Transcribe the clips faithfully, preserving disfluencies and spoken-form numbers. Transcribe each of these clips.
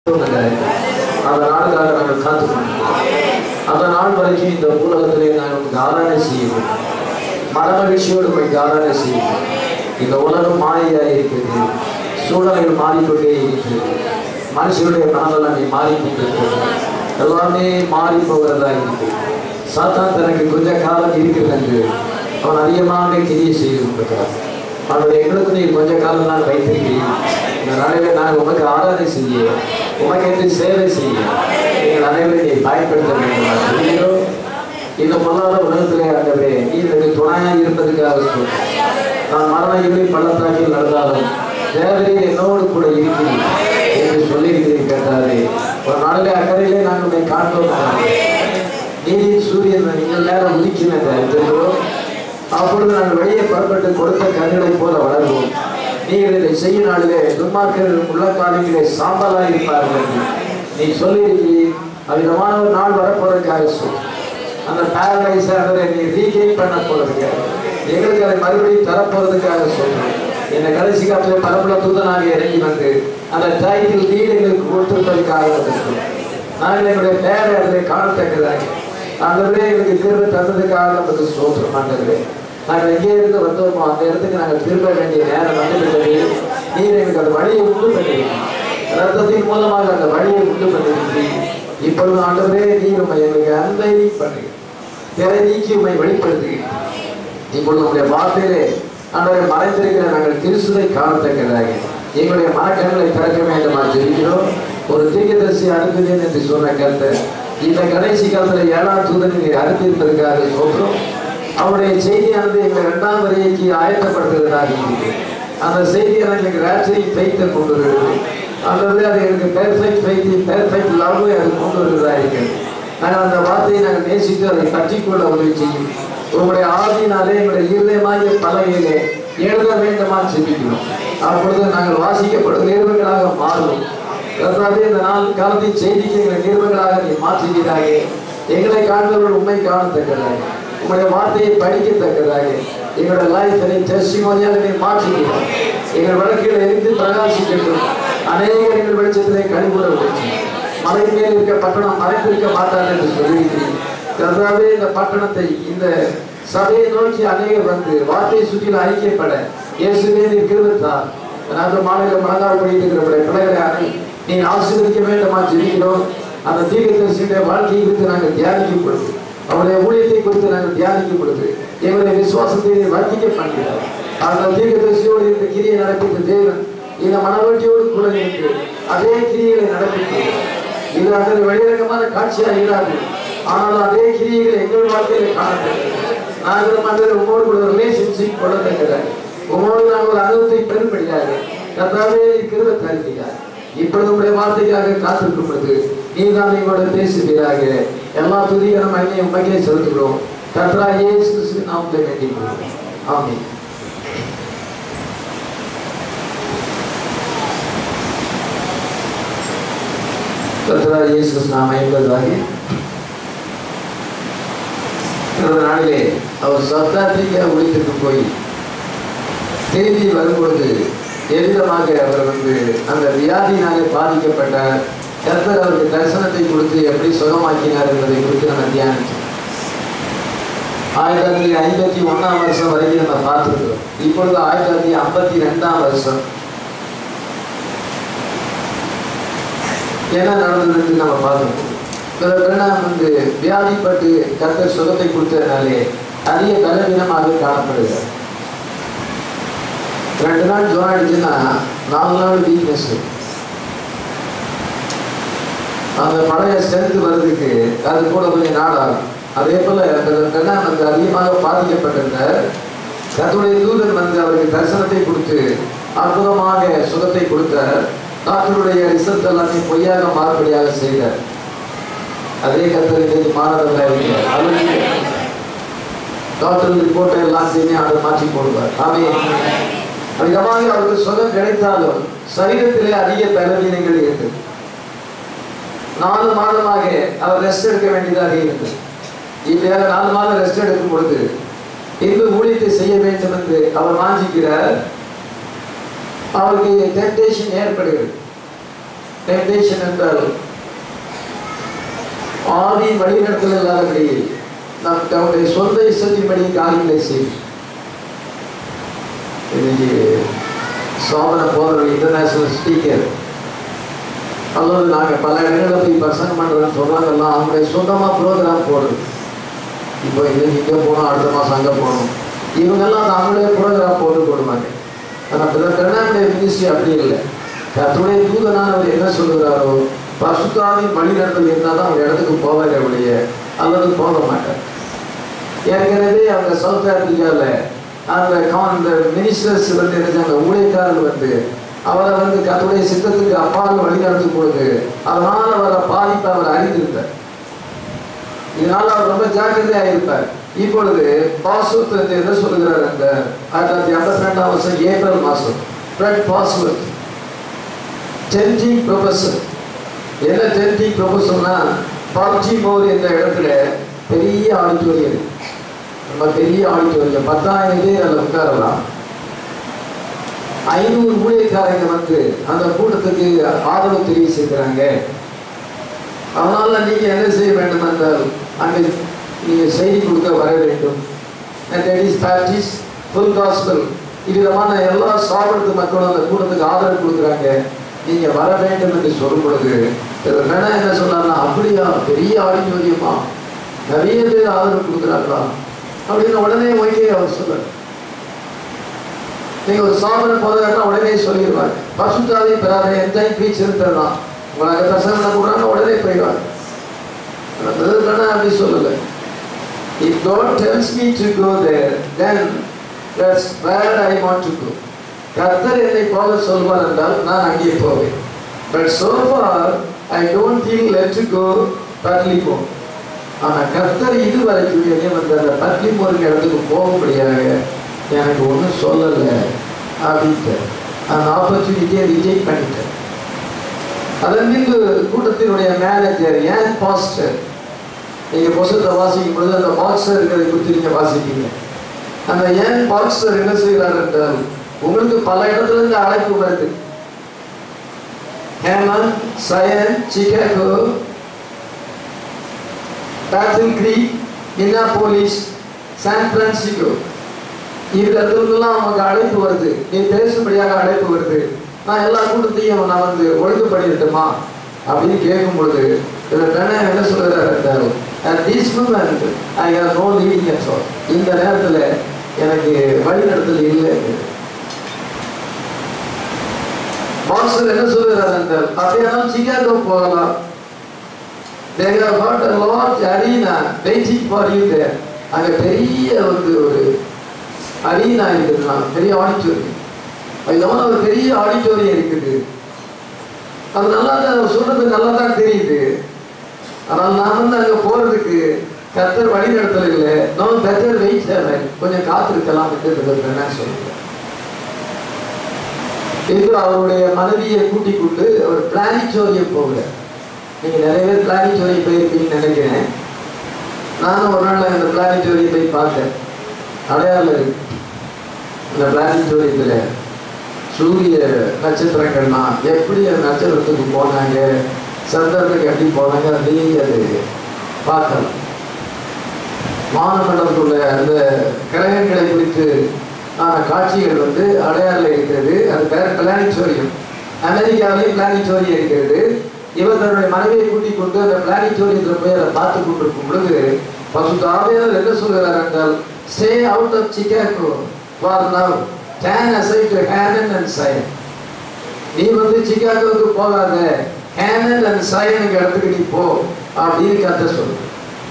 அந்த நாளுக்காக நாங்கள் காத்துக்கொண்டிருக்கிறோம். அந்த நாள் வரைக்கும் இந்த உலகத்திலே நாங்கள் உங்களுக்கு ஆராதனை செய்வோம். மன மகிழ்ச்சியோடு உங்களுக்கு ஆராதனை செய்வோம். இந்த உலகம் மாறியாக இருக்கிறது, சூழல்கள் மாறிக்கொண்டே இருக்கிறது, மனுஷனுடைய மனநலனை மாறிக்கொண்டிருக்கிறது, எல்லாமே மாறி போகிறதா இருக்கிறது. சாத்தான் தனக்கு கொஞ்ச காலம் இருக்கிறது என்று அவன் அதிகமாக கிரியை செய்து கொண்டிருக்கிறான். அவனுடைய எங்களுக்கு நீ கொஞ்ச காலம் நான் வைத்திருக்கிறேன். இந்த நாளில் நான் உமக்கு ஆராதனை செய்ய, உமக்கு சேவை செய்ய நீங்கள் அனைவரும் நீ பயன்படுத்த வேண்டும். இந்த பொல்லாத உலகத்திலே ஆகவே நீ எனக்கு துணையாக இருப்பதற்காக சொல். நான் மரண இருளை பள்ளத்தாக்கில் நடந்தாலும் தேவரீர் என்னோடு கூட இருக்கிறேன் என்று சொல்லியிருக்கிறேன். கேட்டாரே ஒரு நாளிலே அக்கறையிலே நாங்கள் உண்மை காண்போம். நீரின் சூரியன் நீங்கள் நேரம் உதிக்கின்றோம். அப்பொழுது நாங்கள் வெளியே புறப்பட்டு கொடுத்த கண்களை போல வளர்வோம். நீங்கள் இதை செய்ய நாளிலே துன்மார்க்கர்கள் உள்ள காலங்களிலே சாம்பலாக இருப்பார்கள். நீ சொல்லியிருக்கிறீர். அவ்விதமான ஒரு நாள் வரப்போறதுக்காக சொல். அந்த பேரடைஸை அதை நீ ரீகெயின் பண்ண போறதுக்கு, எங்களுக்கு அதை மறுபடியும் தரப்போறதுக்காக சொல்றேன். இந்த கடைசி காலத்தில் பரப்புல தூதனாக இறங்கி வந்து அந்த டைட்டில் லீட் எங்களுக்கு கொடுத்திருப்பதற்காக வந்திருக்கிறோம். நாங்கள் எங்களுடைய பேரை அதில் காணத்தக்கதாக அந்த விட எங்களுக்கு திரும்ப தந்ததுக்காக நமக்கு சோத்திரம் ஆண்டவரே. நாங்கள் எங்கே இருந்து வந்தோமோ அந்த இடத்துக்கு நாங்கள் திரும்ப வேண்டிய நேரம் வந்துவிட்டது. நீர் எங்களுக்கு அந்த வழியை உண்டு பண்ணிருக்கீங்க. ரத்தத்தின் மூலமாக அந்த வழியை உண்டு பண்ணிருக்கீங்க. இப்பொழுது ஆண்டவரே நீர் உண்மை எங்களுக்கு அன்பை பண்ணுங்க, திரை நீக்கி உண்மை வெளிப்படுத்துகிறீங்க. இப்பொழுது உங்களுடைய வார்த்தையிலே ஆண்டவரை மறைந்திருக்கிற நாங்கள் கிறிஸ்துவை காணத்தக்கதாக எங்களுடைய மனக்கண்களை திறக்க வேண்டுமா ஜெபிக்கிறோம். ஒரு தீர்க்கதரிசி அனுப்புகிறேன் என்று சொன்ன கருத்தை இந்த கடைசி காலத்தில் ஏழாம் தூதனை அனுப்பியிருப்பதற்காக சொல்றோம். அவருடைய செய்தியானது எங்கள் இரண்டாம் வரைக்கு ஆயத்தப்படுத்துவதாக இருக்கிறது. அந்த செய்தி எனக்கு ராட்சரிங் ஃபெய்த்தை கொண்டு வருகிறது. அல்லது அது எனக்கு பெர்ஃபெக்ட் ஃபெய்த்தி பெர்ஃபெக்ட் லவ்வை அது கொண்டு வருவதாக இருக்கிறது. நாங்கள் அந்த வார்த்தையை நாங்கள் நேசித்து அதை பற்றிக்கொள்ள உதவி செய்யும். உங்களுடைய ஆதியினாலே எங்களுடைய இருதயமாகிய பலகையிலே எழுத வேண்டுமா செபிக்கிறோம். அப்பொழுது நாங்கள் வாசிக்கப்படும் நிறுவனங்களாக மாறுவோம். கர்த்தாவே இந்த நாள் காலத்தின் செய்திக்கு எங்களை நிறுவனங்களாக நீ மாற்றுகிறாக. எங்களை காண்பவர்கள் உண்மை காணத்தக்கதாக, உங்களுடைய வார்த்தையை படிக்கத்தக்கதாக எங்களுடைய லைஃபை டெஸ்டிமோனியாக நீ மாற்றுகிறோம். எங்கள் வழக்கில் எரிந்து பிரகாசிக்கட்டும். அநேகர் எங்கள் வெளிச்சத்திலே கழிவுற விடுச்சு. மலை மேல் இருக்க பட்டணம் மறைந்திருக்க மாட்டார் என்று சொல்லியிருக்கிறேன். கர்த்தாவே இந்த பட்டணத்தை இந்த சபையை நோக்கி அநேகர் வந்து வார்த்தையை சுற்றில ஐக்கியப்பட இயேசுவே நீர் கிருபைத்தார். நாங்கள் மாநில மனதால் படித்திருக்கிற பிள்ளைகளை நீ ஆசீர்வதிக்க வேண்டுமா ஜெபிக்கிறோம். அந்த தீர்க்கதரிசியுடைய வாழ்க்கையை குறித்து நாங்கள் தியானிக்கும் பொழுது, அவருடைய ஊழியத்தை குறித்து நாங்கள் தியானிக்கும் பொழுது எங்களுடைய விசுவாசத்தை வர்த்திக்க பண்ணுகிறார். அந்த தீர்க்கதரிசியோடு இந்த கிரியை நடப்பித்த தேவன் இந்த மனவட்டியோடு கூட இருக்கு அதே கிரியைகளை நடப்பிக்கிறார். இது அதன் வெளிரங்கமான காட்சியாக இராது, ஆனால் அதே கிரியைகளை எங்கள் வாழ்க்கையில காணப்படுகிறது. நாங்கள் மற்ற உங்களோடு கூட ரிலேஷன்ஷிப் கொள்ளத்தக்கிறார். உங்களோடு நாங்கள் ஒரு அனுபவத்தை பெரும்படியாக கர்த்தாவே கிருபை தருகிறார். இப்பொழுது உங்களுடைய வார்த்தைக்காக காத்திருக்கும் பொழுது நீதான் எங்களோட பேசுகிறாக. எல்லா துதிகளும் அங்கே உண்மையை செலுத்துகிறோம். கர்த்தரா இயேசு கிறிஸ்துவின் நாமத்தை வேண்டிக்கிறோம். ஆமென். கர்த்தரா இயேசு கிறிஸ்து நாம என்பதாக கடந்த நாளிலே அவர் சப்தாத்திரிக்க ஒழித்துக்கு போய் திரும்பி வரும்பொழுது எவ்விதமாக அவர் வந்து அந்த வியாதியினாலே பாதிக்கப்பட்ட கர்த்தர் அவருக்கு தரிசனத்தை கொடுத்து எப்படி சுகமாக்கினார் என்பதை குறித்து நம்ம தியானிச்சோம். ஆயிரத்தி தொள்ளாயிரத்தி ஐம்பத்தி ஒன்னாம் வருஷம் வரைக்கும் நம்ம பார்த்துருக்கிறோம். இப்பொழுது ஆயிரத்தி தொள்ளாயிரத்தி ஐம்பத்தி ரெண்டாம் வருஷம் என்ன நடந்ததுன்னு நம்ம பார்த்துருக்கோம். பிறகு வந்து வியாதிப்பட்டு கர்த்தர் சுகத்தை கொடுத்ததுனாலே அதிக பலவீனமாக காணப்படுகிறார். ரெண்டு நாள் ஜோன் அடிச்சுன்னா நாலு நாள் வீக்னஸ். அந்த பழைய ஸ்ட்ரென்த் வர்றதுக்கு அது கூட கொஞ்சம் நாள் ஆகும். அதே போல வந்து அதிகமாக பாதிக்கப்பட்டிருந்த கர்த்தருடைய தூதன் வந்து அவருக்கு தரிசனத்தை கொடுத்து அற்புதமாக சுகத்தை கொடுத்தார். டாக்டருடைய ரிசல்ட் எல்லாமே பொய்யாக மாறுபடியாக செய்தார். அதே கர்த்தர் இன்றைக்கு மாறதில்லை. டாக்டர் ரிப்போர்ட்டை எல்லாத்தையுமே அவர் மாற்றி போடுவார். ஆமென். அதிகமாக அவருக்கு சுகம் கிடைத்தாலும் சரீரத்திலே அதிக பலவீனங்கள் இருந்தது. நாலு மாதமாக அவர் ரெஸ்ட் எடுக்க வேண்டியதாக இருந்தது. இப்ப நாலு மாதம் ரெஸ்ட் எடுக்கும் பொழுது இந்த ஊழியத்தை செய்ய வேண்டும் என்று அவர் வாஞ்சிக்கிறார். அவருக்கு டெம்டேஷன் ஏற்படுகிறது. டெம்டேஷன் என்றால் ஆவியின் வழிநடத்தல் இல்லாதபடி நம் தன்னுடைய சொந்த இஷ்டத்தின்படி காரியங்களை செய்யும். இன்னைக்கு சோதனை போகிற இன்டர்நேஷனல் ஸ்பீக்கர் அல்லது நாங்கள் பல இடங்களில் போய் பிரசங்கம் பண்ணுறோன்னு சொல்கிறாங்கல்லாம் அவங்களுடைய சொந்தமாக ப்ரோக்ராம் போடுறது. இப்போ இன்னைக்கு இங்கே போகணும், அடுத்த மாதம் அங்கே போகணும், இவங்கெல்லாம் அவங்களுடைய ப்ரோக்ராம் போட்டு போடுவாங்க. ஆனால் பிறனுடைய மினிஸ்ட்ரி அப்படி இல்லை. கர்த்தருடைய தூதனானவர் என்ன சொல்லுகிறாரோ பரிசுத்தாவின் வழிநடத்தல் இருந்தால் தான் அவங்க இடத்துக்கு போவாங்க அப்படியே, அல்லது போக மாட்டார். ஏற்கனவே அவங்க சவுத் ஆப்பிரிக்காவில் அந்த அந்த மினிஸ்டர்ஸ் வந்து அந்த ஊழியக்காரர்கள் வந்து அவரை வந்து கர்த்தருடைய சித்தத்துக்கு அப்பால் வழிநடத்தும் பொழுது அதனால் அவரை பாதிப்பு அவர் அறிந்திருந்தார். இதனால் அவர் ரொம்ப ஜாக்கிரதையாக இருப்பார். இப்பொழுது பாஸ்வர்த் வந்து என்ன சொல்லுகிறார், அந்த ஆயிரத்தி தொள்ளாயிரத்தி ஐம்பத்தி ரெண்டாம் வருஷம் ஏப்ரல் மாதம் ஃப்ரெட் பாஸ்வர்த் டென்டிங் ப்ரொஃபஸர். என்ன டென்டிங் ப்ரொஃபஸர்னா பால்டிமோர் என்ற இடத்துல பெரிய ஆடிட்டோரியம், ரொம்ப பெரிய ஆடிட்டோரியம், பத்தாயிரம் பேர் அதில் உட்காரலாம். ஐநூறு ஊழியக்காரங்க வந்து அந்த கூட்டத்துக்கு ஆதரவு தெரிவிச்சிருக்கிறாங்க. அதனால நீங்க என்ன செய்ய வேண்டும் என்றால் அங்கே நீங்க செய்தி கொடுக்க வர வேண்டும். ஃபுல் காஸ்பல் இவ்விதமான எல்லா சாப்பிடுறது மக்களும் அந்த கூட்டத்துக்கு ஆதரவு கொடுக்குறாங்க, நீங்க வர வேண்டும் என்று சொல்லும் பொழுது வேணா என்ன சொன்னார்னா, அப்படியா பெரிய ஆடிட்டோரியமா, நிறைய பேர் ஆதரவு கொடுக்குறாங்களா அப்படின்னு உடனே ஓகே அவர் சொல்றாரு. நீங்க ஒரு சாதனை போதாருன்னா உடனே சொல்லிடுவாங்க. பசுத்தாவை பெறாத எந்த பீச் இருந்ததுதான் உங்களை பிரசங்கம் கூடாது உடனே போயிடுவாங்க. அப்படி சொல்லலை. If God tells me to go there, then that's where I want to go. கர்த்தர் என்னை போக சொல்வார் என்றால் நான் அங்கே போவேன். But so far I don't feel led to go பட்லிமோர். ஆனால் கர்த்தர் இதுவரைக்கும் என்னை வந்து அந்த பட்லிமோருக்கு இடத்துக்கு போகும்படியாக எனக்கு ஒன்றும் சொல்லலை அப்படின்ட்டு அந்த ஆப்பர்ச்சுனிட்டியை ரிஜெக்ட் பண்ணிட்டேன். அதன் பின்பு கூட்டத்தினுடைய மேனேஜர் ஏன் பாஸ்டர், நீங்கள் புத்தகத்தை வாசிக்கும் பொழுது அந்த பாக்ஸர் இருக்கிறதை குறித்து நீங்கள் வாசிப்பீங்க. அந்த ஏன் பாக்ஸர் என்ன செய்கிறார் என்றால், உங்களுக்கு பல இடத்துல இருந்து அழைப்பு வருது. Hammond, Zion, Chicago, Battle Creek, Minneapolis, San Francisco, இந்த இடத்துலாம் அவங்க அழைப்பு வருது. நீ பேசும்படியாக அழைப்பு வருது. நான் எல்லா கூட்டத்தையும் நான் வந்து ஒழுங்கு பண்ணிட்டுமா அப்படின்னு கேட்கும் பொழுது என்ன சொல்கிறார் என்றால், இந்த நேரத்தில் எனக்கு வழிநடத்தல் இல்லை. மாஸ்டர் என்ன சொல்கிறார் என்றால், அப்படியானால் சிகாகோ போகலாம். They have got a large arena waiting for you there. அங்கே பெரிய வந்து ஒரு அரீனா இருக்குதுன்னா, பெரிய ஆடிட்டோரியம், அதுதான் ஒரு பெரிய ஆடிட்டோரியம் இருக்குது. அது நல்லா தான் சொல்றது, நல்லா தான் தெரியுது. ஆனால் நான் வந்து அங்கே போகிறதுக்கு கர்த்தர் வழி நடத்தல இல்லை. நான் பெட்டர் வெயிட் சேவன், கொஞ்சம் காத்திருக்கலாம் என்று என்ன சொல்லுவேன். என்று அவருடைய மனைவியை கூட்டிக் கொண்டு அவர் பிளானிட்டோரியம் போகிறார். நீங்கள் நிறைய பேர் பிளானிட்டோரியம் போயிருப்பீங்கன்னு நினைக்கிறேன். நானும் ஒரு நாள் இந்த பிளானிட்டோரியம் போய் பார்த்தேன். அடையாளம் இருக்கு. இந்த பிளானிட்டோரியத்தில் சூரிய நட்சத்திரங்கள்னா எப்படி அந்த நட்சத்திரத்துக்கு போனாங்க, சந்திரனுக்கு எப்படி போனாங்க, அப்படியே அது பார்க்கலாம். வானமண்டலத்துள்ள அந்த கிரகங்களை குறித்து ஆன காட்சிகள் வந்து அடையாளம் இருக்கிறது. அது பேர் பிளானிட்டோரியம். அமெரிக்காவிலேயும் பிளானிட்டோரியம் இருக்கிறது. இவர் தன்னுடைய மனைவியை கூட்டிக் கொண்டு அந்த பிளானிட்டோரியத்தில் போய் அதை பார்த்து கொண்டிருக்கும் பொழுது பசுத்த ஆவியானவர் என்ன சொல்கிறார் என்றால், stay out of Chicago for now, turn aside to Hammond and Zion. நீ வந்து சிகாகோவுக்கு போகாத, ஹேனன் அண்ட் சயனுக்கு இடத்துக்கு நீ போ அப்படின்னு கர்த்தர் சொல்லுங்க.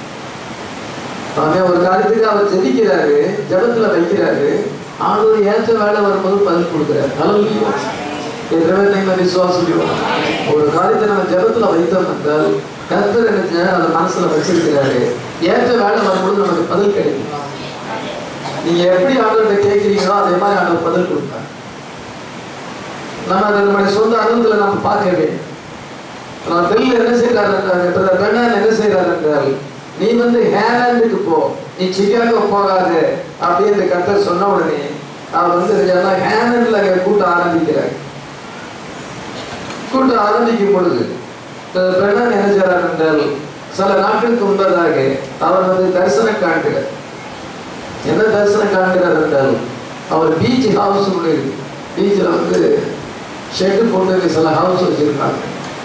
அவன் ஒரு காரியத்துக்கு அவர் ஜெபிக்கிறாரு, ஜபத்தில் வைக்கிறாரு. ஆண்டவர் ஏற்ற வேலை வரும்போது பதில் கொடுக்குறாரு. ஹல்லேலூயா. எதிர்வேலை விசுவாசிக்கிறோம். ஒரு காரியத்தை நம்ம ஜபத்தில் வைத்தோம் என்றால் கர்த்தர் என்ன அதை மனசில் வச்சிருக்கிறாரு. ஏற்ற வேலை வரும்போது நமக்கு பதில் கிடைக்கும். நீங்க எப்படி ஆண்டவர்கிட்ட கேட்கிறீங்களோ அதே மாதிரி ஆண்டவர் பதில் கொடுப்பார். நம்ம அதை நம்முடைய சொந்த அனுபவத்தில் நம்ம பார்க்க வேண்டும். நான் தெரியல என்ன செய்யறாரு என்றால், என்ன செய்யறாரு என்றால், நீ வந்து ஹேலண்டுக்கு போ, நீ சிகாகோ போகாது அப்படின்னு கர்த்தர் சொன்ன உடனே அவர் வந்து ஹேலண்ட்ல கூட்ட ஆரம்பிக்கிறார். கூட்டம் ஆரம்பிக்கும் பொழுது பிரதான் என்ன செய்றார் என்றால் சில நாட்களுக்கு முன்பதாக அவர் வந்து தரிசனம் காண்கிறார். என்ன தரிசனம் காண்கிறார் என்றால் அவர் பீச் ஹவுஸ் கூட இருக்கு. பீச்சில் வந்து ஷெட்டு போட்டு சில ஹவுஸ் வச்சிருக்காங்க.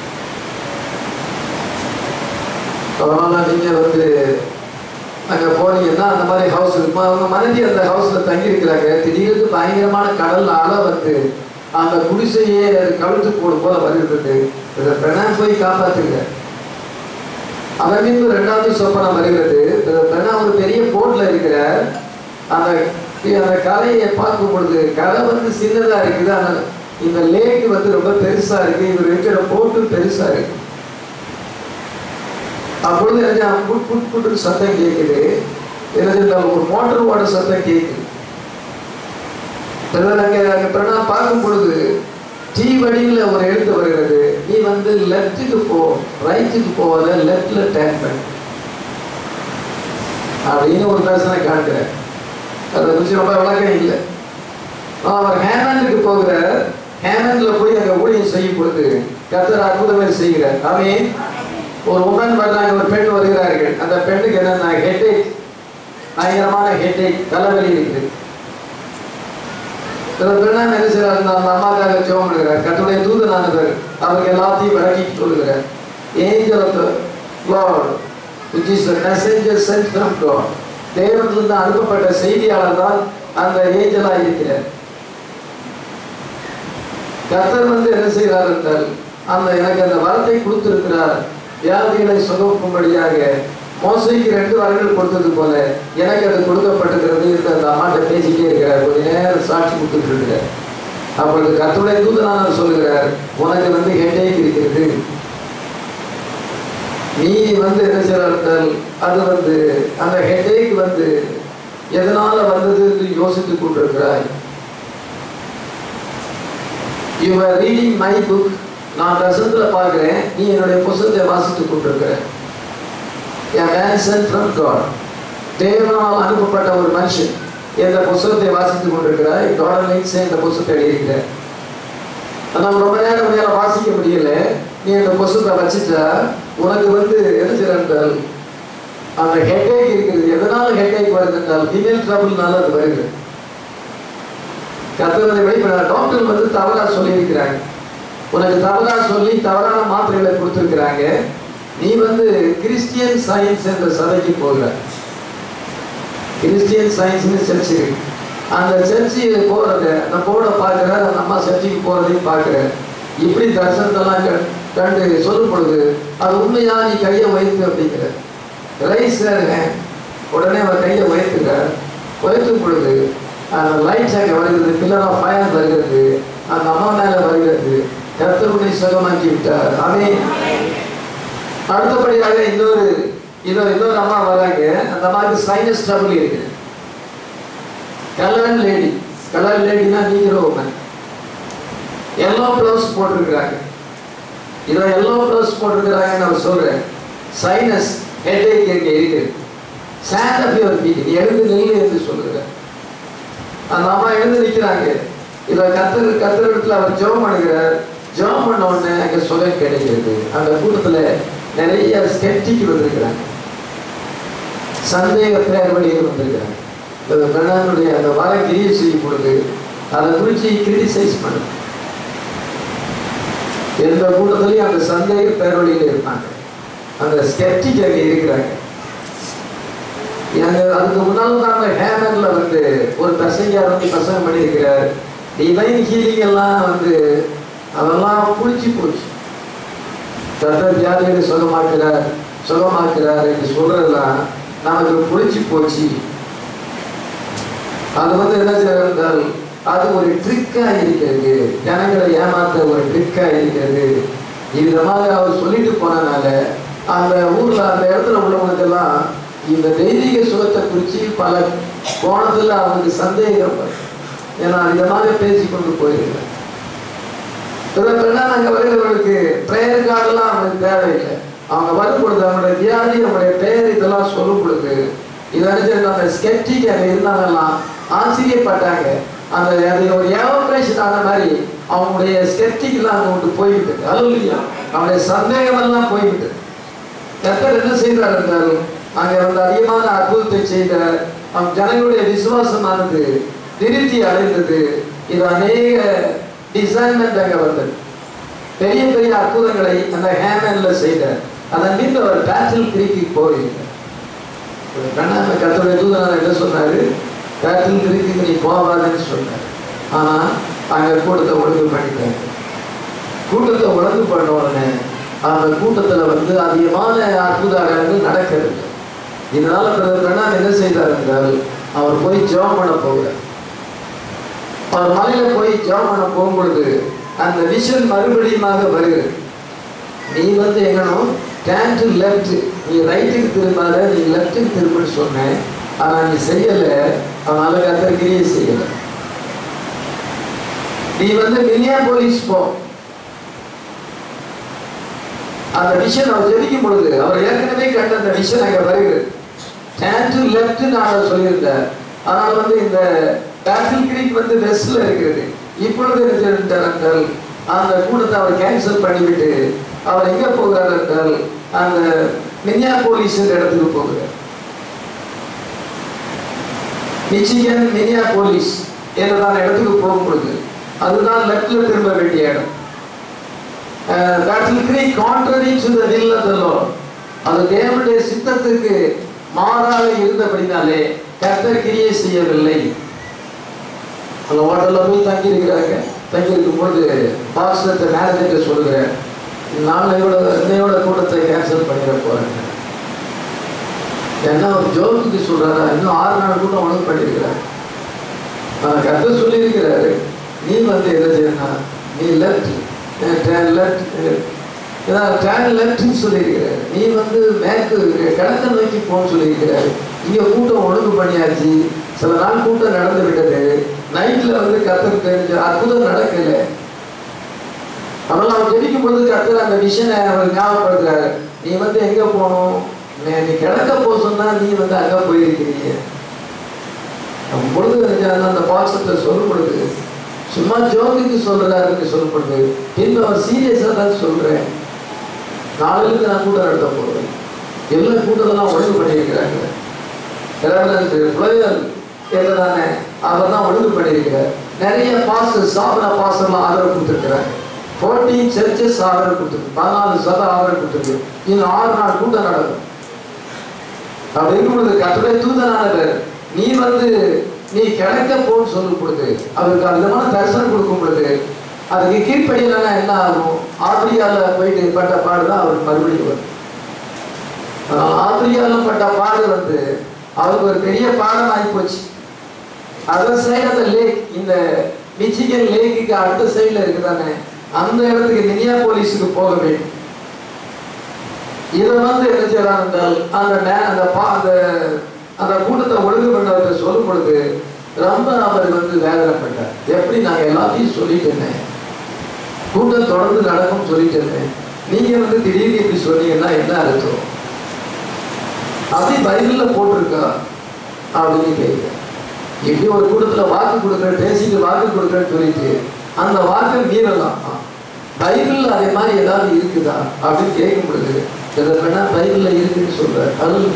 அதனால நீங்க வந்து அங்கே போனீங்கன்னா அந்த மாதிரி ஹவுஸ் இருக்கும். அவங்க மனைவி அந்த ஹவுஸ்ல தங்கி இருக்கிறாங்க. திடீர்னு பயங்கரமான கடல் அலை வந்து அந்த குடிசையே கவிழ்த்து போடும் போல வருகிறது. இதை பெண்ணான் போய் காப்பாத்துங்க. அதன் மீது ரெண்டாவது சொப்பனம் வருகிறது. பெண்ணா ஒரு பெரிய போட்ல இருக்கிற அந்த அந்த கரையை பார்க்கும் பொழுது கரை வந்து சின்னதா இருக்குது. அந்த இந்த லேக் வந்து ரொம்ப பெருசா இருக்கு. இவர் இருக்கிற போட்டும் பெருசா இருக்கு. அப்பொழுது என்ன புட் புட் புட்டு சத்தம் கேட்குது. என்ன ஒரு மோட்டர் ஓட சத்தம் கேட்குது. பிரணா பார்க்கும் பொழுது டீ வடிவில் ஒரு எழுத்து வருகிறது. நீ வந்து லெஃப்ட்டுக்கு போ, ரைட்டுக்கு போவத லெஃப்ட்ல டேன் பண்ண அப்படின்னு ஒரு தரிசனை காட்டுறேன். அதை குறிச்சு ரொம்ப விளக்கம் இல்லை. அவர் ஹேமண்டுக்கு போகிற ஹேமண்ட்ல போய் அங்கே ஊழியம் செய்யும் பொழுது கர்த்தர் அற்புதமே செய்கிறார். ஆமென். ஒரு உமன் வர்றாங்க, ஒரு பெண் வருகிறார்கள். அந்த பெண்ணுக்கு என்னன்னா ஹெட்டேக், பயங்கரமான ஹெட்டேக், தலைவலி இருக்குது. பெண்ணா என்ன செய்யறாரு, அந்த அம்மாக்காக ஜெபம் பண்ணுகிறார். கர்த்தருடைய தூதனானவர் அவருக்கு எல்லாத்தையும் விளக்கி சொல்லுகிறார். Angel of the lord which is the messenger sent from God. தேவனிலிருந்து அனுப்பப்பட்ட செய்தியாளர் தான் அந்த ஏஞ்சலா இருக்கிறார். கர்த்தர் வந்து என்ன செய்கிறார் என்றால் அந்த எனக்கு அந்த வரத்தை கொடுத்திருக்கிறார். வியாதிகளை சுகப்படும்படியாக மோசைக்கு ரெண்டு வரங்கள் கொடுத்தது போல எனக்கு அது கொடுக்கப்பட்டிருக்கிறது என்று அந்த அம்மாட்ட பேசிட்டே இருக்கிறார். கொஞ்ச நேரம் சாட்சி கொடுத்துட்டு இருக்கிறார். அப்பொழுது கர்த்தருடைய தூதனானவர் சொல்லுகிறார், உனக்கு வந்து ஹெட்டேக் இருக்கிறது. நீ வந்து என்ன செய்கிறார்கள், அது வந்து அந்த ஹெட்டேக் வந்து எதனால வந்தது என்று யோசித்துக் கொண்டிருக்கிறாய். You are reading my book. நான் தரிசனத்துல பார்க்கிறேன், நீ என்னுடைய புத்தகத்தை வாசித்துக் கொண்டிருக்கிற. A man sent from God. தேவனால் அனுப்பப்பட்ட ஒரு மனுஷன் என்ற புத்தகத்தை வாசித்துக் கொண்டிருக்கிறாய். தொடர்ந்து இந்த புத்தகத்தை எழுதியிருக்கிறேன். ஆனால் ரொம்ப நேரம் மேல வாசிக்க முடியல. நீ அந்த புத்தகத்தை வச்சுட்டா உனக்கு வந்து என்ன செய்யறால் அந்த ஹெட்டேக் இருக்குது. எதனால ஹெட்டேக் வருது என்றால் ஃபீமேல் ட்ரபிள்னால அது வருது. கர்த்தரை வெளிப்பட டாக்டர் வந்து தவறா சொல்லியிருக்கிறாங்க. உனக்கு தவறா சொல்லி தவறான மாத்திரைகளை கொடுத்துருக்கிறாங்க. நீ வந்து கிறிஸ்டியன் சயின்ஸ் என்ற சபைக்கு போகிற. கிறிஸ்டியன் சயின்ஸ்னு சர்ச் இருக்கு. அந்த சர்ச்சுக்கு போறத நான் போட பார்க்குற, அந்த அம்மா சர்ச்சுக்கு போறதையும் பார்க்குற. இப்படி தரிசனத்தெல்லாம் கண்டு சொல்லும் பொழுது அது உண்மையா நீ கையை உயர்த்து அப்படிங்கிற. ரைஸ் உடனே அவன் கையை உயர்த்துக்க. உயர்த்தும் பொழுது அந்த லைட்ஸ் அங்கே வருகிறது, பில்லர் ஆஃப் ஃபயர் வருகிறது, அந்த அம்மா மேலே வருகிறது. கர்த்தருடைய சுகமாக்கி விட்டார். ஆமென். அடுத்தபடியாக இன்னொரு இன்னொரு இன்னொரு அம்மா வராங்க. அந்த அம்மாவுக்கு சைனஸ் ட்ரபிள் இருக்கு. கலர் லேடி, கலர் லேடினா நீங்கிற உமன். எல்லோ ப்ளவுஸ் போட்டிருக்கிறாங்க. இதோ எல்லோ ப்ளவுஸ் போட்டிருக்கிறாங்கன்னு அவர் சொல்றேன். சைனஸ் ஹெட்டேக் இங்கே இருக்குது. ஸ்டாண்ட் அப் யுவர் ஃபீட், நீ எழுந்து நில்லு என்று சொல்லுகிறேன். அந்த அம்மா எழுந்து நிற்கிறாங்க. இதை கத்தர் கத்தர் இடத்துல அவர் ஜெபம் பண்ணுகிறார். ஜெபம் பண்ண உடனே அங்கே சுகம் கிடைக்கிறது. அந்த கூட்டத்தில் நிறைய ஸ்கெப்டிக் வந்திருக்கிறாங்க, சந்தேக பேர் வழியில் வந்திருக்கிறாங்க. பிரதானுடைய அந்த வர கிரியை செய்யும் பொழுது அதை குறித்து கிரிட்டிசைஸ் பண்ணு. எந்த கூட்டத்திலையும் அந்த சந்தேக பேர் வழியில் இருப்பாங்க. அந்த ஸ்கெப்டிக் அங்கே இருக்கிறாங்க. அதுக்கு முன்னால் தான் ஹேமன்ல வந்து ஒரு பிரசங்கியார் வந்து பிரசங்கம் பண்ணியிருக்கிறார். டிவைன் ஹீலிங் எல்லாம் வந்து அதெல்லாம் புளிச்சு போச்சு. கர்த்தர் வியாதிகளை சுகமாக்குறார் சுகமாக்குறார் என்று சொல்றதெல்லாம் நமக்கு புளிச்சு போச்சு. அது வந்து என்ன செய்யறால் அது ஒரு ட்ரிக்கா இருக்கிறது, ஜனங்களை ஏமாற்ற ஒரு ட்ரிக்கா இருக்கிறது. இவ்விதமாக அவர் சொல்லிட்டு போனதுனால அந்த ஊர்ல அந்த இடத்துல உள்ளவங்களுக்கெல்லாம் இந்த தெய்வீக சுகத்தை குறித்து பல கோணத்தில் அவனுக்கு சந்தேகம். ஏன்னா இதமாக பேசிக்கொண்டு போயிருக்கிறேன். அங்கே வருகிறவர்களுக்கு பிரேயர் கார்டெல்லாம் அவங்களுக்கு தேவையில்லை. அவங்க வரும் பொழுது அவங்களுடைய வியாதி, அவங்களுடைய பெயர் இதெல்லாம் சொல்லும் பொழுது இதை அந்த ஸ்கெப்டிக் அங்கே இருந்தாங்கலாம் ஆச்சரியப்பட்டாங்க. அந்த ஒரு எவாபரேஷன் ஆன மாதிரி அவனுடைய ஸ்கெப்டிக்லாம் அங்கே விட்டு போய்விட்டது. அல்லேலூயா. அவனுடைய சந்தேகம் எல்லாம் போய்விட்டது. கர்த்தர் என்ன செய்தார் என்றால் அங்கே வந்து அதிகமான அற்புதத்தை செய்த அவன் ஜனங்களுடைய விசுவாசமானது திருப்தி அடைந்தது. இது அநேக டிசைன்மெண்ட் அங்கே வந்தது. பெரிய பெரிய அற்புதங்களை அந்த ஹேமன்ல செய்தார். அதன் மீது அவர் பேட்டில் கிரீக்கு போயிருந்தார். கர்த்தருடைய தூதனார் என்ன சொன்னாரு? பேட்டில் கிரீக்கு நீ போவாதுன்னு சொன்னார். ஆனா அங்க கூட்டத்தை ஒழுங்கு பண்ணிட்டாங்க. கூட்டத்தை ஒழுங்கு பண்ண உடனே அந்த கூட்டத்துல வந்து அதிகமான அற்புத அடையாளங்கள் நடக்கிறது. இதனால பிரதமர் என்ன செய்தார் என்றால் அவர் போய் ஜெபம் பண்ண போகிறார். அவர் மலையில போய் ஜெபம் பண்ண போகும்பொழுது அந்த விஷன் மறுபடியுமாக வருகிறது. நீ வந்து எங்கனும் டேன் டு லெஃப்ட், நீ ரைட்டுக்கு திரும்பாத, நீ லெஃப்ட்டுக்கு திரும்புன்னு சொன்னேன். ஆனா நீ செய்யல. அதனால கர்த்தர் கிரியை செய்யல. நீ வந்து மினியாபோலிஸ் போ. அந்த விஷன் அவர் ஜெபிக்கும் பொழுது அவர் ஏற்கனவே கண்ட அந்த விஷன் அங்க வருகிறது. டேன் டு லெஃப்ட் நான் சொல்லியிருந்தேன். அதனால வந்து இந்த பேட்டில் கிரீக் வந்து வெஸ்ட்ல இருக்கிறது. இப்பொழுது என்றால் அந்த கூட்டத்தை அவர் கேன்சல் பண்ணிவிட்டு அவர் எங்க போகிறார் என்றால் அந்த மினியாபோலிஸ் இடத்துக்கு போகிறார். மிச்சிகன் மினியாபோலிஸ் என்றதான் இடத்துக்கு போகும்பொழுது அதுதான் லெஃப்ட்ல திரும்ப வேண்டிய இடம். Battle Creek contrary to the will of the lord, அது தேவனுடைய சித்தத்துக்கு மாறாக இருந்தபடினாலே கர்த்தர் கிரியை செய்யவில்லை. அந்த ஹோட்டல்ல போய் தங்கி இருக்கிறாங்க. தங்கி இருக்கும் பொழுது பாஸ்டர் மேனேஜர் சொல்லுகிறேன், நாளையோட இன்னையோட கூட்டத்தை கேன்சல் பண்ணிட போறேன். என்ன ஒரு ஜோக்குக்கு சொல்றாரா? இன்னும் ஆறு நாள் கூட்டம் ஒழுங்கு பண்ணிருக்கிறார். ஆனா கர்த்தர் சொல்லி இருக்கிறாரு, நீ வந்து என்ன செய்யணும், நீ லெஃப்ட் லெஃப்ட்னு சொல்லியிருக்கிறாரு. நீ வந்து மேற்கு கிழக்க நோக்கி போன்னு சொல்லியிருக்கிறாரு. இங்க கூட்டம் ஒழுங்கு பண்ணியாச்சு. சில நாள் கூட்டம் நடந்து விட்டது. நைட்ல வந்து கர்த்தர் தெரிஞ்ச அற்புதம் நடக்கல. அதனால அவர் ஜெபிக்கும் பொழுது கர்த்தர் அந்த விஷனை அவர் ஞாபகப்படுத்துறாரு. நீ வந்து எங்க போகணும், நீ கிழக்க போக சொன்னா நீ வந்து அங்க போயிருக்கிறீங்க. பொழுது அந்த பாசத்தை சொல்லும் பொழுது சும்மா ஜோதிக்கு சொல்றாருன்னு சொல்லப்படுது. பின்பு அவர் சீரியஸா தான் சொல்றேன், நாளைக்கு நான் கூட்டம் நடத்த போறேன். எல்லா கூட்டத்தெல்லாம் ஒழுங்கு பண்ணியிருக்கிறாங்க. தானே அவர் தான் ஒழுங்கு பண்ணியிருக்கிறார். நிறைய பாஸ்டர் சாதன பாஸ்டர்லாம் ஆதரவு கொடுத்துருக்கிறாங்க. ஃபோர்டீன் சர்ச்சஸ் ஆதரவு கொடுத்துருக்கு. பதினாலு சத ஆதரவு கொடுத்துருக்கு. இன்னும் ஆறு நாள் கூட்டம் நடக்கும். அப்படி இருக்கும் பொழுது கர்த்தருடைய தூதனானவர் நீ வந்து நீ கிழக்க போன்னு சொல்லும் பொழுது அவருக்கு விதமான தரிசனம் கொடுக்கும் பொழுது அதுக்கு கீழ்ப்படியிலன்னா என்ன ஆகும்? ஆப்பிரியால போயிட்டு பட்ட பாடுதான் அவருக்கு மறுபடியும் வரும். ஆப்பிரியால பட்ட பாடு வந்து அவருக்கு ஒரு பெரிய பாடம் ஆகி போச்சு. அதர் சைடு அந்த லேக், இந்த மிச்சிகன் லேக்குக்கு அடுத்த சைட்ல இருக்குதானே, அந்த இடத்துக்கு மினியாபோலிஸுக்கு போக வேண்டும். இதை வந்து என்ன செய்யலாம் என்றால் அந்த அந்த அந்த அந்த கூட்டத்தை ஒழுங்கு பண்ணவர்கிட்ட சொல்லும் பொழுது ரொம்ப அவர் வந்து வேதனைப்பட்டார். எப்படி நாங்கள் எல்லாத்தையும் சொல்லிட்டு இருந்தேன், கூட்டம் தொடர்ந்து நடக்கும் சொல்லிட்டு இருந்தேன், நீங்க வந்து திடீர்னு இப்படி சொன்னீங்கன்னா என்ன அர்த்தம்? அப்படி பைபிள்ல போட்டிருக்கா அப்படின்னு கேட்க. இப்படி ஒரு கூட்டத்துல வாக்கு கொடுக்குறேன், பேசிட்டு வாக்கு கொடுக்குறேன்னு சொல்லிட்டு அந்த வாக்கை மீறலாம். பைபிள் அதே மாதிரி ஏதாவது இருக்குதா அப்படின்னு கேட்கும் பொழுது பைபிள்ல இருக்குன்னு சொல்ற.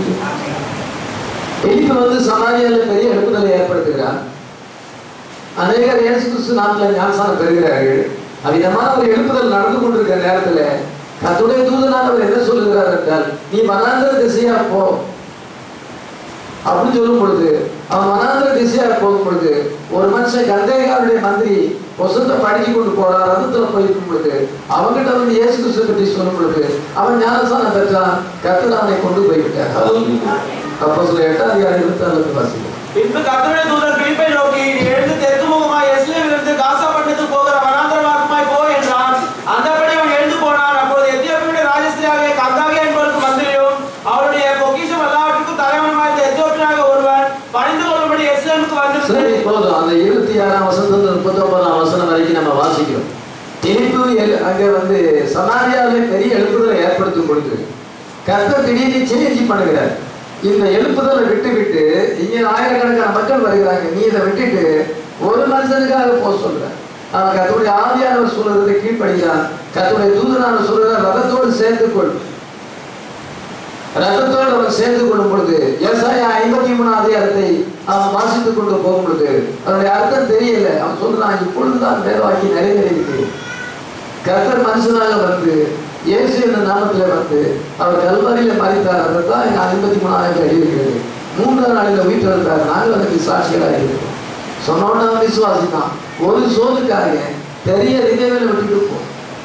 எலிக்கு வந்து சமாரியால பெரிய எழுப்புதலை ஏற்படுத்துகிறார். அநேகர் இயேசு கிறிஸ்து நாமத்தில் ஞானஸ்நானம் பெறுகிறார்கள். அவ்விதமான ஒரு எழுப்புதல் நடந்து கொண்டிருக்கிற நேரத்துல கர்த்தருடைய தூதனானவர் என்ன சொல்லுகிறார் என்றால், நீ வனாந்திர திசையா போ அப்படின்னு சொல்லும் பொழுது அவன் வனாந்திர திசையா போகும் பொழுது ஒரு மனுஷன் கந்தேகாருடைய மந்திரி வசத்தை படிச்சு கொண்டு போறான். ரதத்துல போயிருக்கும் பொழுது அவங்கிட்ட வந்து இயேசு கிறிஸ்து பற்றி சொல்லும் பொழுது அவன் ஞானஸ்நானம் பெற்றான். கர்த்தர் அவனை கொண்டு போய்விட்டார். அப்போ சில எட்டாம் அதிகாரம் இருபத்தி நாலு வாசிக்கும். பின்பு கர்த்தருடைய தூதர் பிலிப்பை நோக்கி, எழுந்து தெற்கு முகமாய் எருசலேமிலிருந்து காசா பட்டணத்துக்கு போகிற வனாந்தர மார்க்கமாய் போ என்றான். அந்தபடி அவன் எழுந்து போனான். அப்பொழுது எத்தியோப்பியாவுடைய ராஜஸ்திரியாகிய கந்தாகே என்பவருக்கு மந்திரியும் அவருடைய பொக்கிஷம் எல்லாவற்றுக்கும் தலைவனுமாய் எத்தியோப்பியனாக ஒருவன் பணிந்து கொள்ளும்படி எருசலேமுக்கு வந்திருந்தது. இப்போது அந்த இருபத்தி ஆறாம் வசனத்துல முப்பத்தி ஒன்பதாம் வசனம் வரைக்கும் நம்ம வாசிக்கிறோம். பிலிப்பு அங்க வந்து சமாரியாவிலே பெரிய எழுப்புதலை ஏற்படுத்தும் பொழுது கர்த்தர் திடீர்னு சேஞ்ச் பண்ணுகிறார். இந்த எழுப்புதலை விட்டு விட்டு இங்கே ஆயிரக்கணக்கான மக்கள் வருகிறாங்க. நீ இதை விட்டுட்டு ஒரு மனுஷனுக்காக போக சொல்றேன். அவன் கர்த்தருடைய ஆவியானவர் சொல்றதை கீழ்ப்படிக்கிறான். கர்த்தருடைய தூதனானவர் சொல்ற ரதத்தோடு சேர்ந்து கொள். ரத்தத்தோடு அவன் சேர்ந்து கொள்ளும் பொழுது ஏசாயா ஐம்பத்தி மூணாம் அதிகாரத்தை அவன் வாசித்துக் கொண்டு போகும் பொழுது அதனுடைய அர்த்தம் தெரியல. அவன் சொல்றான், இப்பொழுதுதான் வேதவாக்கி நிறைவேறியிருக்கு. கர்த்தர் மனுஷனாக வந்து இயேசு என்ற நாமத்துல வந்து அவர் கல்வாரியில மறித்தார். அதைத்தான் எங்க ஐம்பத்தி மூணாயிரம் எழுதியிருக்கிறது. மூன்றாம் நாளில் உயிர்த்தெழுந்தார். நாங்கள் அதுக்கு சாட்சிகளாக இருக்கிறோம். சொன்னோன்னா விசுவாசிதான். ஒரு சோதுக்காக பெரிய ரிதேவில விட்டுட்டு போ.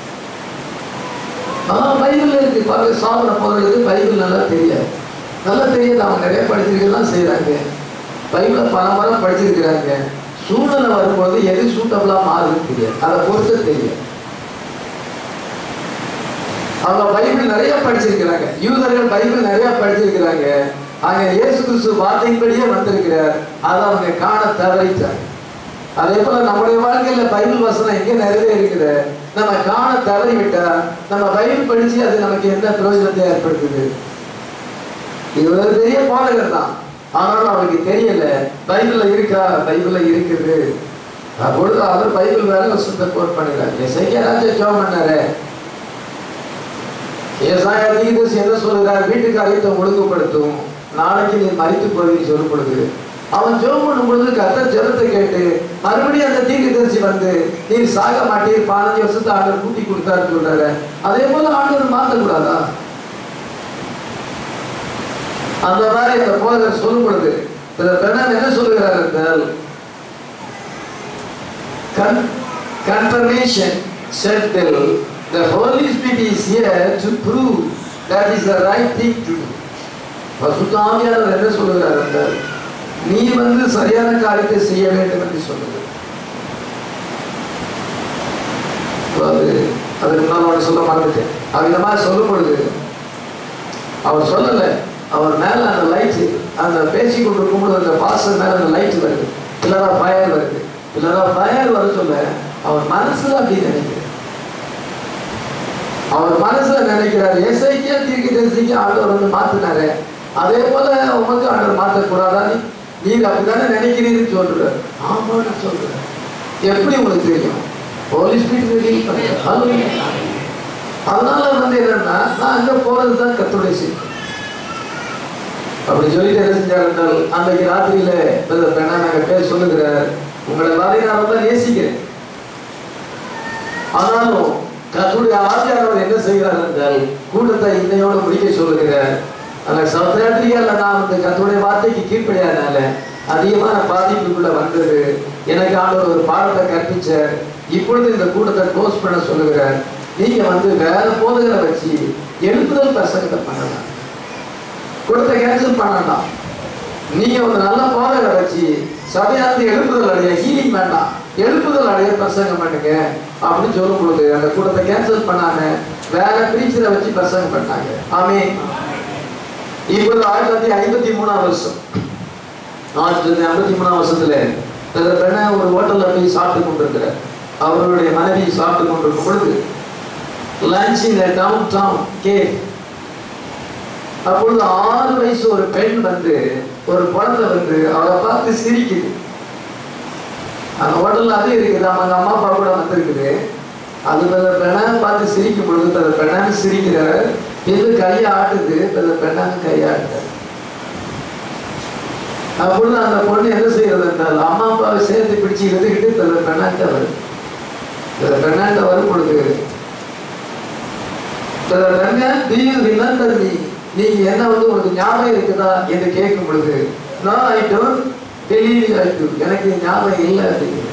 ஆனா பைபிள்ல இருக்கு பாருங்க, சாப்பிட போறதுக்கு பைபிள் நல்லா தெரியாது. நல்லா தெரியாது. அவங்க நிறைய படிச்சிருக்கலாம் செய்யறாங்க. பைபிளை பல முறை படிச்சிருக்கிறாங்க. சூழ்நிலை வரும்போது எது சூட்டபிளா மாறுதுன்னு தெரியாது. அதை பொறுத்து தெரியாது. அவங்க பைபிள் நிறைய படிச்சிருக்கிறாங்க. யூதர்கள் பைபிள் நிறைய படிச்சிருக்கிறாங்க. அங்க இயேசு கிறிஸ்து வார்த்தையின்படியே வந்திருக்கிறார். அதை அவங்க காண தவறிட்டாங்க. அதே போல நம்முடைய வாழ்க்கையில பைபிள் வசனம் எங்க நிறைய இருக்குது. நம்ம காண தவறி விட்டா நம்ம பைபிள் படிச்சு அது நமக்கு என்ன பிரயோஜனத்தை ஏற்படுத்துது? இது ஒரு பெரிய போதகர் தான். ஆனாலும் அவருக்கு தெரியல பைபிள்ல இருக்கா, பைபிள்ல இருக்குது. அப்பொழுது அவர் பைபிள் வேலை வசனத்தை கோட் பண்ணுறாரு. எசைக்கியா ராஜா ஜெபம் பண்ணாரு. ஏசாயா தீர்க்கதரிசி என்ன சொல்கிறார்? வீட்டுக்கு அறிவித்த ஒழுங்குபடுத்தும், நாளைக்கு நீ மரித்து போவீன்னு சொல்லும் பொழுது அவன் ஜெபம் பண்ணும் பொழுது கர்த்தர் ஜெபத்தை கேட்டு மறுபடியும் அந்த தீர்க்கதரிசி வந்து நீர் சாக மாட்டீர், பதினஞ்சு வருஷத்தை ஆண்டவர் கூட்டி கொடுத்தாரு சொல்றாரு. அதே போல ஆண்டவர் மாற்றக்கூடாதா? அந்த மாதிரி அந்த போதகர் சொல்லும் பொழுது என்ன சொல்லுகிறார் என்றால், confirmation said till the Holy Spirit is here to prove that is the right thing to do. பரிசுத்த ஆவியானவர் என்ன சொல்லுகிறார் என்றால், நீ வந்து சரியான காரியத்தை செய்ய வேண்டும் என்று சொல்லுது. அதுக்கு நான் சொல்ல மறந்துட்டேன். அவர் இந்த மாதிரி சொல்லும் பொழுது அவர் சொல்லல, அவர் மேல அந்த லைட், அந்த பேசி கொண்டு இருக்கும்போது அந்த பாஸ்டர் மேல அந்த லைட் வருது, பில்லரா ஃபயர் வருது. பில்லரா ஃபயர் வர சொல்ல அவர் மனசுல அப்படி நினைக்கிறார். அவர் மனசுல நினைக்கிறார், எசைக்கியா தீர்க்கதரிசிக்கு ஆண்டவர் வந்து மாத்தினாரு, அதே போல உமக்கு ஆண்டவர் மாற்றக்கூடாதா? நீங்க அப்படித்தானே நினைக்கிறீங்கன்னு சொல்றாரு. ஆமான்னு சொல்றாரு. எப்படி உங்களுக்கு தெரியும்? ஹோலி ஸ்பிரிட் ரிவீல் பண்றாரு. அதனால வந்து என்னன்னா, நான் அங்க போறதுதான் கர்த்தருடைய சித்தம். அப்படி சொல்லிட்டு என்ன செஞ்சார் என்றால், அன்றைக்கு ராத்திரியில பெண்ணா நாங்க பேர் சொல்லுகிறார், உங்களை வரை நான் தான் நேசிக்கிறேன். ஆனாலும் கர்த்தருடைய ஆவியானவர் என்ன செய்கிறார் என்றால், கூட்டத்தை இன்னையோடு முடிக்க சொல்லுகிறார். அந்த சௌத்ராத்திரியால நான் வந்து கர்த்தருடைய வார்த்தைக்கு கீழ்ப்படியாதனால அதிகமான பாதிப்புக்குள்ள வந்தது. எனக்கு ஆண்டவர் ஒரு பாடத்தை கற்பிச்சார். இப்பொழுது இந்த கூட்டத்தை க்ளோஸ் பண்ண சொல்லுகிறார். நீங்க வந்து வேற போதகரை வச்சு எழுப்புதல் பிரசங்கத்தை பண்ணலாம், கூட்டத்தை கேன்சல் பண்ணலாம். நீங்க ஒரு நல்ல போதகரை வச்சு சபையானது எழுப்புதல் அடைய, ஹீலிங் வேண்டாம், எழுப்புதல் அடைய பிரசங்கம் பண்ணுங்க அப்படின்னு சொல்லும் பொழுது அந்த கூட்டத்தை கேன்சல் பண்ணாங்க. வேற பிரீச்சரை வச்சு பிரசங்கம் பண்ணாங்க. ஆமென். இப்பொழுது ஆயிரத்தி தொள்ளாயிரத்தி ஐம்பத்தி மூணாம் வருஷம் ஆயிரத்தி தொள்ளாயிரத்தி ஐம்பத்தி மூணாம் வருஷத்துல பெண்ண ஒரு ஹோட்டல்ல போய் சாப்பிட்டு கொண்டிருக்கிறார். அவருடைய மனைவி சாப்பிட்டு கொண்டிருக்கும் பொழுது lunch in town town cake. அப்பொழுது ஆறு வயசு ஒரு பெண் வந்து, ஒரு குழந்தை வந்து அவளை பார்த்து சிரிக்குது. அந்த ஹோட்டல்ல அது இருக்குது, அவங்க அம்மா அப்பா கூட வந்திருக்குது. அது பெண்ணை பார்த்து சிரிக்கும் பொழுது அந்த பெண்ணான்னு சிரிக்கிறார். இது கையை ஆட்டுது, பெண்ணாங்க கையாட்டுறாரு. அப்பொழுது அந்த பொண்ணு என்ன செய்யறது என்றால், அம்மா அப்பாவை சேர்த்து பிடிச்சி எழுதுகிட்டு பெண்ணாண்ட வருது. பெண்ணாண்ட வரும் பொழுது நீங்க என்ன வந்து உங்களுக்கு ஞாபகம் இருக்குதா என்று கேட்கும் பொழுது, நான் ஆயிட்டும் டெலிவரி ஆயிட்டும், எனக்கு ஞாபகம் இல்லை அப்படிங்கிறது.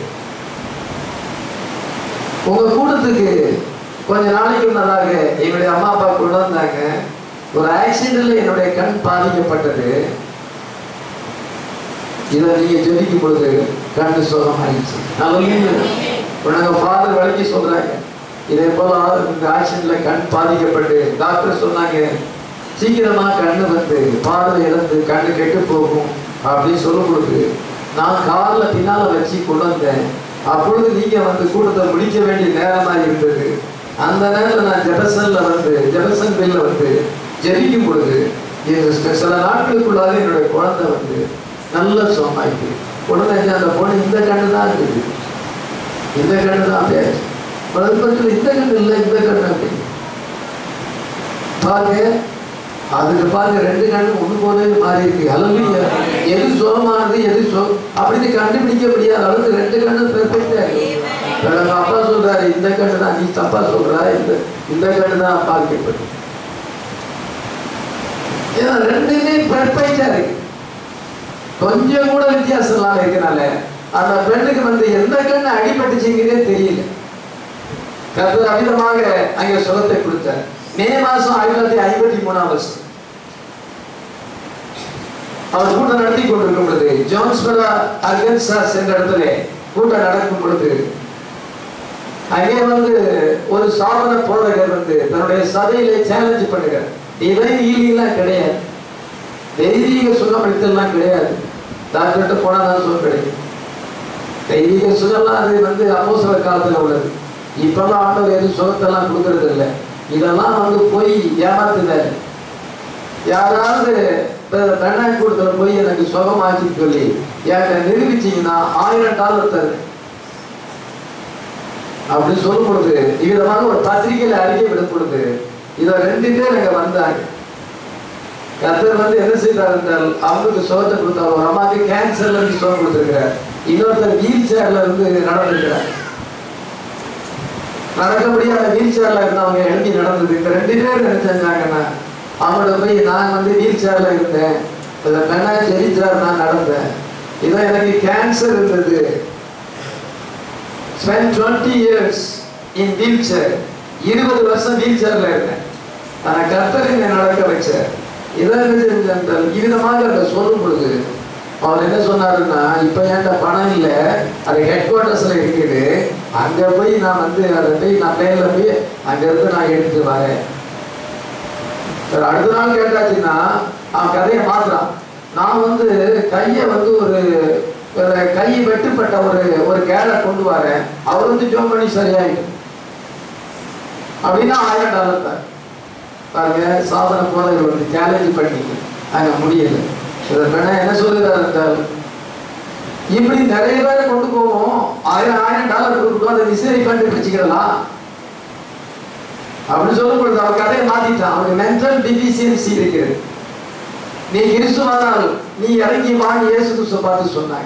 உங்க கூட்டத்துக்கு கொஞ்ச நாளைக்கு முன்னதாக என்னுடைய அம்மா அப்பா கொண்டு வந்தாங்க. ஒரு ஆக்சிடென்ட்ல என்னுடைய கண் பாதிக்கப்பட்டது. இதை நீங்க ஜெபிக்கும் பொழுது கண்ணு சுகமாயிடுச்சு. நாங்க ஃபாதர் வழக்கி சொல்றாங்க, இதே போல இந்த ஆக்சிடென்ட்ல கண் பாதிக்கப்பட்டு டாக்டர் சொன்னாங்க, சீக்கிரமா கண்ணு வந்து பார்வை இழந்து கண்ணு கெட்டு போகும் அப்படின்னு சொல்லும் பொழுது நான் கார்ல பின்னால வச்சு கொண்டு வந்தேன். அப்பொழுது நீங்க வந்து கூட்டத்தை முடிக்க வேண்டிய நேரமா இருந்தது. அந்த நேரத்தில் நான் ஜெபசன்ல வந்து ஜெபசன் பில்ல வந்து ஜெபிக்கும் பொழுது சில நாட்களுக்குள்ளாக என்னுடைய குழந்தை வந்து நல்ல சுகமாயிட்டு உடனே அந்த பொண்ணு இந்த கண்ணு தான் இருக்குது, இந்த கண்ணு தான் பேச்சு பக்கத்தில் இந்த கண்ணு இல்லை இந்த கண்ணு அப்படின்னு பாருங்க. அதுக்கு பாருங்க ரெண்டு கண்ணு ஒன்று போல மாறி இருக்கு. அல்ல எது சுகமானது எது சொ அப்படின்னு கண்டுபிடிக்க முடியாத அளவுக்கு ரெண்டு கண்ணு பெர்ஃபெக்டா இருக்கு. அப்பா சொல்றாரு இந்த கண்ணு தான், நீ தப்பா சொல்றா, இந்த இந்த கண்ணு தான் பாதிக்கப்பட்டு. ஏன்னா ரெண்டுமே பெர்ஃபெக்டா இருக்கு, கொஞ்சம் கூட வித்தியாசம் இல்லாம இருக்கனால அந்த பெண்ணுக்கு வந்து எந்த கண்ணு அடிபட்டுச்சுங்கிறதே தெரியல. கர்த்தர் அமிதமாக அங்கே சுகத்தை கொடுத்தார். மே மாசம் ஆயிரத்தி தொள்ளாயிரத்தி ஐம்பத்தி மூணாம் வருஷம் அவர் கூட்டம் நடத்தி கொண்டிருக்கும் பொழுது ஜோன்ஸ்பரா அர்கன்சாஸ் என்ற இடத்துல கூட்டம் நடக்கும் பொழுது அங்கே வந்து ஒரு சாதன போதகர் வந்து தன்னுடைய சபையிலே சேலஞ்ச் பண்ணுகிறார். டிவைன் ஹீலிங்லாம் கிடையாது, தெய்வீக சுகமளித்தல்லாம் கிடையாது, டாக்டர்கிட்ட போனா தான் சுகம் கிடைக்கும். தெய்வீக சுகம்லாம் அது வந்து அப்போஸ்தலர் காலத்துல உள்ளது. இப்பெல்லாம் ஆண்டவர் எதுவும் சுகத்தெல்லாம் கொடுக்கறது இல்லை. இதெல்லாம் வந்து போய் ஏமாத்துனாரு. யாராவது பெண்ணாய் கூட்டத்தில் போய் எனக்கு சுகமாச்சின்னு சொல்லி என்கிட்ட நிரூபிச்சிங்கன்னா ஆயிரம் டாலர் தரு அப்படி சொல்லும் பொழுது இவ்விதமாக ஒரு பத்திரிகையில அறிக்கை விடப்படுது. இதை ரெண்டு பேர் அங்க வந்தாங்க. கர்த்தர் வந்து என்ன செய்தார் என்றால் அவங்களுக்கு சுகத்தை கொடுத்தார். ஒரு அம்மாவுக்கு கேன்சர்ல இருந்து சுகம் கொடுத்துருக்கிறார், இன்னொருத்தர் வீல் சேர்ல இருந்து நடந்திருக்கிறார். நடக்க முடியாத வீல் சேர்ல இருந்தவங்க எழுதி நடந்தது. இந்த ரெண்டு பேர் நினைச்சாங்கன்னா அவங்களோட போய் நான் வந்து வீல் சேர்ல இருந்தேன், பெண்ணா ஜெயிச்சார், நான் நடந்தேன், இதோ எனக்கு கேன்சர் இருந்தது, spent twenty years in wheelchair, இருபது வருஷம் வீல் சேர்ல இருந்தேன், ஆனா கர்த்தர் என்னை நடக்க வச்சார். இதான் இவ்விதமாக அதை சொல்லும் பொழுது அவர் என்ன சொன்னாருன்னா, இப்ப என்கிட்ட பணம் இல்லை, அது ஹெட் குவார்டர்ஸ்ல இருக்குது, அங்க போய் நான் வந்து அதை போய் நான் பிளேன்ல போய் அங்க இருந்து நான் எடுத்துட்டு வரேன். அடுத்த நாள் கேட்டாச்சுன்னா அவன் கதையை மாத்துறான். நான் வந்து கையை வந்து ஒரு கை வெட்டுப்பட்ட ஒரு ஒரு கேரை கொண்டு வரேன், அவர் வந்து ஜோம் பண்ணி சரியாயிட்டு அப்படின்னா ஆயிரம் டாலர் தான். பாருங்க, சாதனை போதகர் வந்து சேலஞ்ச் பண்ணி அங்க முடியல. என்ன சொல்லுகிறார் என்றால், இப்படி நிறைய பேரை கொண்டு போவோம், ஆயிரம் ஆயிரம் டாலர் கொடுக்கணும், அதை விசேரி பண்ணி வச்சுக்கலாம் அப்படின்னு சொல்லும் பொழுது அவன் கதையை மாத்திட்டான். அவனுக்கு மென்டல் டிஃபிஷியன்சி இருக்கிறது. நீ கிறிஸ்துவானால் நீ இறங்கி வாங்கி இயேசு கிறிஸ்துவ பார்த்து சொன்னாங்க.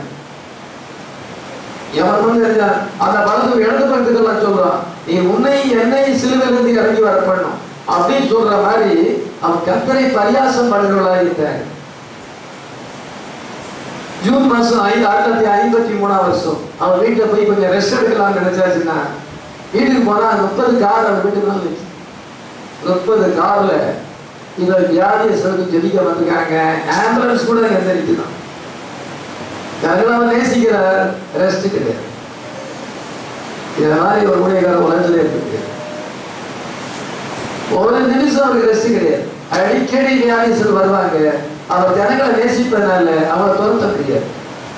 எவன் வந்து அந்த வலது இடது பக்கத்துக்கெல்லாம் சொல்றான், நீ உன்னை என்னை சிலுவையிலிருந்து இறங்கி வர பண்ணும் அப்படின்னு சொல்ற மாதிரி அவன் கர்த்தரை பரியாசம் பண்ணுறவளா இருந்தாங்க. ஜூன் மாசம் ஐந்து ஆயிரத்தி தொள்ளாயிரத்தி ஐம்பத்தி மூணாம் வருஷம் அவன் வீட்டுல போய் கொஞ்சம் ரெஸ்ட் எடுக்கலாம்னு நினைச்சாச்சுன்னா வீட்டுக்கு போனா முப்பது கார் அவன் வீட்டுக்கு தான் இருந்துச்சு. முப்பது கார்ல இத வியாதியை சிறப்பு ஜெபிக்க வந்திருக்காங்க. ஆம்புலன்ஸ் கூட எந்திரிக்குதான். அவன் நேசிக்கிற ரெஸ்ட் கிடையாது. இத மாதிரி ஒரு ஊழியக்கார உலகத்துல இருக்கு. ஒரு நிமிஷம் அவருக்கு ரெஸ்ட் கிடையாது. அடிக்கடி வியாதிகள் வருவாங்க. அவர் ஜனங்களை நேசிப்பதனால அவங்களை துரத்த முடியாது.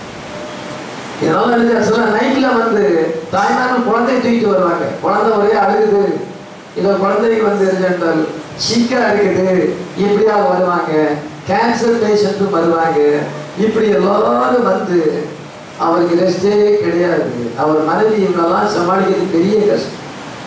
இதனால சில நைட்ல வந்து தாய்மார்கள் குழந்தை தூக்கிட்டு வருவாங்க. குழந்தை ஒரே அழுகுது, இத குழந்தைக்கு வந்து இருந்தால் சீக்கா இருக்குது, இப்படியாக வருவாங்க. கேன்சர் பேஷண்ட்டும் வருவாங்க. இப்படி எல்லாரும் வந்து அவருக்கு ரெஸ்டே கிடையாது. அவர் மனைவி இவங்களெல்லாம் சமாளிக்கிறது பெரிய கஷ்டம்.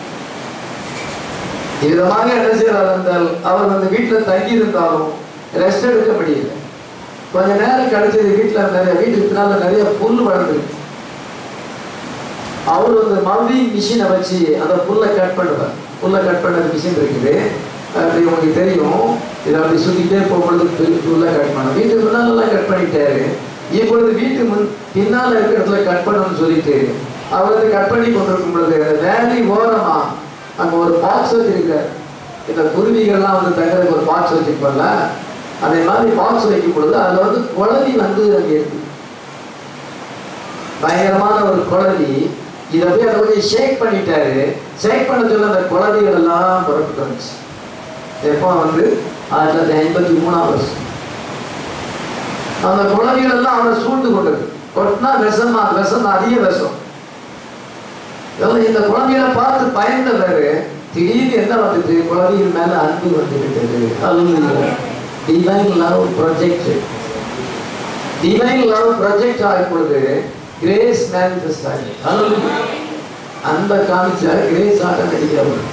விதமாக என்ன செய்யறார் என்றால், அவர் வந்து வீட்டுல தங்கி இருந்தாலும் ரெஸ்ட் எடுக்க முடியல. கொஞ்ச நேரம் கிடைச்சது, வீட்டுல நிறைய வீட்டுக்கு பின்னால நிறைய புல் வளர்ந்துருக்கு. அவர் வந்து மல்விங் மிஷினை வச்சு அந்த புல்லை கட் பண்ணுவார். புல்லை கட் பண்ண மிஷின் இருக்குது, அப்படி உங்களுக்கு தெரியும். இதை அப்படி சுத்திட்டே போகும்பொழுது புல்லை கட் பண்ண வீட்டுக்கு முன்னாலெல்லாம் கட் பண்ணிட்டாரு. இப்பொழுது வீட்டு முன் பின்னால இருக்கிற இடத்துல கட் பண்ணணும்னு சொல்லிட்டு அவர் வந்து கட் பண்ணி கொண்டிருக்கும் பொழுது வேலி ஓரமா அங்க ஒரு பாக்ஸ் வச்சிருக்காரு. இந்த குருவிகள்லாம் வந்து தங்குறதுக்கு ஒரு பாக்ஸ் வச்சிருப்போம்ல, அதே மாதிரி பாக்ஸ் வைக்கும் பொழுது அதுல வந்து குழவி வந்து அங்கே இருக்கு. பயங்கரமான ஒரு குழவி. இதை போய் அதை கொஞ்சம் ஷேக் பண்ணிட்டாரு. ஷேக் பண்ண சொல்ல அந்த குழவிகள் எல்லாம் புறப்பட்டு வந்துச்சு. எப்போ வந்து ஆயிரத்தி தொள்ளாயிரத்தி ஐம்பத்தி மூணாம் வருஷம் அந்த குழவிகள் எல்லாம் அவனை சூழ்ந்து கொண்டது. கொட்டினா விஷமா, விஷம் அதிக விஷம். இந்த குழந்தைகளை பார்த்து பயந்தவர் திடீர்னு என்ன வந்துட்டு, குழந்தைகள் மேல அன்பு வந்து விட்டது. Divine love project. Divine love project ஆகும் பொழுது கிரேஸ் மேனிஃபெஸ்ட் ஆகி அந்த காமிச்சா கிரேஸ் ஆட்டோமேட்டிக்கா வரும்.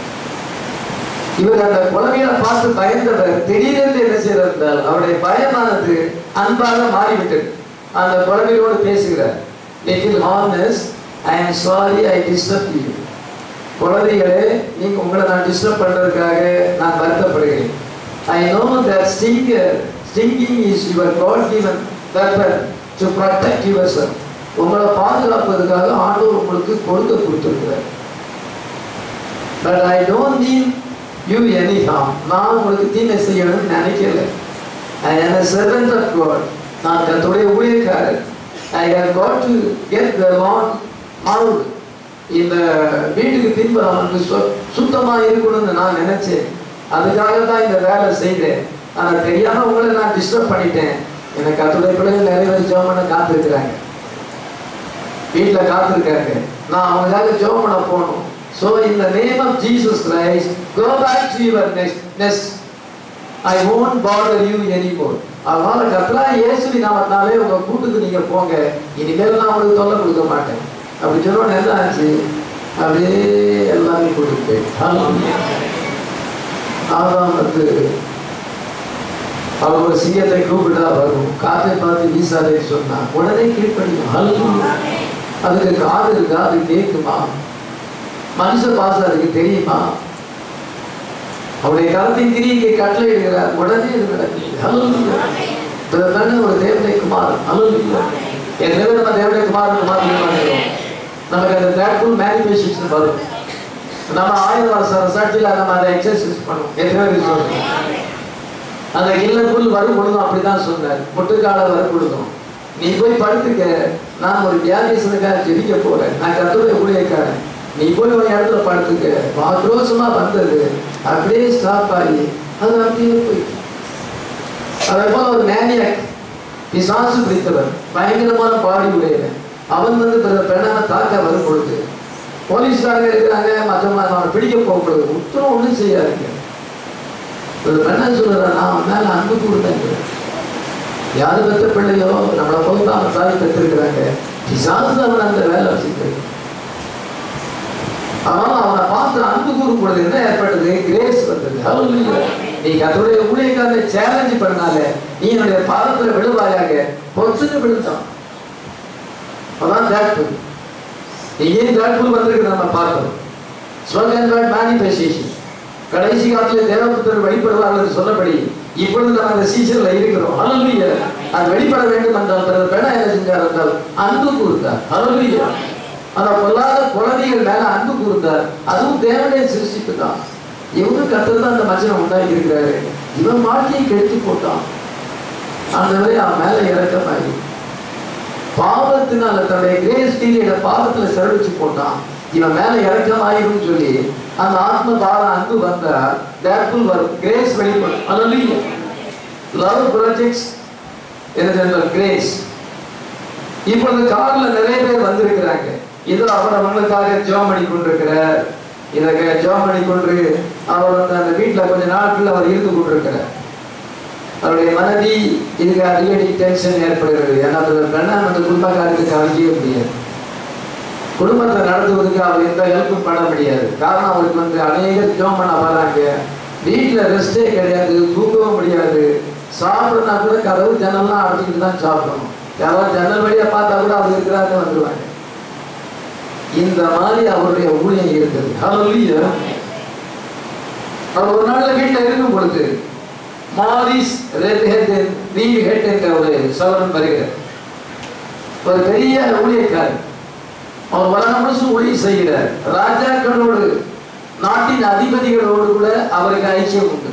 இவர் அந்த குழந்தைகளை பார்த்து பயந்தவர் திடீரென்று என்ன செய்தார், அவருடைய பயமானது அன்பாக மாறிவிட்டது. அந்த குழந்தைகளோடு பேசுகிறார். Little hornets, I am sorry I disturb you. குழந்தைகளே, நீங்க உங்களை நான் டிஸ்டர்ப் பண்றதுக்காக நான் வருத்தப்படுகிறேன். I know that stinger stinging is your God given weapon to protect yourself. உங்களை பாதுகாப்பதற்காக ஆண்டவர் உங்களுக்கு கொடுக்க கொடுத்திருக்கிறார். But I don't need you any harm. நான் உங்களுக்கு தீமை செய்யணும்னு நினைக்கல. ஐ am a servant of God. நான் கர்த்தருடைய ஊழியக்காரர். I have got to get the lawn out. இந்த வீட்டுக்கு பின்புறம் வந்து சுத்தமா இருக்கணும்னு நான் நினைச்சேன். அதுக்காக தான் இந்த வேலை செய்தேன். ஆனா தெரியாம உங்களை நான் டிஸ்டர்ப் பண்ணிட்டேன். எனக்கு கர்த்தருடைய பிள்ளைகள் நிறைய பேர் ஜெபம் பண்ண காத்திருக்கிறாங்க, வீட்டுல காத்திருக்காங்க. நான் அவங்களுக்காக ஜெபம் பண்ண போகணும். So in the name of Jesus Christ, go back to your nest. nest. I won't bother you anymore. அதனால கர்த்தராகிய இயேசுவின் நாமத்தினாலே உங்க கூட்டுக்கு நீங்க போங்க. இனிமேல் நான் உங்களுக்கு தொல்லை கொடுக்க மாட்டேன். அப்படி சொன்னோன்னு என்ன ஆச்சு, அப்படியே எல்லாமே கூட்டிட்டு போயிட்டு அதான் வந்து அவர் ஒரு சிங்கத்தை கூப்பிட்டா வரும், காற்றை பார்த்து வீசாதே சொன்னா உடனே கீழ்ப்படியும். அதுக்கு காது இருக்கா, அது கேட்குமா? மனுஷ பாசம் அதுக்கு தெரியுமா? அவருடைய கருத்தின் கிரியை கட்டளை எடுக்கிறார், உடனே இது நடக்குது. ஒரு தேவனை குமாரன் அலுவலி எத்தனை பேர் நம்ம தேவனை குமாரன் குமாரன் நமக்கு அந்த தேட்ஃபுல் மேனிஃபெஸ்டேஷன் வரும். நம்ம ஆயிரம் வருஷம் சாட்சியில் நம்ம அதை எக்ஸசைஸ் பண்ணுவோம். எத்தனை பேர் சொல்றோம்? அந்த இல்லக்குள் வரும் பொழுதும் அப்படிதான் சொன்னார். முட்டுக்கால வரும் பொழுதும் நீ போய் படுத்துக்க, நான் ஒரு வியாதிசனுக்காக ஜெபிக்க போறேன், நான் கர்த்தருடைய ஊழியக்காரன், நீ போய் ஒரு இடத்துல படுத்துக்க. ஆக்ரோஷமா வந்தது அப்படியே ஸ்டாப் ஆகி அது அப்படியே போயிட்டு. அதே போல ஒரு மேனியாக், பிசாசு பிடித்தவன், பயங்கரமான பாடி உடையவன், அவன் வந்து பெண்ணான தாக்க வரும் பொழுது போலீஸ்காரங்க இருக்கிறாங்க, மற்றவங்க அவனை பிடிக்க போகப்படுது. உத்தரம் ஒன்றும் செய்யாதுங்க. ஒரு பெண்ணை சொல்லுறான், நான் மேல அன்பு கூறுதேன். யாரு பெற்ற பிள்ளையோ நம்மளை போது அவன் தாய் பெற்றிருக்கிறாங்க. பிசாசு அவன் அந்த வேலை வச்சுக்கிறது. அதனால அவனை பார்த்து அன்பு கூறும் பொழுது என்ன ஏற்பட்டது, கிரேஸ் வந்தது. நீ கர்த்தருடைய ஊழியக்காரனை சேலஞ்ச் பண்ணால நீ என்னுடைய பாதத்துல விழுவாயாக பொறுத்துட்டு விழுந்தான். அதான் தேட்ஃபுல். இங்கேயும் தேட்ஃபுல் வந்திருக்கு, நம்ம பார்க்கணும். ஸ்வர்க் மேனிஃபெஸ்டேஷன் கடைசி காலத்துல தேவபுத்திரர் வெளிப்படுவார்கள் சொல்லபடி இப்பொழுது நம்ம அந்த சீசன்ல இருக்கிறோம். ஹல்லேலூயா. அது வெளிப்பட வேண்டும் என்றால் பிறகு பெண்ணா என்ன செஞ்சார் என்றால் அன்பு கூர்ந்தார். ஹல்லேலூயா. அந்த பொல்லாத குழந்தைகள் மேல அன்பு கூர்ந்தார். அதுவும் தேவனுடைய சிருஷ்டிப்பு தான். இவங்க கர்த்தர் தான் அந்த மனுஷனை உண்டாக்கி இருக்கிறாரு. இவன் வாழ்க்கையை கெடுத்து போட்டான். அந்த வரை அவன் மேல இறக்கமாகி பாவத்தினால தன்னுடைய கிரேஸ் பீரியட பாவத்துல செலவிச்சு போட்டான். இவன் மேல இறக்கமாயிரும் சொல்லி அந்த ஆத்ம பார அன்பு வந்தா தேட்ஃபுல் வரும், கிரேஸ் வெளிப்படும். ஹல்லேலூயா. லவ் ப்ராஜெக்ட்ஸ் என்ன கிரேஸ். இப்பொழுது கார்ல நிறைய பேர் வந்திருக்கிறாங்க. இதோ அவர் அவங்களுக்காக ஜெபம் பண்ணி கொண்டிருக்கிறார். இதை ஜெபம் பண்ணி கொண்டு அவர் வந்து அந்த வீட்டுல கொஞ்ச நாட்கள் அவர் இருந்து கொண்டிருக்கிறார். அவருடைய மனைவி இதுக்கு அடிக்கடி டென்ஷன் ஏற்படுகிறது. ஏன்னா பெண்ணா அந்த குடும்பக்காரருக்கு கவனிக்கவே முடியாது. குடும்பத்தை நடத்துவதற்கு அவர் எந்த ஹெல்ப்பும் பண்ண முடியாது. காரணம் அவருக்கு வந்து அநேகர் ஜெபம் பண்ண வராங்க. வீட்டுல ரெஸ்டே கிடையாது, தூங்கவும் முடியாது. சாப்பிடனா கூட கதவு ஜன்னல்லாம் அடிச்சுட்டு தான் சாப்பிடணும். யாராவது ஜன்னல் வழியா பார்த்தா கூட அவர் இருக்கிறாருன்னு வந்துருவாங்க. இந்த மாதிரி அவருடைய ஊழியம் இருக்குது. ஹல்லேலூயா. அவர் ஒரு நாள்ல வீட்டுல இருக்கும் பொழுது Morris Redhead Reedhead என்ற ஒரு சவரன் வருகிறார். ஒரு பெரிய ஊழியக்காரர். அவர் உலகம் முழுசும் ஊழியம் செய்கிறார். ராஜாக்களோடு நாட்டின் அதிபதிகளோடு கூட அவருக்கு ஐக்கியம் உண்டு.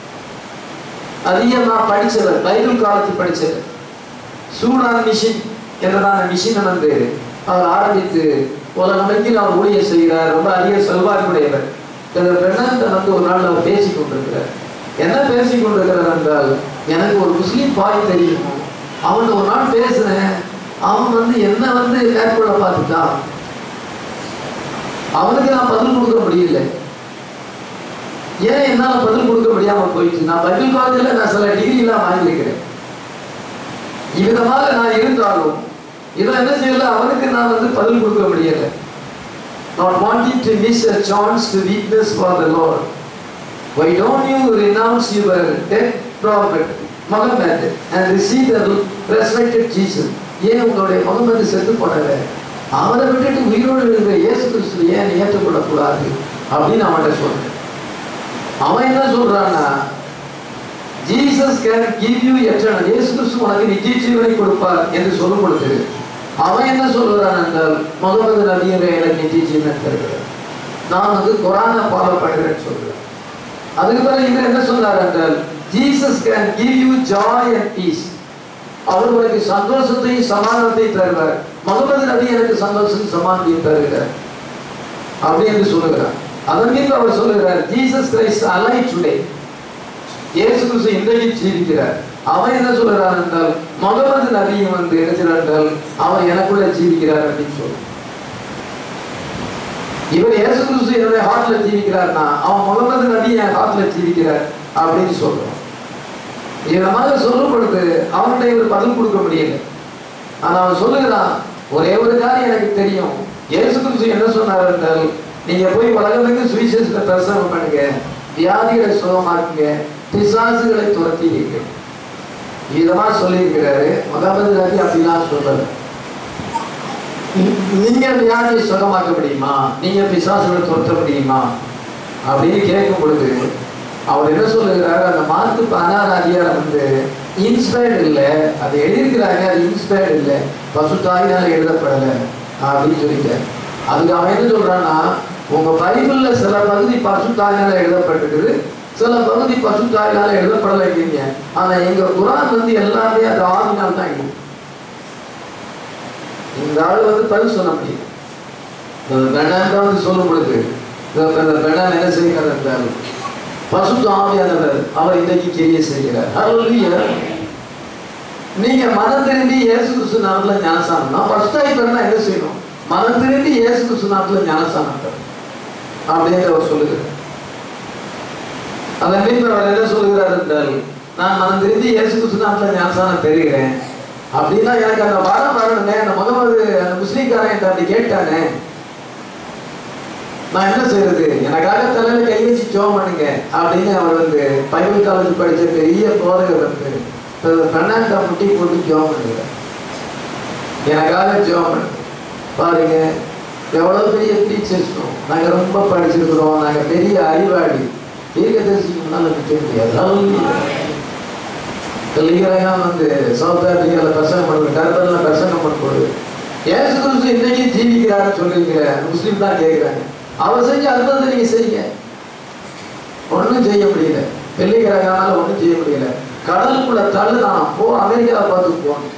அதிகமா படிச்சவர், பைபிள் காலத்தில் படிச்சவர். சூடான் மிஷின் என்றதான மிஷினை வந்து அவர் ஆரம்பித்து உலகமெங்கில் அவர் ஊழியம் செய்கிறார். ரொம்ப அதிக செல்வாக்குடையவர். பெண்ணாண்ட வந்து ஒரு நாள் அவர் பேசிக் கொண்டிருக்கிறார். என்ன பேசிக் கொண்டிருக்கிறார் என்றால், எனக்கு ஒரு முஸ்லீம் பாய் தெரியும், அவன் ஒரு நாள் பேசுனேன், அவன் வந்து என்ன வந்து மேற்கொள்ள பார்த்துட்டான், அவனுக்கு நான் பதில் கொடுக்க முடியல. ஏன் என்னால பதில் கொடுக்க முடியாம போயிடுச்சு? நான் பைபிள் காலேஜில் நான் சில டிகிரி எல்லாம் வாங்கியிருக்கிறேன். இவ்விதமாக நான் இருந்தாலும் இவன் என்ன செய்யல, அவனுக்கு நான் வந்து பதில் கொடுக்க முடியல. Not wanting to miss a chance to witness for the Lord. Why don't you renounce your dead prophet Muhammad and receive the resurrected Jesus? ஏன் உங்களுடைய முகமது செத்து போனவ அவரை விட்டுட்டு உயிரோடு இருக்கிற இயேசு கிறிஸ்து ஏன் ஏற்றுக்கொள்ளக்கூடாது அப்படின்னு அவன்கிட்ட சொல்றேன். அவன் என்ன சொல்றான்னா, Jesus can give you eternal, இயேசு கிறிஸ்து உனக்கு நித்திய ஜீவனை கொடுப்பார் என்று சொல்லும் பொழுது அவன் என்ன சொல்லுறான் என்றால், முகமது நபியரை எனக்கு நித்திய ஜீவன் தருகிறார், நான் வந்து குரானை ஃபாலோ பண்ணுறேன்னு சொல்றேன். அதுக்கு பிறகு இவர் என்ன சொன்னார் என்றால், Jesus can give you joy and peace, அவர் உனக்கு சந்தோஷத்தையும் சமாதானத்தையும் தருவார், முகமது நபி எனக்கு சந்தோஷம் சமாதானத்தையும் தருகிறார் அப்படி என்று சொல்லுகிறார். அதன் மீது அவர் சொல்லுகிறார், ஜீசஸ் கிரைஸ்ட் அலைவ் டுடே, இயேசு கிறிஸ்து இன்றைக்கு ஜீவிக்கிறார். அவன் என்ன சொல்றான் என்றால், முகமது நபியும் வந்து எடுக்கிறார்கள், அவர் எனக்குள்ள ஜீவிக்கிறார் அப்படின்னு சொல்ற. இவர் இயேசு கிறிஸ்து என்னுடைய ஹார்ட்ல ஜீவிக்கிறார்னா அவன் முகமது நபி என் ஹார்ட்ல ஜீவிக்கிறார் அப்படின்னு சொல்றான். இந்த மாதிரி சொல்லும் பொழுது அவன்கிட்ட இவர் பதில் கொடுக்க முடியல. ஆனா அவன் சொல்லுகிறான், ஒரே ஒரு காரியம் எனக்கு தெரியும், இயேசு கிறிஸ்து என்ன சொன்னார் என்றால், நீங்க போய் உலகத்துக்கு சுவிசேஷத்தை பிரசங்கம் பண்ணுங்க, வியாதிகளை சுகமாக்குங்க, பிசாசுகளை துரத்திடுங்க, இதமா சொல்லியிருக்கிறாரு. முகமது நபி அப்படிலாம் சொல்றாரு. நீங்க வியாதியை சுகமாக்க முடியுமா, நீங்க பிசாசுகளை துரத்த முடியுமா அப்படின்னு கேட்கும் பொழுது அவர் என்ன சொல்லுகிறாரு, அந்த மார்க்கு பதினாறு அதிகாரம் வந்து இன்ஸ்பயர்ட் இல்லை, அது எழுதியிருக்கிறாங்க, அது இன்ஸ்பயர்ட் இல்லை, பசுத்தாயினால எழுதப்படலை அப்படின்னு சொல்லிட்டார். அதுக்கு அவன் என்ன சொல்றான்னா, உங்க பைபிள்ல சில பகுதி பசுத்தாயினால எழுதப்பட்டிருக்குது, சில பகுதி பசுத்தாயினால எழுதப்படலைங்க, ஆனா எங்க குரான் வந்து எல்லாமே அது ஆவினால் தான் எழுது. இந்த ஆள் வந்து பதில் சொல்ல முடியும். வந்து சொல்லும் பொழுது என்ன செய்கிறார் என்றால், பசுத்த ஆவியானவர் அவர் இன்றைக்கு கிரியை செய்கிறார். ஹல்லேலூயா. நீங்க மனம் திரும்பி இயேசு கிறிஸ்து நாமத்துல ஞானஸ்நானம், நான் ஃபர்ஸ்ட் டைம் பண்ணா என்ன செய்யணும், மனம் திரும்பி இயேசு கிறிஸ்து நாமத்துல ஞானஸ்நானம் அப்படின்னு அவர் சொல்லுகிறார். அதன் மீது அவர் என்ன சொல்லுகிறார் என்றால், நான் மனம் திரும்பி இயேசு கிறிஸ்து நாமத்துல ஞானஸ்நானம் பெறுகிறேன் அப்படின்னா எனக்கு அந்த வரம் வரணுங்க, அந்த முகமது அந்த முஸ்லீம்காரன் என்கிட்ட அப்படி கேட்டானே, நான் என்ன செய்யறது, எனக்காக தலையில கை வச்சு ஜோம் பண்ணுங்க அப்படின்னு அவர் வந்து பைபிள் காலேஜ் படிச்ச பெரிய போதகர் வந்து பெண்ணாண்டா முட்டி போட்டு ஜோம் பண்ணுங்க, எனக்காக ஜோம் பண்ணுங்க. பாருங்க எவ்வளவு பெரிய டீச்சர்ஸ், நாங்க ரொம்ப படிச்சிருக்கிறோம், நாங்க பெரிய அறிவாளி, தீர்க்கதரிசிக்கு முன்னால நிற்க முடியாது. வந்து சவுத் ஆப்பிரிக்கால பிரசங்கம் பண்ணுறது, டர்பன்ல பிரசங்கம் பண்ணும்போது இயேசு கிறிஸ்து இன்றைக்கு ஜீவிக்கிறாருன்னு சொல்லியிருக்கிற முஸ்லீம் தான் கேட்கிறாங்க, அவர் செஞ்ச அற்புதத்தை நீங்க செய்யுங்க. ஒன்றும் செய்ய முடியல, வெள்ளிக்கிழமைனால ஒன்றும் செய்ய முடியல, கடலுக்குள்ள தள்ளுதான் போ, அமெரிக்காவை பார்த்து போகணும்.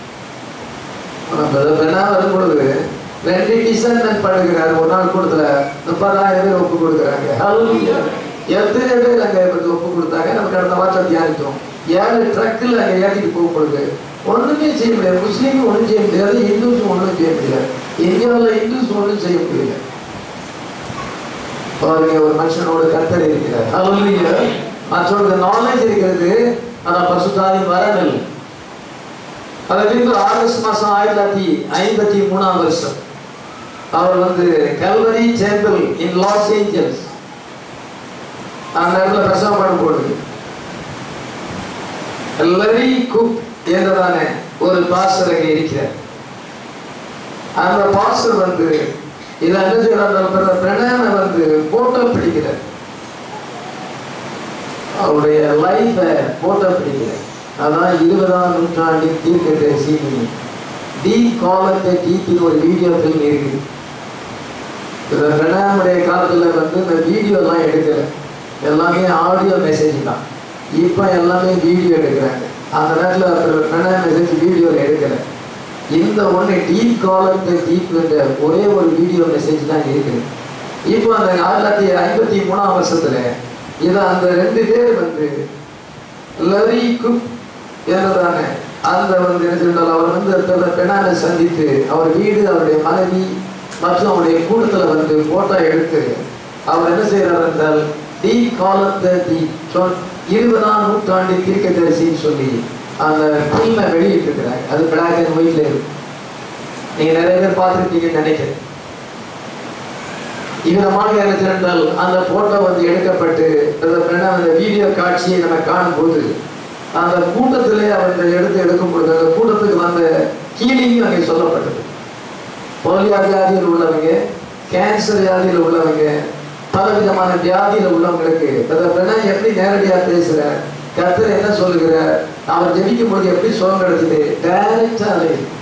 பெண்ணா வரும் பொழுது ரெண்டு டிசைன்மெண்ட் பண்ணுகிறாரு, ஒரு நாள் கூடத்துல முப்பதாயிரம் பேர் ஒப்பு கொடுக்குறாங்க. எத்தனை பேர் அங்கே ஒப்பு கொடுத்தாங்க, நமக்கு அடுத்த வாரம் தியானித்தோம். ஏழு ட்ரக்கில் அங்கே ஏற்றிட்டு போகும் பொழுது ஒன்றுமே செய்ய முடியாது, முஸ்லீமும் ஒன்றும் செய்ய முடியாது, இந்துஸும் ஒன்றும் செய்ய முடியாது, இந்தியாவில் இந்துஸ் ஒன்றும் செய்ய முடியல. பாருங்க, ஒரு மனுஷனோட கர்த்தர் இருக்கிறார், ஹல்லேலூயா. மற்றவங்களுக்கு நாலேஜ் இருக்கிறது, ஆனால் பசுத்தாவின் வரவில்லை. அதற்கு ஆகஸ்ட் மாதம் ஆயிரத்தி தொள்ளாயிரத்தி ஐம்பத்தி மூணாம் வருஷம் அவர் வந்து Calvary Temple in Los Angeles அந்த இடத்துல பிரசவம் பண்ண போடுது. லரி குக் என்றதான ஒரு பாஸ்டர் அங்கே இருக்கிறார். அந்த பாஸ்டர் வந்து இதை என்ன செய்யறாங்க, பிரணாம வந்து போட்டோ பிடிக்கிறார், அவருடைய லைஃபை போட்டோ பிடிக்கிறார். அதான் இருபதாம் நூற்றாண்டின் தீர்க்கதரிசி டீப் காலத்தை டீப்பின் ஒரு வீடியோ ஃபிலிம் இருக்குது. பிரணாமுடைய காலத்தில் வந்து இந்த வீடியோலாம் எடுக்கலை, எல்லாமே ஆடியோ மெசேஜ் தான். இப்போ எல்லாமே வீடியோ எடுக்கிறாங்க. அந்த நேரத்தில் பிரணாம் மெசேஜ் வீடியோவில் எடுக்கலை. இந்த ஒன்று டீப் காலத்தை டீப் என்ற ஒரே ஒரு வீடியோ மெசேஜ் தான் இருக்குது. இப்போ அந்த ஆயிரத்தி தொள்ளாயிரத்தி ஐம்பத்தி மூணாம் வருஷத்துல இதை அந்த ரெண்டு பேர் வந்து லரி குக் என்றதான அந்த வந்து என்ன அவர் வந்து பெண்ணானை சந்தித்து அவர் வீடு, அவருடைய மனைவி மற்றும் அவருடைய கூட்டத்தில் வந்து போட்டோ எடுத்து அவர் என்ன செய்கிறார் என்றால், டி காலத்தை தி இருபதாம் நூற்றாண்டு தீர்க்கதரிசின்னு சொல்லி அந்த ஃபில்மை வெளியிட்டிருக்கிறாங்க. அது பிளாக் அண்ட் ஒயிட்ல இருக்கு. நீங்க நிறைய பேர் பார்த்துருப்பீங்கன்னு நினைக்கிறேன். இவ்விதமாக என்ன என்றால் அந்த போட்டோ வந்து எடுக்கப்பட்டு அந்த வீடியோ காட்சியை நம்ம காணும்போது அந்த கூட்டத்திலே அவர்கள் எடுத்து எடுக்கும் பொழுது அந்த கூட்டத்துக்கு வந்த ஹீலிங்கும் அங்கே சொல்லப்பட்டது. போலியோ வியாதியில் உள்ளவங்க, கேன்சர் வியாதியில் உள்ளவங்க, பல விதமான வியாதியில் உள்ளவங்களுக்கு எப்படி நேரடியாக பேசுற கர்த்தர் என்ன சொல்லுகிற அவர் ஜெபிக்கும் பொழுது எப்படி சுகம் கிடைச்சது டைரக்டா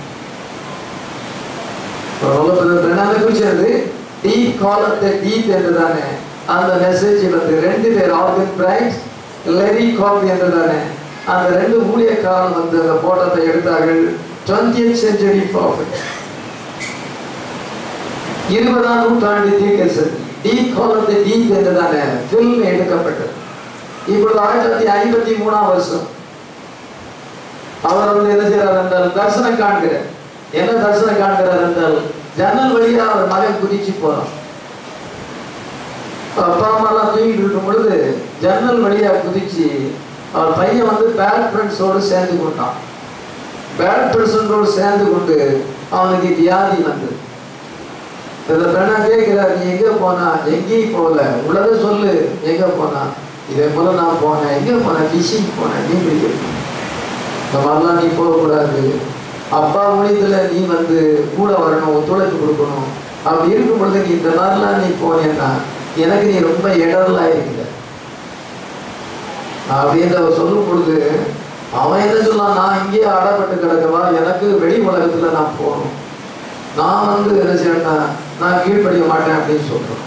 குறிச்சது டீப் காலத்தை டீப் என்றுதானே அந்த மெசேஜ் வந்து ரெண்டு பேர் ஆர்கன் பிரைட் லெரி காப் என்றுதானே அந்த ரெண்டு ஊழியக்காரன் வந்து அந்த போட்டத்தை எடுத்தார்கள். டுவெண்டியத் செஞ்சுரி ப்ராஃபிட், இருபதாம் நூற்றாண்டு தீர்க்கதரிசி டீப் காலத்தை டீப் என்றுதானே ஃபில்ம் எடுக்கப்பட்டது. இப்பொழுது ஆயிரத்தி தொள்ளாயிரத்தி ஐம்பத்தி மூணாம் வருஷம் அவர் வந்து என்ன செய்யறார் என்றால் தரிசனம் காண்கிறார். என்ன தரிசனம் காண்கிறார் என்றால் ஜன்னல் வழியா அவர் மகன் குதிச்சு போறான். அப்பா அம்மா எல்லாம் தூங்கிட்டு இருக்கும் பொழுது ஜன்னல் வழியா குதிச்சு அவர் பையன் வந்து பேட் ஃப்ரெண்ட்ஸோடு சேர்ந்து கொண்டான். பேட் ஃப்ரெண்ட்ஸோடு சேர்ந்து கொண்டு அவனுக்கு வியாதி வந்தது. பெண்ணா கேட்கிறார், நீ எங்க போனா? எங்கேயும் போகல, உள்ளத சொல்லு, எங்க போனா? இதே போல நான் போனேன். எங்க போனேன்? ஃபிஷிங் போனேன், மீன் பிடிக்க. இந்த மாதிரிலாம் நீ போகக்கூடாது, அப்பா ஊழியத்துல நீ வந்து கூட வரணும், ஒத்துழைப்பு கொடுக்கணும். அப்படி இருக்கும் பொழுது நீ இந்த மாதிரிலாம் நீ போனேன்னா எனக்கு நீ ரொம்ப இடர்லா இருக்கிற அப்படின்னு அவர் சொல்லும் பொழுது அவன் என்ன சொல்லலாம், நான் இங்கேயே அடப்பட்டு கிடக்கவா, எனக்கு வெளி உலகத்துல நான் போகணும், நான் வந்து என்ன செய்யணும்னா நான் கீழ்ப்படிய மாட்டேன் அப்படின்னு சொல்றேன்.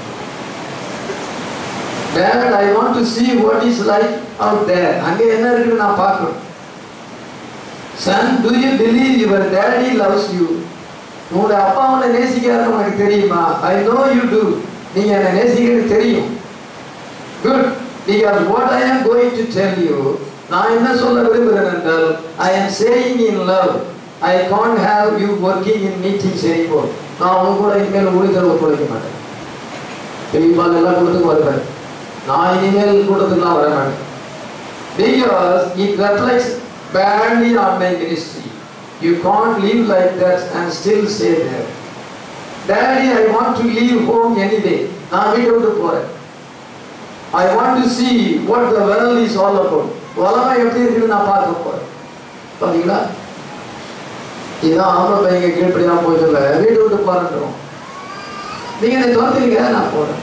Dad, I want to see what is like out there. அங்கே என்ன இருக்குன்னு நான் பார்க்கணும். Son, do you believe your daddy loves you? உங்களுடைய அப்பா உன்னை நேசிக்கிறாருன்னு உனக்கு தெரியுமா? I know you do. நீங்க என்னை நேசிக்கிறது தெரியும். Good. Because what I am going to tell you, நான் என்ன சொல்ல விரும்புகிறேன் என்றால் I am saying in love. I can't have you working in meetings anymore. நான் உங்க கூட இனிமேல் ஊழியர்கள் ஒத்துழைக்க மாட்டேன். பெரியப்பால் எல்லாம் கூட்டத்துக்கு வருவேன், நான் இனிமேல் கூட்டத்துக்குலாம் வர மாட்டேன். Because it reflects badly on my ministry. You can't live like that and still stay there. Daddy, I want to leave home anyway. நான் வீட்டை விட்டு போறேன். I want to see what the world is all about. உலகம் எப்படி இருக்குன்னு நான் பார்க்க போறேன். பாத்தீங்களா, இதான் ஆம்பளை பையங்க கீழ்படியாம போய் சொல்ல வீட்டை விட்டு போறேன்றோம். நீங்க என்னை தோத்துறீங்க, நான் போறேன்.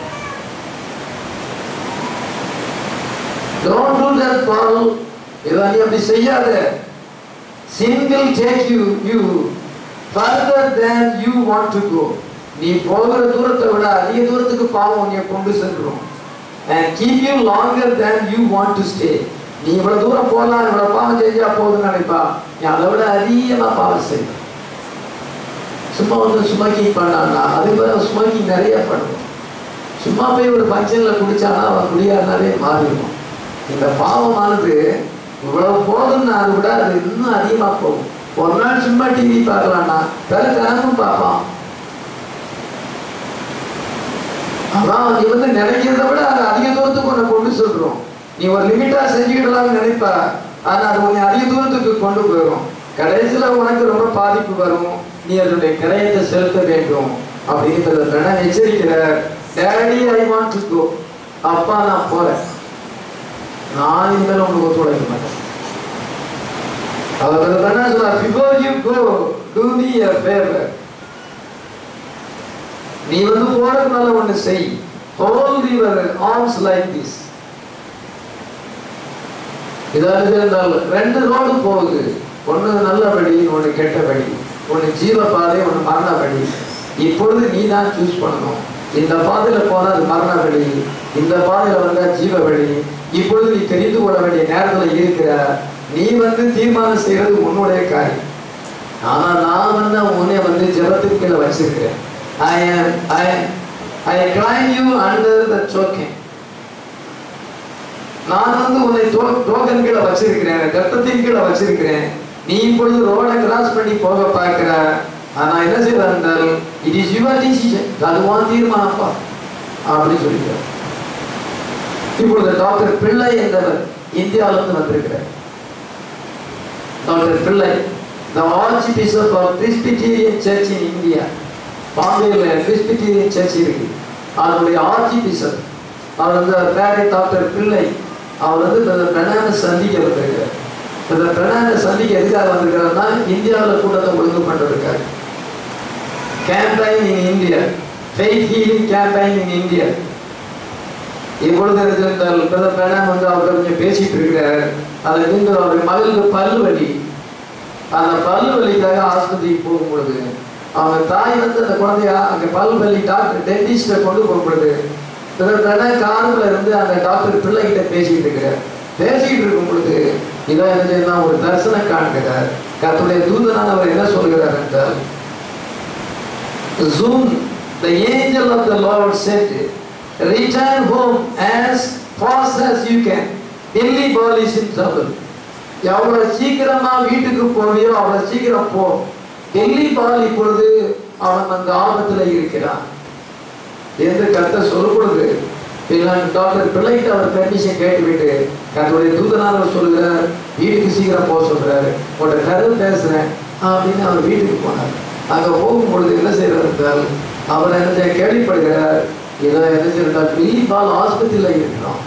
Don't do that, Paul. இதான் நீ அப்படி செய்யாத. Sin will take you you further than you want to go. நீ போகிற தூரத்தை விட அதிக தூரத்துக்கு பாவம் உன்னை கொண்டு செல்லும். And keep you longer than you want to stay. நீ இவ்வளவு தூரம் போகலாம், இவ்வளவு பாவம் செஞ்சா போகுதுன்னு நினைப்பா, நீ அதை விட அதிகமா பாவம் செய்ய. சும்மா வந்து ஸ்மோக்கிங் பண்ணான்னா அதுக்கு பிறகு ஸ்மோக்கிங் நிறைய பண்ணுவோம். சும்மா போய் ஒரு ஃபங்க்ஷன்ல குடிச்சானா அவன் குடியாருனாலே மாறிடும். இந்த பாவமானது இவ்வளவு போதும்னு அதை விட அது இன்னும் அதிகமா போகும். ஒரு நாள் சும்மா டிவி பார்க்கலாம்னா பிறகு தினமும் பார்ப்பான். அதான் நீ வந்து நினைக்கிறத விட அது அதிக தூரத்துக்கு உன்னை கொண்டு சொல்றோம். நீ ஒரு லிமிட்டா செஞ்சுக்கிடலாம்னு நினைப்ப, ஆனா அது உன்னை அதிக தூரத்துக்கு கொண்டு போயிடும். கடைசியில உனக்கு ரொம்ப பாதிப்பு வரும். நீ அதனுடைய கிரயத்தை செலுத்த வேண்டும் அப்படிங்கிறத எச்சரிக்கிற. Daddy, I want to go. அப்பா, நான் போறேன், நான் இனிமேல் உங்களுக்கு ஒத்துழைக்க மாட்டேன். அவர் என்ன சொல்றார்? Before you go, do me a favor. நீ வந்து போறதுனால ஒண்ணு செய். Hold your arms like this. இதாவது இருந்தால் ரெண்டு ரோடு போகுது, ஒண்ணு நல்லபடி, ஒண்ணு கெட்டபடி, ஒண்ணு ஜீவ பாதை, ஒண்ணு மரண வழி. இப்பொழுது நீ தான் சூஸ் பண்ணணும். இந்த பாதையில போனா அது மரண வழி, இந்த பாதையில வந்தா ஜீவ வழி. இப்பொழுது நீ தெரிந்து கொள்ள வேண்டிய நேரத்துல இருக்கிற. நீ வந்து தீர்மானம் செய்யறது உன்னுடைய காரியம். ஆனா நான் வந்து உன்னை வந்து ஜெபத்துக்கு கீழே வச்சிருக்கிறேன். I am I I climb you under the choking. நான் வந்து உன்னை டோக்கன் கீழே வச்சிருக்கிறேன், கட்டத்தின் கீழே வச்சிருக்கிறேன். நீ இப்பொழுது ரோட கிராஸ் பண்ணி போக பார்க்கிற. ஆனா என்ன செய்யறால் இட் இஸ் யுவர் டிசிஷன், அது உன் தீர்மானப்பா அப்படின்னு சொல்லிக்கிறார். இப்பொழுது டாக்டர் பிள்ளை என்றவர் இந்தியாவிலிருந்து வந்திருக்கிறார். டாக்டர் பிள்ளை, the Archbishop of Presbyterian Church in India. பாம்பேல Presbyterian Church இருக்கு, அதனுடைய ஆர்ச்சி பிஷப் அவர் வந்து பேரை டாக்டர் பிள்ளை. அவர் வந்து பிரதர் பிரணாமை சந்திக்க வந்திருக்கார். பிரதர் பிரணாமை சந்திக்க எதுக்காக வந்திருக்காருன்னா இந்தியாவில் கூட்டத்தை ஒழுங்கு பண்ணுறதுக்காக. Campaign in India, faith healing campaign in India. இப்பொழுது இருந்தால் பிரதர் பிரணாம் வந்து அவர் கொஞ்சம் பேசிட்டு இருக்கிறார். அதை வந்து அவருடைய மகளுக்கு பல்லு வலி, அந்த பல்லு வலிக்காக ஆஸ்பத்திரிக்கு போகும் பொழுது அவங்க தாய் வந்து அந்த குழந்தைய அங்கே பல்லு வலி டாக்டர் டென்டிஸ்ட்டை கொண்டு போகும் பொழுது காருக்குள்ள இருந்து அந்த டாக்டர் பிள்ளைகிட்ட பேசிட்டு இருக்கிறார். பேசிட்டு இருக்கும் பொழுது இதான் என்ன ஒரு தரிசனம் காண்கிறார். கர்த்தருடைய தூதனானவர் என்ன சொல்கிறார் என்றால், Zoom, the angel of the Lord said, return home as fast as you can. Delhi ball is in trouble. எவ்வளவு சீக்கிரமா வீட்டுக்கு போவியோ அவ்வளவு சீக்கிரம் போ. டெல்லி பால் இப்பொழுது அவன் அந்த ஆபத்துல இருக்கிறான் என்று கர்த்தர் சொல்லப்படுது. டாக்டர் பிள்ளைகிட்ட அவர் பெர்மிஷன் கேட்டுவிட்டு கர்த்தருடைய தூதனானவர் சொல்லுகிறார், வீட்டுக்கு சீக்கிரம் போக சொல்றாரு, உங்களோட கருவு பேசுறேன் அப்படின்னு அவர் வீட்டுக்கு போனார். அங்க போகும் பொழுது என்ன செய்யறாரு என்றால், அவர் என்ன செய்ய கேள்விப்படுகிறார், இதை என்ன செய்யறார், டெல்லி பால் ஆஸ்பத்திரியில இருக்கிறான்.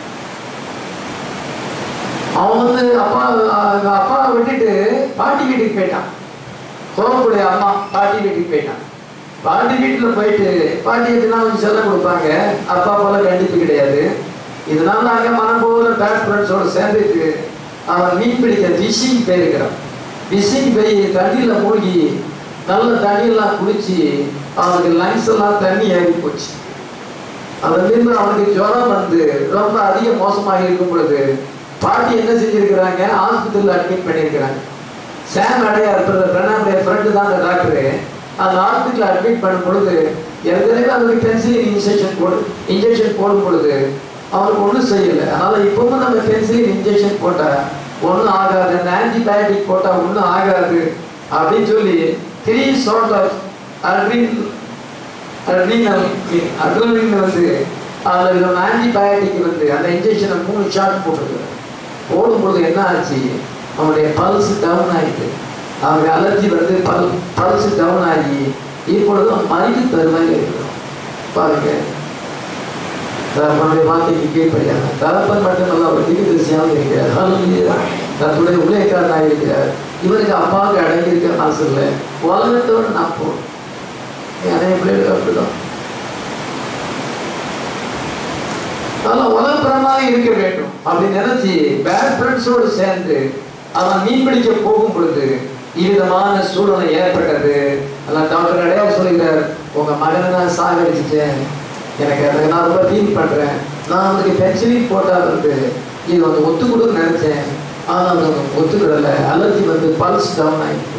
அவன் வந்து அப்பா அப்பாவை விட்டுட்டு பாட்டி வீட்டுக்கு போயிட்டான். கோவக்கூடிய அம்மா பாட்டி வீட்டுக்கு போயிட்டான். பாட்டி வீட்டில் போயிட்டு பாட்டி எதுனா கொஞ்சம் செல்லம் கொடுப்பாங்க, அப்பா போல கண்டிப்பு கிடையாது. இதனால அங்கே மனம் போல பேட் ஃப்ரெண்ட்ஸோட சேர்ந்துட்டு அவன் மீன் பிடிக்க ஃபிஷிங் போயிருக்கிறான். ஃபிஷிங் போய் தண்ணியில் மூழ்கி நல்ல தண்ணியெல்லாம் குடிச்சு அவனுக்கு லங்ஸ் எல்லாம் தண்ணி ஏறி போச்சு. அதுலேருந்து அவனுக்கு ஜுரம் வந்து ரொம்ப அதிக மோசமாக இருக்கும் பொழுது பாட்டி என்ன செஞ்சிருக்கிறாங்க, ஹாஸ்பிட்டலில் அட்மிட் பண்ணியிருக்கிறாங்க. சாம் அடையார் பிரணாமுடைய ஃப்ரெண்டு தான் அந்த டாக்டரு. அந்த ஹாஸ்பிட்டலில் அட்மிட் பண்ணும் பொழுது ஏற்கனவே அவருக்கு பென்சிலின் இன்ஜெக்ஷன் போடு இன்ஜெக்ஷன் போடும் பொழுது அவருக்கு ஒன்றும் செய்யலை. அதனால் இப்பவும் நம்ம பென்சிலின் இன்ஜெக்ஷன் போட்டால் ஒன்றும் ஆகாது, அந்த ஆன்டிபயோட்டிக் போட்டால் ஒன்றும் ஆகாது அப்படின்னு சொல்லி three shot of adren adrenaline adrenaline வந்து அதில் விதமான ஆன்டிபயோட்டிக் வந்து அந்த இன்ஜெக்ஷனை மூணு ஷாட் போட்டுருக்குறாங்க. போடும்பொழுது என்ன ஆச்சு, அவனுடைய பல்ஸ் டவுன் ஆகிட்டு அவனுக்கு அலர்ஜி வந்து பல் பல்ஸ் டவுன் ஆகி இப்பொழுது அவன் மறித்து தருவாங்க இருக்கிறோம். பாருங்க, தகப்பனுடைய வார்த்தைக்கு கீழ்ப்படியாக தகப்பன் மட்டுமல்ல அவர் தீர்க்கதரிசியாக இருக்கிறார். தன்னுடைய ஊழியக்காரனாக இருக்கிறார். இவருக்கு அப்பாவுக்கு அடங்கி இருக்க மனசு இல்லை, உலகத்தோடு நான் போகணும். நிறைய பிள்ளைகளுக்கு அப்படிதான். அதெல்லாம் உலகப்புறமாக இருக்க வேண்டும் அப்படின்னு நினைச்சு பேட் ஃப்ரெண்ட்ஸோடு சேர்ந்து அவன் மீன் பிடிக்க போகும் பொழுது இவ்விதமான சூழ்நிலை ஏற்பட்டது. அதெல்லாம் டாக்டர் அடையாளம் சொல்லுகிறார், உங்க மகனை நான் சாகடிச்சிட்டேன், எனக்கு அதை நான் ரொம்ப ஃபீல் பண்றேன், நான் அவனுக்கு பென்சிலின் போட்டா வந்து இது வந்து ஒத்துக்கொடுன்னு நினைச்சேன், ஆனால் அவங்க ஒத்துக்கிடலை, அலர்ஜி வந்து பல்ஸ் டவுன் ஆகிட்டு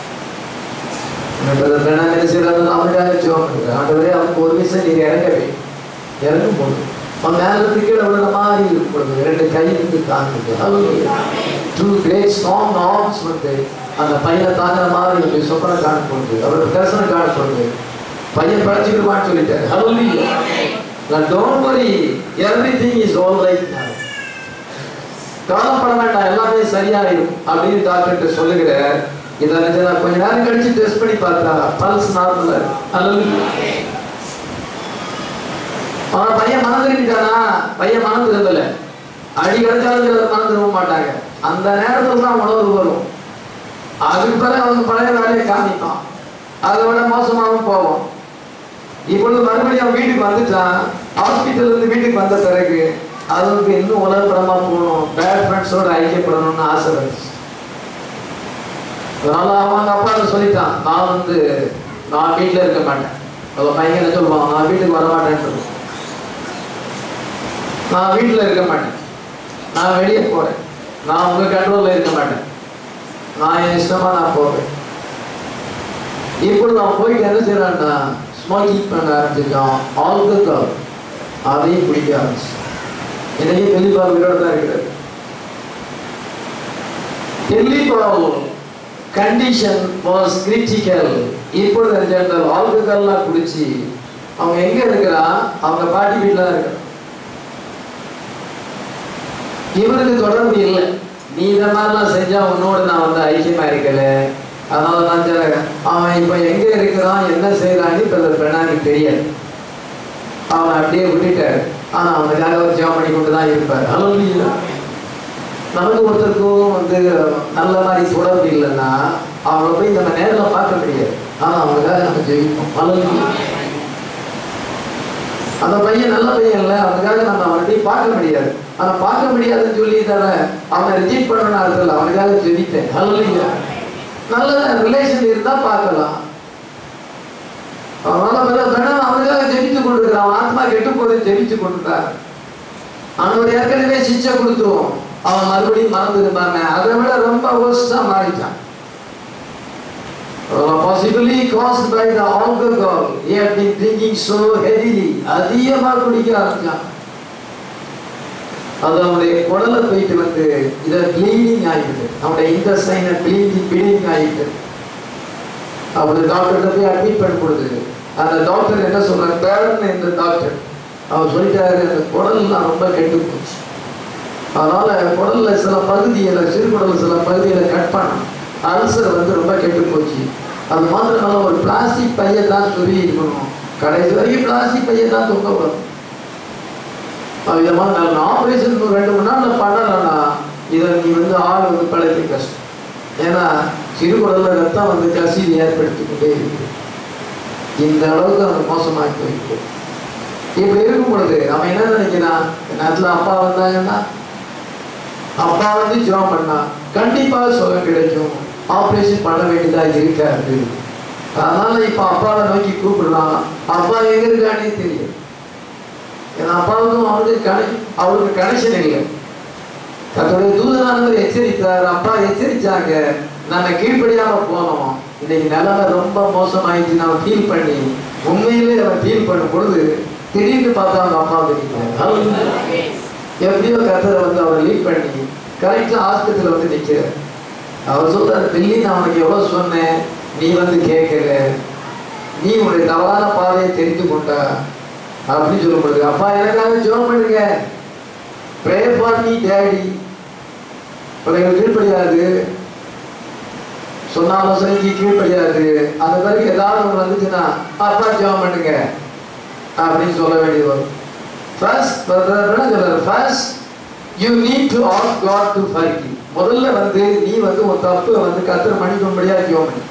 அவனுக்காக ஜோம் பண்ணுறேன். ஆண்டவரே அவனுக்கு ஒரு விஷயம் நீங்க இறங்கவே இறங்கும் போது அவன் மேலத்துக்கு கீழே விழுற மாதிரி இருக்கும் பொழுது ரெண்டு கையிலிருந்து தாங்குது. டூ கிரேட் ஸ்ட்ராங் ஆர்ம்ஸ் வந்து அந்த பையனை தாங்குற மாதிரி ஒரு சொப்பனை காணும் பொழுது அவருக்கு தரிசனம் காணும் பொழுது பையன் பழச்சிக்கிடுவான்னு சொல்லிட்டாரு. ஹல்லேலூயா. Don't worry, everything is all right. கவலைப்பட வேண்டாம், எல்லாமே சரியாயிடும் அப்படின்னு டாக்டர்கிட்ட சொல்லுகிறார். இதை நான் கொஞ்ச நேரம் கழிச்சு டெஸ்ட் பண்ணி பார்த்தா பல்ஸ் நார்மலா இருக்கு. ஹல்லேலூயா. அவன் பையன் மனம் திரும்பிட்டானா, பையன் மனம் திரும்பல. அடி கிடைச்சாலும் மனம் திரும்ப மாட்டாங்க. அந்த நேரத்தில் தான் உணர்வு வரும். அதுக்கு பிறகு அவங்க பழைய வேலையை காமிப்பான், அதை விட மோசமாகவும் போவோம். இப்பொழுது மறுபடியும் அவன் வீட்டுக்கு வந்துட்டான். ஹாஸ்பிட்டல் இருந்து வீட்டுக்கு வந்த பிறகு அவனுக்கு இன்னும் உலகப்புறமா போகணும், பேட் ஃப்ரெண்ட்ஸோட ஐக்கியப்படணும்னு ஆசை வந்துச்சு. அதனால அவங்க அப்பா சொல்லிட்டான், நான் வந்து நான் வீட்டில் இருக்க மாட்டேன். அவன் பையன் என்ன சொல்லுவான், நான் வீட்டுக்கு வர மாட்டேன்னு சொல்லுவான். நான் வீட்டில் இருக்க மாட்டேன், நான் வெளியே போறேன், நான் உங்க கண்ட்ரோல்ல இருக்க மாட்டேன், நான் என் இஷ்டமா நான் போவேன். இப்பொழுது அவன் போயிட்டு என்ன செய்யறான்னா ஸ்மோக்கிங் பண்ண ஆரம்பிச்சிருக்கான். ஆல்கஹால் அதையும் குடிக்க ஆரம்பிச்சு. என்னையே தெளிவாக உயிரோட தான் இருக்கிறது. தெளிவாக கண்டிஷன் வாஸ் கிரிட்டிக்கல். இப்பொழுது ஜெனரல் ஆல்கஹால்லாம் குடிச்சு அவங்க எங்க இருக்கிறா, அவங்க பாட்டி வீட்டில் தான் இருக்கிறான். இவருக்கு தொடர்பு இல்லை. நீ இதை மாதிரிலாம் செஞ்சா உன்னோடு நான் வந்து ஐக்கியமா இருக்கல. அதனால நான் சொல்றேன், அவன் இப்ப எங்க இருக்கிறான் என்ன செய்யறான்னு இப்ப பெண்ணாనికి தெரியாது. அவன் அப்படியே விட்டுட்டாரு. ஆனா அவனுக்காக ஒரு ஜெபம் பண்ணி கொண்டுதான் இருப்பார். ஹல்லேலூயா. நமக்கு ஒருத்தருக்கும் வந்து நல்ல மாதிரி தொடர்பு இல்லைன்னா அவங்கள போய் நம்ம நேரில் பார்க்க முடியாது. ஆனா அவங்களுக்காக நம்ம ஜெயிப்போம். ஹல்லேலூயா. அந்த பையன் நல்ல பையன் இல்லை, அவனுக்காக நம்ம அவனை போய் பார்க்க முடியாது. ஆனா பார்க்க முடியாதுன்னு சொல்லி தர அவனை ரிஜெக்ட் பண்ணணும்னு அர்த்தம் இல்லை, அவனுக்காக ஜெயித்தேன். ஹல்லேலூயா. நல்ல ரிலேஷன் இருந்தா பார்க்கலாம். அவனுக்காக ஜெபித்து கொண்டிருக்கிறான். ஆத்மா கெட்டு போதை ஜெபிச்சு கொண்டிருக்காரு. அவனோட ஏற்கனவே சிச்சை கொடுத்துரும், அவன் மறுபடியும் மறந்து இருந்தாங்க. அதை விட ரொம்ப worst-ஆ மாறிட்டான். Possibly caused by the alcohol. He had been drinking so heavily. அதிகமா குடிக்க ஆரம்பிச்சான். அது அவனுடைய குடலை போயிட்டு வந்து இதை ப்ளீடிங் ஆகிட்டு, அவனுடைய இன்டெஸ்டைனை ப்ளீடிங் ப்ளீடிங் ஆகிட்டு அவனுடைய டாக்டர்கிட்ட போய் அட்மிட் பண்ணி கொடுத்தது. அந்த டாக்டர் என்ன சொல்றாரு, பேரன் என்ற டாக்டர் அவர் சொல்லிட்டாரு, அந்த குடல்லாம் ரொம்ப கெட்டு போச்சு. அதனால குடல்ல சில பகுதியில சிறுகுடல் சில பகுதியில கட் பண்ணணும். அல்சர் வந்து ரொம்ப கெட்டு போச்சு. அது மாத்திரமல்ல ஒரு பிளாஸ்டிக் பையை தான் சொல்லி இருக்கணும். கடைசி வரைக்கும் பிளாஸ்டிக் பையை தான் தொங்க வரும். விதமாக நான் ஆப்ரேஷன் ரெண்டு மூணு நாள் பண்ணலன்னா இதை நீ வந்து ஆள் வந்து பழைக்க கஷ்டம். ஏன்னா சிறுகுடல்ல ரத்தம் வந்து கசிவு ஏற்படுத்திக்கிட்டே இருக்கு. இந்த அளவுக்கு அவன் மோசமாகி போயிருக்கு. இப்படி இருக்கும் பொழுது அவன் என்ன நினைக்கிறான், நேரத்தில் அப்பா வந்தாங்கன்னா அப்பா வந்து ஜெபம் பண்ணா கண்டிப்பாக சுகம் கிடைக்கும், ஆப்ரேஷன் பண்ண வேண்டியதா இருக்காது. அதனால இப்ப அப்பாவை நோக்கி கூப்பிடுறான். அப்பா எங்க இருக்கானே தெரியும். ஏன்னா அப்பாவுக்கும் அவனுக்கு கண அவருக்கு கனெக்ஷன் இல்லை. தன்னுடைய தூதனானவர் எச்சரித்தார், அப்பா எச்சரிச்சாங்க, நம்ம கீழ்படியாம போனோம். இன்னைக்கு நிலைமை ரொம்ப மோசமாயிடுச்சு. நம்ம ஃபீல் பண்ணி உண்மையிலே அவன் ஃபீல் பண்ணும் பொழுது திடீர்னு பார்த்தா அவங்க அப்பா தெரிவித்தார். எப்படியோ கத்தரை வந்து அவரை லீட் பண்ணி கரெக்டாக ஹாஸ்பிட்டலில் வந்து நிற்கிறார். அவர் சொல்றாரு, டெல்லி நான் அவனுக்கு எவ்வளோ சொன்னேன், நீ வந்து கேட்கல, நீ உன்னுடைய தவறான பாதையை தெரிந்து கொண்டா அப்படின்னு சொல்லும்போது, அப்பா எனக்காக ஜெபம் பண்ணுங்க, ப்ரே ஃபார் மீ டேடி. பிள்ளைகள் கீழ்படியாது, சொன்ன ஆலோசனைக்கு கீழ்படியாது. அந்த பிறகு ஏதாவது ஒன்று வந்துச்சுன்னா அப்பா ஜெபம் பண்ணுங்க அப்படின்னு சொல்ல வேண்டியது வரும். ஃபர்ஸ்ட் சொல்றாரு, first you need to ask God to forgive. முதல்ல வந்து நீ வந்து ஒரு தப்பு வந்து கத்தர் மன்னிக்கும்படியா ஜெபம் பண்ணு.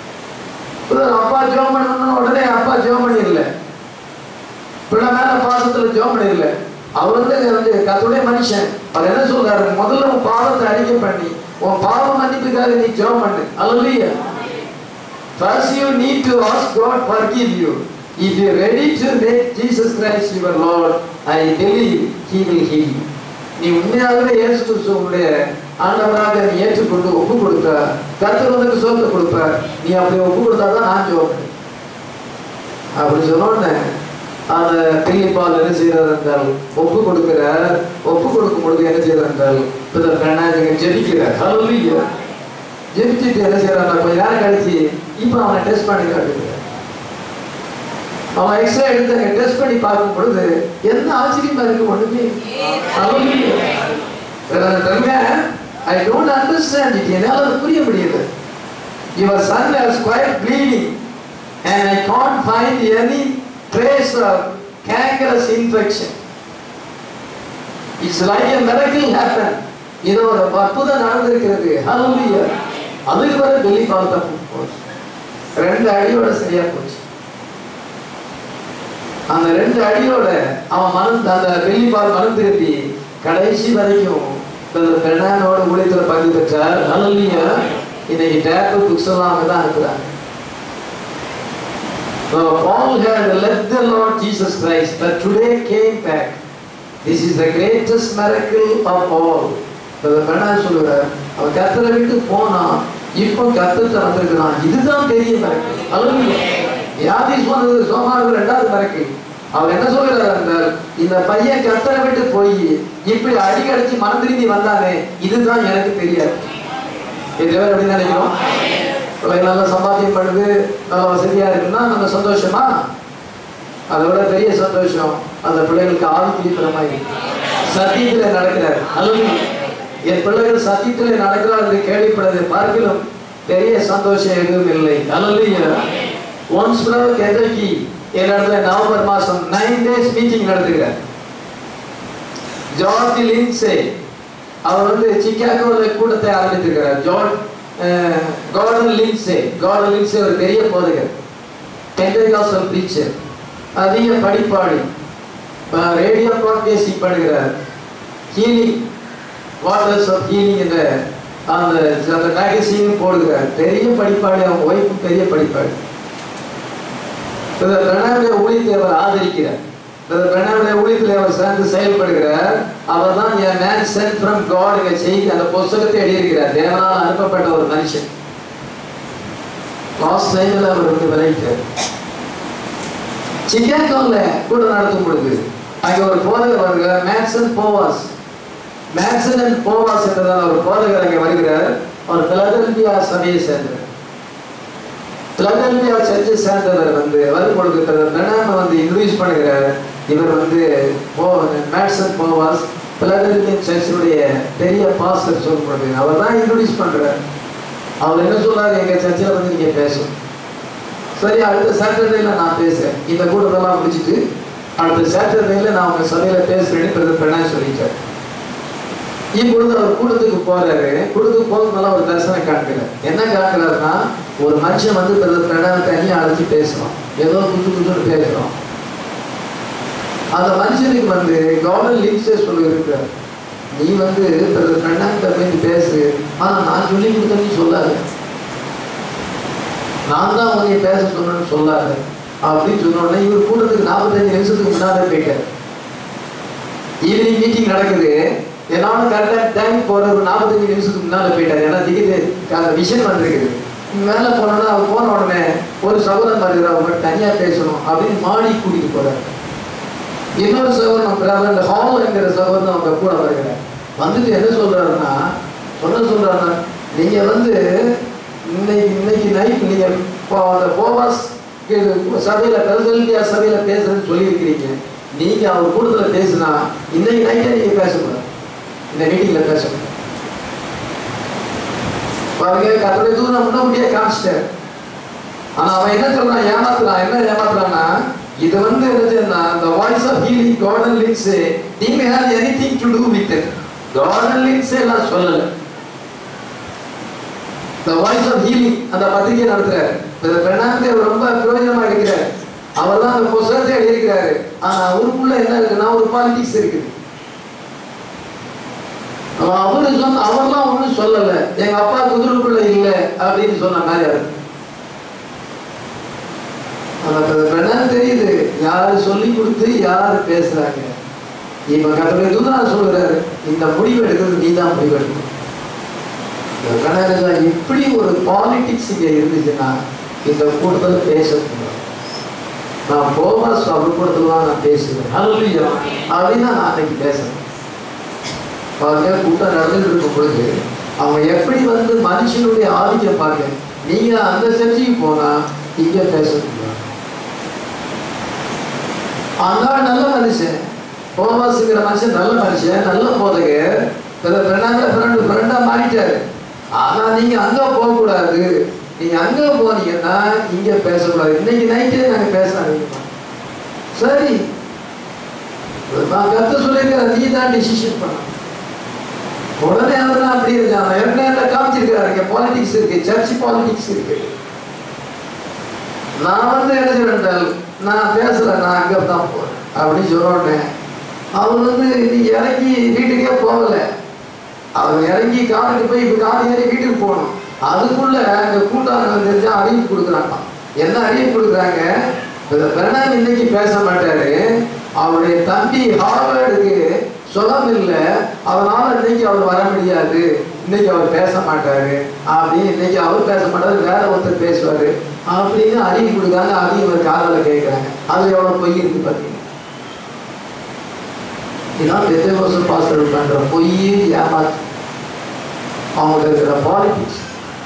அப்பா ஜெபம் பண்ணணும்னு உடனே அப்பா ஜெபம் பண்ணிடல, பிள்ளை மேல பாசத்துல ஜெபம் பண்ணிடல. அவர் வந்து வந்து கத்தருடைய மனுஷன். அவர் என்ன சொல்றாரு, முதல்ல உன் பாவத்தை அறிக்கை பண்ணி உன் பாவ மன்னிப்புக்காக நீ ஜெபம் பண்ணு. அல்லேலூயா. First you need to ask God forgive you. If you are ready to make Jesus Christ your Lord, I believe He will heal you. நீ உண்மையாகவே இயேசு கிறிஸ்துவுடைய ஆண்டவராக நீ ஏற்றுக்கொண்டு ஒப்பு கொடுத்த கர்த்தர் உனக்கு சுகத்தை கொடுப்பார். நீ அப்படி ஒப்பு கொடுத்தாதான் நான் ஜெபம் பண்ணேன் அப்படி சொன்னோடனே அந்த பிள்ளைப்பால் என்ன செய்யறது என்றால் ஒப்பு கொடுக்கிறார். ஒப்பு கொடுக்கும் பொழுது என்ன செய்யறது என்றால் பிதர் கண்ணாஜிங்க ஜெபிக்கிறார். ஹல்லேலூயா. ஜெபிச்சுட்டு என்ன செய்யறாங்க, கொஞ்ச நேரம் கழிச்சு இப்போ அவனை டெஸ்ட் பண்ணி காட்டுகிறார். அவன் எக்ஸ்ரே எடுத்து டெஸ்ட் பண்ணி பார்க்கும் பொழுது என்ன ஆச்சரியமா இருக்கு ஒண்ணுமே. I don't understand it. என்னால புரிய முடியல. Your son has quite bleeding and I can't find any trace of cankerous infection. It's like a miracle happened. இது ஒரு அற்புதம் நடந்திருக்கிறது. ஹல்லேலூயா. அதுக்கு வர வெளி பார்த்தா போச்சு, ரெண்டு அடியோட சரியா போச்சு. அந்த ரெண்டு அடியோட அவன் மனம் அந்த வெள்ளிப்பால் மனம் திருப்பி கடைசி வரைக்கும் பெண்ணோட ஊழியத்தில் பங்கு பெற்றார். ஹல்லேலூயா. இன்னைக்கு டேப்பு புக்ஸ் எல்லாம் அங்கே தான் இருக்கிறாங்க. Paul had left the Lord Jesus Christ, but today came back. This is the greatest miracle of all. பெண்ணா சொல்லுவார், அவன் கர்த்தரை விட்டு போனா இப்போ கர்த்தத்தை வந்திருக்கிறான். இதுதான் பெரிய மிரக்கல். ஹல்லேலூயா. வியாதி சொன்னது சோமாருக்கு ரெண்டாவது மிரக்கல். அவர் என்ன சொல்கிறார் என்றால், இந்த பையன் கர்த்தரை விட்டு போய் இப்படி அடிக்க அடிச்சு மனம் திரும்பி வந்தானே, இதுதான் எனக்கு தெரியாது. இது எப்படி நினைக்கிறோம்? நல்லா சம்பாத்தியம் பண்ணுது, நல்ல வசதியா இருக்குன்னா நம்ம சந்தோஷமா? அதை விட பெரிய சந்தோஷம் அந்த பிள்ளைகளுக்கு ஆவிக்குரிய பிரமாய் சத்தியத்துல நடக்கிறார். அல்லது என் பிள்ளைகள் சத்தியத்தில் நடக்கிறார் என்று கேள்விப்பட்டதை பார்க்கலாம் பெரிய சந்தோஷம் எதுவும் இல்லை. அல்லேலூயா. ஒன்ஸ் பிரதர் கெண்டக்கி என் இடத்துல நவம்பர் மாசம் நைன் டேஸ் மீட்டிங் நடத்துகிறார். ஜார்ஜ் லின்சே அவர் வந்து சிக்காகோவில் கூட்டத்தை ஆரம்பித்திருக்கிறார். George Gordon Lindsay Gordon Lindsay ஒரு பெரிய போதகர், பெண்டகாஸ்டல் பிரீச்சர், அதிக படிப்பாளி, ரேடியோ ப்ராட்காஸ்டிங் பண்ணுகிறார். ஹீலிங் வாட்டர்ஸ் ஆஃப் ஹீலிங் என்ற அந்த அந்த மேகசினும் போடுகிறார். பெரிய படிப்பாளி, அவங்க ஒய்ஃபும் பெரிய படிப்பாளி. பிரணாவுடைய ஊழியத்தை அவர் ஆதரிக்கிறார். பிரணாவுடைய ஊழியத்தில் அவர் சேர்ந்து செயல்படுகிறார். அவர் தான் an man sent from God என்ற செய்தி அந்த புஸ்தகத்தை எழுதியிருக்கிறார். தேவனால் அனுப்பப்பட்ட ஒரு மனுஷன். லாஸ்ட் டைம்ல அவர் வந்து விளைவிட்டார். சிக்காகோவில் கூட நடத்தும் பொழுது அங்கே ஒரு போதகர் வருகிறார், Maxon Boaz. Maxon and Boaz என்றதால் ஒரு போதகர் அங்கே வருகிறார். அவர் பிலடெல்பியா சபையை சேர்ந்தவர். பிலடெல்பியா சர்ச்சை சேர்ந்தவர் வந்து வரும் பொழுது பிரணாம வந்து இன்ட்ரோடியூஸ் பண்ணுகிறார். இவர் வந்து மேக்சன் போவாஸ் பிலடெல்பியா சர்ச்சினுடைய பெரிய பாஸ்டர் சொல்லும் பொழுது அவர் தான் இன்ட்ரோடியூஸ் பண்றார். அவர் என்ன சொல்றாரு, எங்க சர்ச்சில் வந்து நீங்க பேசும். சரி, அடுத்த சாட்டர்டேல நான் பேசுறேன். இந்த கூட்டத்தெல்லாம் முடிச்சுட்டு அடுத்த சாட்டர்டேல நான் உங்க சபையில பேசுறேன்னு பெண்ணா சொல்லிட்டார். இப்பொழுது அவர் கூட்டத்துக்கு போறாரு. கூட்டத்துக்கு போகிறதுனால ஒரு தரிசனம் காட்டுகிறார். என்ன காட்டுறாருன்னா, ஒரு மனுஷன் வந்து பெண்ணாவை தனியாக அழைச்சி பேசுறான், ஏதோ குத்து குத்துன்னு பேசுறான். அந்த மனுஷனுக்கு வந்து கார்டன் லின்சே சொல்லியிருக்கிறார், நீ வந்து பெண்ணாங்கிட்ட போய் பேசு, ஆனா நான் சொல்லி கொடுத்தேன்னு சொல்லாது, நான் தான் உன்னை பேச சொன்னேன்னு சொல்லாது அப்படின்னு சொன்ன உடனே இவர் கூட்டத்துக்கு நாற்பத்தஞ்சு நிமிஷத்துக்கு முன்னாலே போயிட்டார். ஈவினிங் மீட்டிங் நடக்குது. என்னாலும் கரெக்டாக டைம் போகிற ஒரு நாற்பத்தஞ்சு நிமிஷத்துக்கு முன்னால் போயிட்டார். ஏன்னா திடீர்னு விஷன் வந்துருக்குது. மேலே போனோன்னா அவர் போன உடனே ஒரு சகோதரன் வருகிற அவங்க தனியாக பேசணும் அப்படின்னு மாடி கூட்டிகிட்டு போகிறார். இன்னொரு சகோதரன் பிரதர் ஹால் என்கிற சகோதரன் அவங்க கூட வருகிறார். வந்துட்டு என்ன சொல்கிறாருன்னா, சொன்ன சொல்கிறாருன்னா, நீங்கள் வந்து இன்னைக்கு இன்னைக்கு நைட் நீங்கள் அந்த போவாஸ் சபையில் பெல்கல்கியா சபையில் பேசுகிறேன்னு சொல்லியிருக்கிறீங்க. நீங்கள் அவர் கூட்டத்தில் பேசுனா இன்னைக்கு நைட்டே நீங்கள் பேசக்கூடாது, இந்த மீட்டிங்கில் பேசக்கூடாது. பாருங்க, கத்தோடைய தூரம் முன்னோட்டியே காமிச்சிட்டார். ஆனால் அவன் என்ன சொல்றான், ஏமாத்துறான். என்ன ஏமாத்துறான்னா, இது வந்து என்னதுன்னா, the voice of healing Gordon Lindsay didn't have anything to do with it. Gordon Lindsay எல்லாம் சொல்லல. the voice of healing அந்த பத்திரிகை நடத்துறாரு. பெண்ணாந்தே ரொம்ப பிரயோஜனமா இருக்கிறார். அவர் தான் அந்த புத்தகத்தை எழுதியிருக்கிறாரு. ஆனா அவருக்குள்ள என்ன இருக்குன்னா, ஒரு பாலிடிக்ஸ் இருக்குது. அவரு சொன்ன அவர்லாம் ஒன்றும் சொல்லல, எங்க அப்பா குதிரைக்குள்ள இல்லை அப்படின்னு சொன்ன மாதிரி அது. பெண்ணாந்து தெரியுது யாரு சொல்லி கொடுத்து யாரு பேசுறாங்க. இப்ப கத்தோடைய தூதன் சொல்றாரு, இந்த முடிவு எடுக்கிறது நீ தான் முடிவு எடுக்கணும். இப்படி ஒரு பாலிடிக்ஸ் இங்க இருந்துச்சுன்னா இந்த கூட்டத்தில் பேசக்கூடாது. நான் போவாஸ் அவர் கூட்டத்தில் தான் நான் பேசுவேன் அப்படின்னா நான் அன்னைக்கு பேசுறேன். கூட்டம் நடந்துட்டு இருக்கும் பொழுது அவங்க எப்படி வந்து மனுஷனுடைய ஆதிக்கம் பாருங்க. நீங்க அந்த சர்ச்சைக்கு போனா இங்க பேசக்கூடாது. ஆனால் நல்ல மனுஷன், போவாசுங்கிற மனுஷன் நல்ல மனுஷன், நல்ல போதகர், ஃப்ரெண்டு ஃப்ரெண்டா மாறிட்டாரு. ஆனா நீங்க அங்க போக கூடாது. நீங்க அங்க போனீங்கன்னா இங்க பேசக்கூடாது. இன்னைக்கு நைட்டே நாங்க பேசுறோம். சரி, நான் கத்த சொல்லியிருக்கிறேன், நீ தான் டிசிஷன் பண்ண. உடனே அவர்தான் அப்படி இருக்காங்க. ஏற்கனவே காமிச்சிருக்கிறாரு, இங்க பாலிடிக்ஸ் இருக்கு, சர்ச் பாலிடிக்ஸ் இருக்கு. நான் வந்து என்ன சொல்றேன், நான் பேசுறேன், நான் அங்க தான் போறேன் அப்படின்னு சொல்றேன். அவர் வந்து நீங்க இறங்கி வீட்டுக்கே போகல. அவர் இறங்கி காருக்கு போய் இப்போ கார் ஏறி வீட்டுக்கு போகணும். அதுக்குள்ள இந்த கூட்டாளர்கள் தெரிஞ்சா அறிவிப்பு கொடுக்குறாங்க. என்ன அறிவிப்பு கொடுக்குறாங்க, பிரணாம் இன்னைக்கு பேச மாட்டாரு, அவருடைய தம்பி ஹார்வர்டுக்கு சுகம் இல்லை, அதனால இன்னைக்கு அவர் வர முடியாது, இன்னைக்கு அவர் பேச மாட்டாரு அப்படின்னு, இன்னைக்கு அவர் பேச மாட்டாரு, வேற ஒருத்தர் பேசுவாரு அப்படின்னு அறிவிப்பு கொடுக்குறாங்க. அதையும் ஒரு காதல கேட்குறாங்க. அது எவ்வளோ பொய் இருக்கு பார்த்தீங்க. இதான் பெத்தகோஸ்தல் பாஸ்டர் பண்ற பொய், ஏமாத்து, அவங்க இருக்கிற பாலிடிக்ஸ்.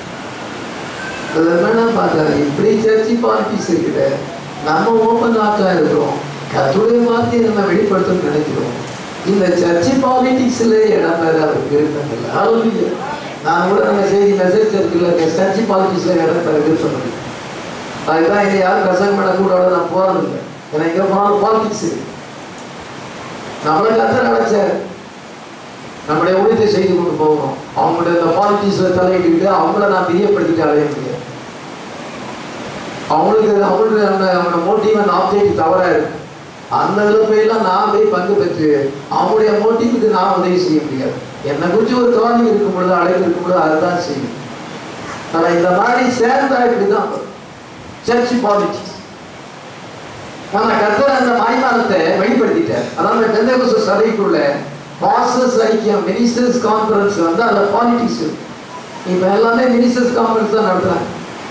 பார்த்தாரு, இப்படி சர்ச்சி பாலிடிக்ஸ் இருக்குது. நம்ம ஓப்பன் ஆக்கா இருக்கிறோம், கத்துடைய வார்த்தையை நம்ம வெளிப்படுத்தணும்னு நினைக்கிறோம். இந்த சர்ச்சி பாலிடிக்ஸ்ல இடம் பெற விருப்பம் இல்லை. அதுவும் நான் கூட நம்ம செய்தி மெசேஜ் இருக்குல்ல, சர்ச்சி பாலிடிக்ஸ்ல இடம் பெற விருப்பம் இல்லை. அதுதான் இங்கே யாரும் பிரசங்கம் பண்ணக்கூடாது, நான் போறதில்லை. ஏன்னா இங்கே போனாலும் பாலிடிக்ஸ். நம்மளை கத்தர் அழைச்சார், நம்முடைய ஊழியத்தை செய்து கொண்டு போகணும். அவங்களுடைய இந்த பாலிட்டிக்ஸ்ல தலையிட்டு அவங்கள நான் பிரியப்படுத்திட்டு அடைய முடியாது. அவங்களுக்கு அவங்களுடைய அவங்களோட மோட்டிவ் அண்ட் ஆப்ஜெக்ட் தவறா இருக்கு. அந்த இதில் போயெல்லாம் நான் போய் பங்கு பெற்று அவங்களுடைய மோட்டிவுக்கு நான் உதவி செய்ய முடியாது. என்னை குறித்து ஒரு தோணி இருக்கும் பொழுது, அழைப்பு இருக்கும் பொழுது அதுதான் செய்யும். ஆனால் இந்த மாதிரி சேர்ந்தா இப்படிதான் சர்ச் பாலிட்டிக்ஸ். ஆனால் கர்த்தர் அந்த மாய்மானத்தை வெளிப்படுத்திட்டார். அதாவது பெந்தேகோஸ்து சபைக்குள்ள பாஸ்டர்ஸ் ஐக்கியம் மினிஸ்டர்ஸ் கான்ஃபரன்ஸ் வந்து அந்த பாலிட்டிக்ஸ். இப்ப எல்லாமே மினிஸ்டர்ஸ் கான்ஃபரன்ஸ் தான் நடத்துறாங்க.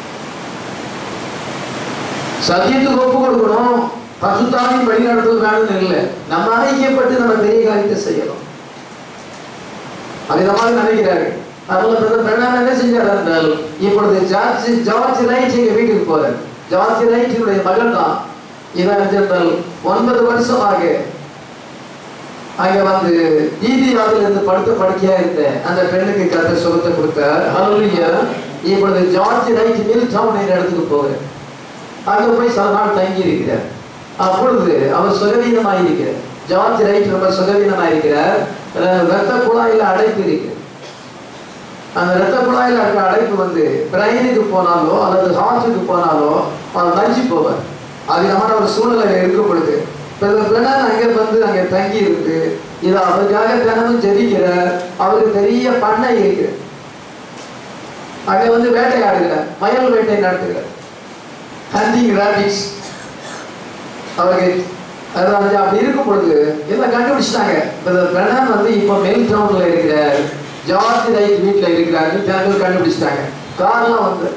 சத்தியத்துக்கு ஒப்பு கொடுக்கணும், பசுத்தாவின் வழி நடத்துவது வேணும்னு இல்லை. நம்ம ஐக்கியப்பட்டு நம்ம பெரிய காரியத்தை செய்யணும். அது மாதிரி நினைக்கிறார்கள். அதனால என்ன செஞ்சார் என்றால், இப்பொழுது ஜார்ஜ் ஜார்ஜ் ரைட் எங்க வீட்டுக்கு போறார். ஜார்ஜ் ரைட்டினுடைய மகள் தான் இதான் என்றால் ஒன்பது வருஷமாக அங்க வந்து ஈதியாவில் இருந்து படுத்த படுக்கையா இருந்த அந்த பெண்ணுக்கு கர்த்தர் சுகத்தை கொடுத்தார். ஹல்லேலூயா. இப்பொழுது ஜார்ஜ் ரைட் மில் டவுன் என்ற இடத்துக்கு போகிறார். அங்க போய் சில நாள் தங்கி இருக்கிறார். அப்பொழுது அவர் சுகவீனமாக இருக்கிறார். ஜார்ஜ் ரைட் ரொம்ப சுகவீனமாக இருக்கிறார். ரத்த குழாயில அடைப்பு இருக்கு. அந்த ரத்த குழாயில இருக்க அடைப்பு வந்து பிரெயினுக்கு போனாலோ அல்லது ஹார்ட்டுக்கு போனாலோ அவர் மறிச்சு போவார். அதிகமான ஒரு சூழ்நிலை இருக்கும் பொழுது அங்கே வந்து அங்கே தங்கி இருக்கு. இது அவருக்காக தினமும் ஜெபிக்கிறார். அவருக்கு பெரிய பண்ணை இருக்கிற, அங்க வந்து வேட்டையாடுகிறார், மயில் வேட்டை நடத்துகிறார், ஹண்டிங் ராபிட்ஸ். அவருக்கு அதாவது அப்படி இருக்கும் பொழுது எல்லாம் கண்டுபிடிச்சிட்டாங்க. பிரணான் வந்து இப்போ மெல் டவுன்ல இருக்கிறார், ஜார்ஜ் ரைட் வீட்டில் இருக்கிறாரு. ஜனங்கள் கண்டுபிடிச்சிட்டாங்க. கார்லாம் வந்து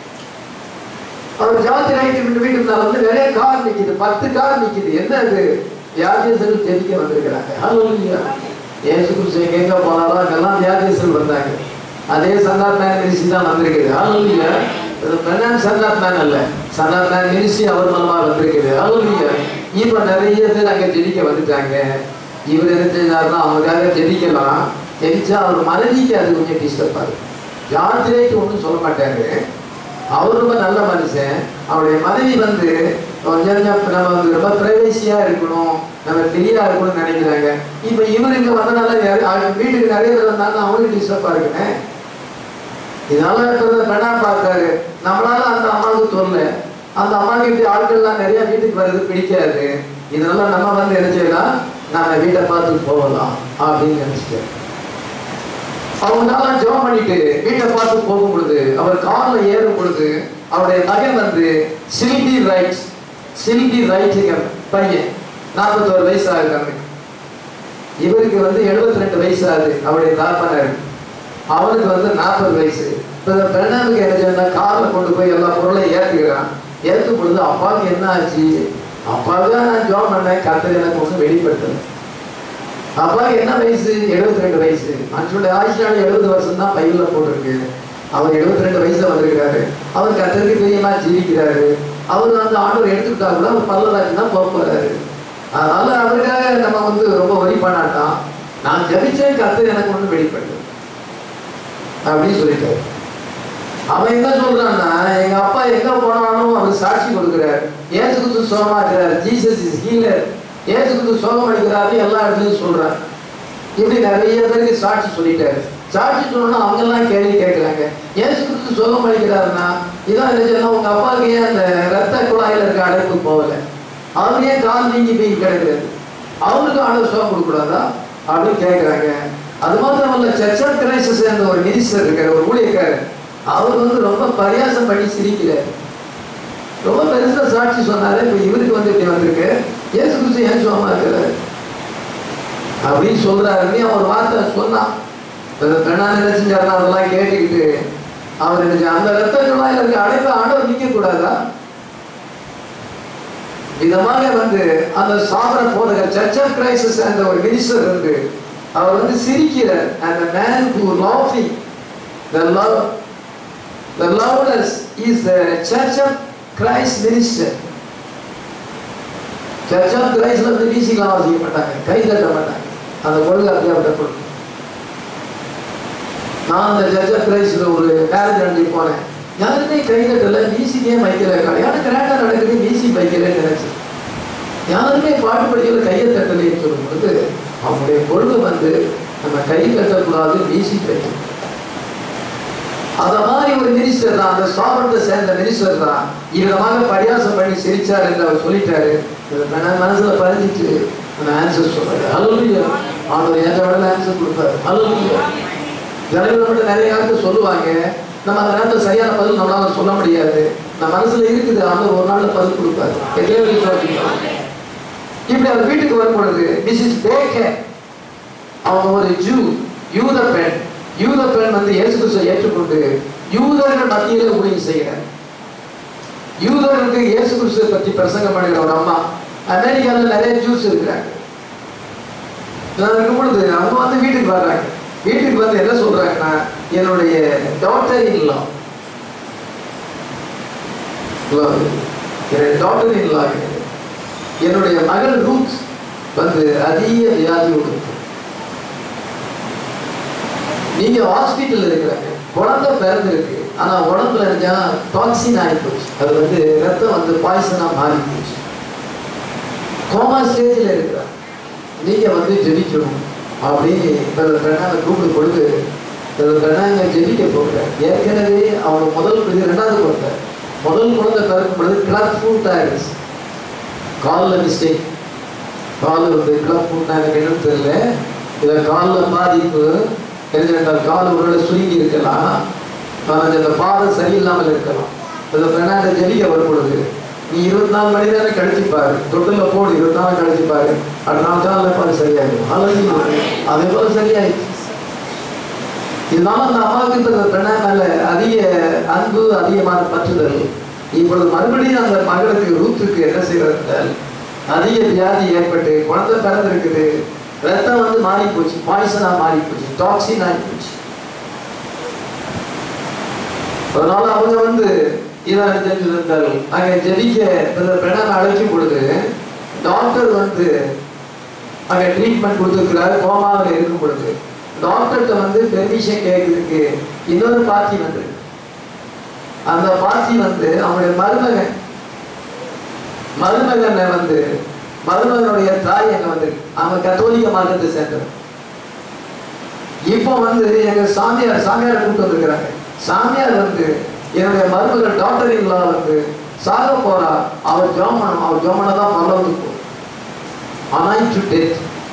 அவர் ஜார்ஜ் ரைட் வீட்டுக்கு வந்து நிறைய கார் நிக்குது, பத்து கார் நிக்குது. என்ன அது? வியாதியர்கள் ஜெபிக்க வந்திருக்கிறாங்க. ஹல்லேலூயா. இயேசு கிறிஸ்து எங்க போனாலும் அங்கெல்லாம் வியாதியர்கள் வந்தாங்க. அதே சன்னாத் மேன் மினிஸ்ட்ரி தான் வந்திருக்குது. ஹல்லேலூயா. பிரணான் சன்னாத் மேன் அல்ல, சன்னாத் மேன் மினிஸ்ட்ரி அவர் மூலமா வந்திருக்குது. ஹல்லேலூயா. இப்ப நிறைய பேர் அங்க ஜெபிக்க வந்துட்டாங்க. இவர் என்ன செஞ்சாருன்னா அவங்களுக்காக ஜெபிக்கலாம். ஜெபிச்சா அவர் மனைவிக்கு அது கொஞ்சம் டிஸ்டர்ப் ஆகுது. ஜார்ஜ் ரைட் ஒன்றும் சொல்ல மாட்டாரு, அவர் ரொம்ப நல்ல மனுஷன். அவருடைய மனைவி வந்து கொஞ்சம் நம்ம வந்து ரொம்ப பிரைவேசியா இருக்கணும், நம்ம ஃப்ரீயா இருக்கணும்னு நினைக்கிறாங்க. இப்ப இவரு இங்க வந்தனால வீட்டுக்கு நிறைய பேர் வந்தாலும் அவங்களுக்கு டிஸ்டர்பா இருக்குன்னு இதனால பெண்ணா பார்த்தாரு. நம்மளால அந்த அம்மாவுக்கு தோணல, அந்த அம்மாவுக்கு இப்படி ஆட்கள்லாம் நிறைய வீட்டுக்கு வர்றது பிடிக்காது. இதனால நம்ம வந்து என்ன செய்யலாம், நம்ம வீட்டை பார்த்து போகலாம் அப்படின்னு நினைச்சிட்டு அவங்களால ஜெபம் பண்ணிட்டு வீட்டை பார்த்து போகும் பொழுது அவர் கார்ல ஏறும் பொழுது அவருடைய மகன் வந்து சில்பி ரைட் சில்பி ரைட்டுங்க பையன் நாற்பத்தோரு வயசு ஆகுது. இவருக்கு வந்து எழுபத்தி ரெண்டு வயசு ஆகுது. அவருடைய தாப்பனார் அவனுக்கு வந்து நாற்பது வயசு. இப்போ பெண்ணாவுக்கு என்ன சொன்னா கார்ல கொண்டு போய் எல்லா பொருளையும் ஏற்றுக்கிறான். ஏற்றும் பொழுது அப்பாவுக்கு என்ன ஆச்சு, அப்பாவுக்கு நான் ஜெபம் பண்ணேன், கர்த்தர் எனக்கு ஒன்றும் வெளிப்படுத்தல. அப்பாவுக்கு என்ன வயசு? எழுபத்தி ரெண்டு வயசு. மனுஷனுடைய ஆயுஷால எழுபது வருஷம் தான் பையில போட்டிருக்கு. அவர் எழுபத்தி ரெண்டு வயசுல வந்திருக்காரு. அவர் கர்த்தருக்கு பிரியமா ஜீவிக்கிறாரு. அவர் வந்து ஆண்டவர் எடுத்துக்கிட்டா கூட அவர் பல்லராஜ் தான் போக போறாரு. அதனால அவருக்காக நம்ம வந்து ரொம்ப வரி பண்ணாட்டான். நான் ஜபிச்சேன், கர்த்தர் எனக்கு ஒன்றும் வெளிப்பட்டு அப்படின்னு சொல்லிட்டாரு. அவன் என்ன சொல்றான்னா, எங்க அப்பா எங்க போனாலும் அவர் சாட்சி கொடுக்கிறார், இயேசு கிறிஸ்து சுகமா இருக்கிறார், ஜீசஸ் இஸ் ஹீலர், இயேசு கிறிஸ்து சுகம் அளிக்கிறாரு எல்லா இடத்துலையும் சொல்றாரு. இப்படி நிறைய பேருக்கு சாட்சி சொல்லிட்டாரு. சாட்சி சொன்னா அவங்க எல்லாம் கேள்வி கேட்கிறாங்க, இயேசு கிறிஸ்து சுகம் அளிக்கிறாருன்னா இதான் என்ன, உங்க அப்பாவுக்கு ஏன் அந்த ரத்த குழாயில இருக்க அடைப்பு போகல, அவரு ஏன் கால் நீங்கி போய் கிடைக்கிறது, அவருக்கு ஆண்டவர் சுகம் கொடுக்கூடாதா அப்படின்னு கேட்கிறாங்க. அது மாத்திரம் இல்ல, சர்ச் ஆஃப் கிரைஸ்ட் சேர்ந்த ஒரு மினிஸ்டர் இருக்காரு, ஒரு ஊழியக்காரர், அவர் வந்து ரொம்ப பரியாசம் பண்ணி சிரிக்கிறார். ரொம்ப பெருசா சாட்சி சொன்னாரு. இப்ப இவருக்கு வந்து இப்படி வந்திருக்கு, இயேசு கிறிஸ்து ஏன் சுகமா இருக்கிறாரு அப்படின்னு சொல்றாரு. நீ அவர் வார்த்தை சொன்னான். பெண்ணான் என்ன செஞ்சாருன்னா அதெல்லாம் கேட்டுக்கிட்டு அவர் என்ன, அந்த ரத்த குழாயில இருக்க அடைப்பை ஆண்டவர் நீக்க கூடாதா? விதமாக வந்து அந்த சாபர போதகர் சர்ச் ஆஃப் கிரைஸ்ட் அந்த ஒரு மினிஸ்டர் வந்து அவர் வந்து சிரிக்கிறார். அந்த man who laughing, the love the loudness is the church of Christ minister. Church of Christ வந்து வீசிக்கலாம் வாசிக்க மாட்டாங்க, கை தட்ட மாட்டாங்க. அந்த கொள்கை அப்படியே அவர்கிட்ட கொடுக்கும். நான் அந்த ஜட்ஜ பிரைஸ்ல ஒரு மேரேஜ் நடத்தி போனேன். யாருமே கை தட்டல, மியூசிக்கே வைக்கல. கல்யாணம் கிராண்டா நடக்குது, மியூசிக் வைக்கலன்னு நினைச்சு யாருமே பாட்டு படிக்கல, கையை தட்டலைன்னு சொல்லும் பொழுது அவங்களுடைய கொள்கை வந்து நம்ம கை தட்டக்கூடாது, மியூசிக் வைக்கணும். அத மாதிரி ஒரு மினிஸ்டர் தான், அந்த ஸ்தாபனத்தை சேர்ந்த மினிஸ்டர் தான் இவ்விதமாக பரியாசம் பண்ணி சிரிச்சார் என்று அவர் சொல்லிட்டாரு. மனசுல பதிஞ்சிட்டு அந்த ஆன்சர் சொல்றாரு. ஹல்லேலூயா. ஆண்டவர் எந்த விடல ஆன்சர் கொடுப்பாரு. ஹல்லேலூயா. ஜனங்கள் மட்டும் நிறைய நேரத்தில் சொல்லுவாங்க, நம்ம அந்த நேரத்தில் சரியான பதில் நம்மளால சொல்ல முடியாது. நம்ம மனசுல இருக்குது, ஆண்டவர் ஒரு நாள்ல பதில் கொடுப்பாரு. இப்படி அவர் வீட்டுக்கு வரும் பொழுது மிஸ்ஸஸ் பேக்கர் அவங்க ஒரு ஜூ யூத பெண் யூத பெண் வந்து இயேசு கிறிஸ்துவை ஏற்றுக்கொண்டு யூதர்கள் மத்தியில ஊழியம் செய்கிறார். யூதர்களுக்கு இயேசு கிறிஸ்துவை பற்றி பிரசங்கம் பண்ணுகிற ஒரு அம்மா. அமெரிக்காவில் நிறைய ஜூஸ் இருக்கிறாங்க. இருக்கும் பொழுது அவங்க வந்து வீட்டுக்கு வர்றாங்க. வீட்டுக்கு வந்து என்ன சொல்றாங்கன்னா, என்னுடைய daughter in law daughter in லா என்னுடைய மகள் ரூத் வந்து அதிக வியாதியோடு நீங்க ஹாஸ்பிட்டல் இருக்கிறாங்க, குழந்தை பிறந்து இருக்கு, ஆனா உடம்புல இருந்தா டாக்ஸின் ஆகி போச்சு. அது வந்து ரத்தம் வந்து பாய்சனா மாறி போச்சு. கோமா ஸ்டேஜில் இருக்கிறாங்க. நீங்க வந்து ஜெபிக்கணும் அப்படின்னு பெண்ணாங்க கூப்பிட்டு கொடுத்து பெண்ணாங்க ஜெபிக்க போகிறார். ஏற்கனவே அவங்க முதல் குழந்தை ரெண்டாவது குழந்தை முதல் குழந்தை பிறக்கும் பொழுது கிளப் ஃபுட் ஆயிடுச்சு. காலில் மிஸ்டேக், கால் வந்து கிளப் ஃபுட்னா எனக்கு என்னன்னு தெரியல. இதில் காலில் பாதிப்பு தெரிஞ்சால் கால் ஒருவேளை சுருங்கி இருக்கலாம், ஆனால் இந்த பாதம் சரியில்லாமல் இருக்கலாம். அந்த பெண்ணாண்ட ஜெபிக்க வரும் பொழுது நீ இருபத்தி நாலு மணி நேரம் கழிச்சுப்பாரு, தொட்டில் போடு, இருபத்தி நாலு கழிச்சுப்பாரு, அடுத்த நாள் தான் பாரு சரியாயிடும். அதே போல சரியாயிடுச்சு. இதனால அந்த அம்மாவுக்கு இந்த பெண்ணா மேல அதிக அன்பு, அதிகமான பற்றுதல். இப்பொழுது மறுபடியும் அந்த மகளுக்கு ரூத்துக்கு என்ன செய்யறது, அதிக வியாதி ஏற்பட்டு குழந்தை பிறந்திருக்குது, ரத்தம் வந்து மாறி போச்சு, பாய்சனா மாறி போச்சு, டாக்ஸின் ஆகி போச்சு. அதனால அவங்க வந்து இதான் செஞ்சிருந்தால் அங்கே ஜெபிக்க பெண்ணை அழைக்கும் பொழுது டாக்டர் வந்து அங்கே ட்ரீட்மெண்ட் கொடுத்துருக்கிறாரு. கோமாவில் இருக்கும் பொழுது டாக்டர்கிட்ட வந்து பெர்மிஷன் கேட்கறதுக்கு இன்னொரு பார்ட்டி வந்து அந்த பார்ட்டி வந்து அவங்களுடைய மருமகன் மருமகனை வந்து மருமகனுடைய தாய் எங்க வந்து அவங்க கத்தோலிக்க மார்க்கத்தை சேர்ந்தவர். இப்போ வந்து எங்க சாமியார் சாமியாரை கூப்பிட்டு வந்திருக்கிறாங்க. சாமியார் வந்து என்னுடைய மருமகள் டாக்டர் இல்லா வந்து சாக போறா, அவர் ஜோமனம் அவர் ஜோமனை தான் பரவதுக்கு போ அனாய்டு டெத்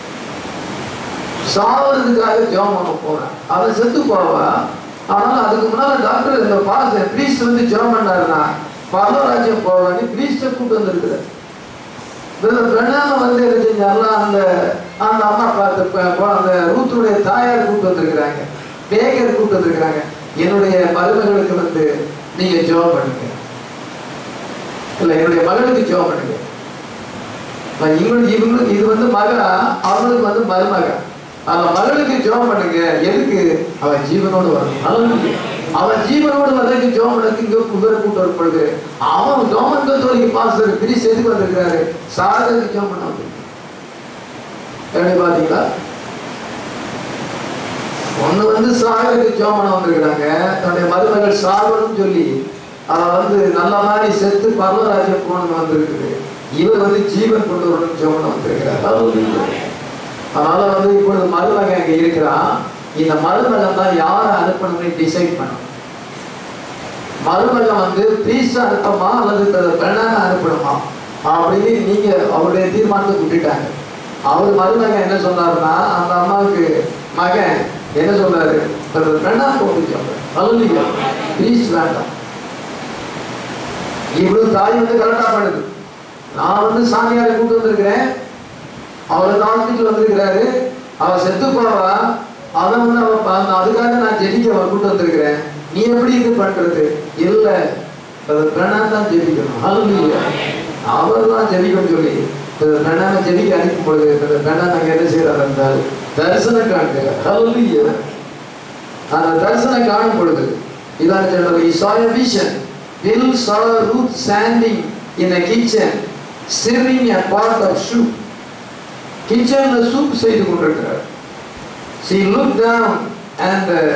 சாவதுக்காக ஜோமனம் போறேன், அவன் செத்து போவா. ஆனால் அதுக்கு முன்னால டாக்டர் இந்த பாஸ் பிரீஸ்ட் வந்து ஜோம் பண்ணாருன்னா பரவராஜ்யம் போவான்னு பிரீஸ்ட கூப்பிட்டு வந்திருக்கிறார். பெண்ணாம வந்து என்ன செஞ்சாலும் அந்த அந்த அம்மா பார்த்து அந்த ரூத்துடைய தாயார் கூப்பிட்டு வந்திருக்கிறாங்க, பேக்கர் கூப்பிட்டு வந்திருக்கிறாங்க. என்னுடைய மருமகளுக்கு வந்து நீங்க ஜோம் பண்ணுங்க, இல்ல என்னுடைய மகளுக்கு ஜோம் பண்ணுங்க. இவங்களுக்கு இவங்களுக்கு இது வந்து மகா, அவங்களுக்கு வந்து மருமக. அந்த மகளுக்கு ஜோம் பண்ணுங்க. எதுக்கு? அவன் ஜீவனோடு வரணும். அவன் ஜீவனோடு வர்றதுக்கு ஜோம் பண்ணுறதுக்கு இங்க குதிரை கூட்டு வரும் பொழுது அவன் ஜோமன் தோழிக்கு பாஸ்டர் பிரிச்சு எதுக்கு வந்திருக்கிறாரு? சாகிறதுக்கு ஜோம் பண்ண வந்து எப்படி பாத்தீங்களா? ஒண்ணு வந்து சாகருக்கு ஜோம் பண்ண வந்திருக்கிறாங்க. தன்னுடைய மருமகள் சாகணும்னு சொல்லி அவன் வந்து நல்ல மாதிரி செத்து பரவராஜ்யம் போகணும்னு வந்திருக்குது. இவர் வந்து ஜீவன் கொண்டு வரணும்னு ஜோம் பண்ண வந்திருக்கிறார். அதனால வந்து இப்பொழுது மருமகன் அங்க இருக்கிறான். இந்த மருமகன் தான் யாரை அனுப்பணும்னு டிசைட் பண்ணும். மருமகன் வந்து பிரீஸ்ட் அனுப்பமா அல்லது பெண்ணாக அனுப்பணுமா அப்படின்னு நீங்க அவருடைய தீர்மானத்தை விட்டுட்டாங்க. அவர் மருமகன் என்ன சொன்னாருன்னா, அந்த அம்மாவுக்கு மகன் என்ன சொல்றாரு, பெண்ணா போட்டு சொல்ற பிரீஸ்ட் வேண்டாம். இவ்வளவு தாய் வந்து கரெக்டா பண்ணுது. நான் வந்து சாமியாரை கூட்டு வந்திருக்கிறேன், அவர் ஹாஸ்பிட்டல் வந்திருக்கிறாரு, அவன் செத்து போவா, அதை வந்து அவன் அதுக்காக நான் ஜெபிக்க அவன் கூட்டு வந்திருக்கிறேன், நீ எப்படி இது பண்றது? இல்ல பெண்ணா தான் ஜெபிக்கணும். ஹல்லேலூயா. அவர் தான் ஜெபிக்கணும்னு சொல்லி பெண்ணாம ஜெபிக்க அனுப்பும் பொழுது பெண்ணா நாங்க என்ன செய்யறாரு என்றால் தரிசனம் காண்கிறார். ஹல்லேலூயா. அந்த தரிசனம் காணும் பொழுது இதான் சொல்றது, he saw a vision. Bill saw Ruth standing in a kitchen stirring a pot of soup. கிச்சன்ல சூப் செய்து கொண்டிருக்கிறார். She looked down and uh,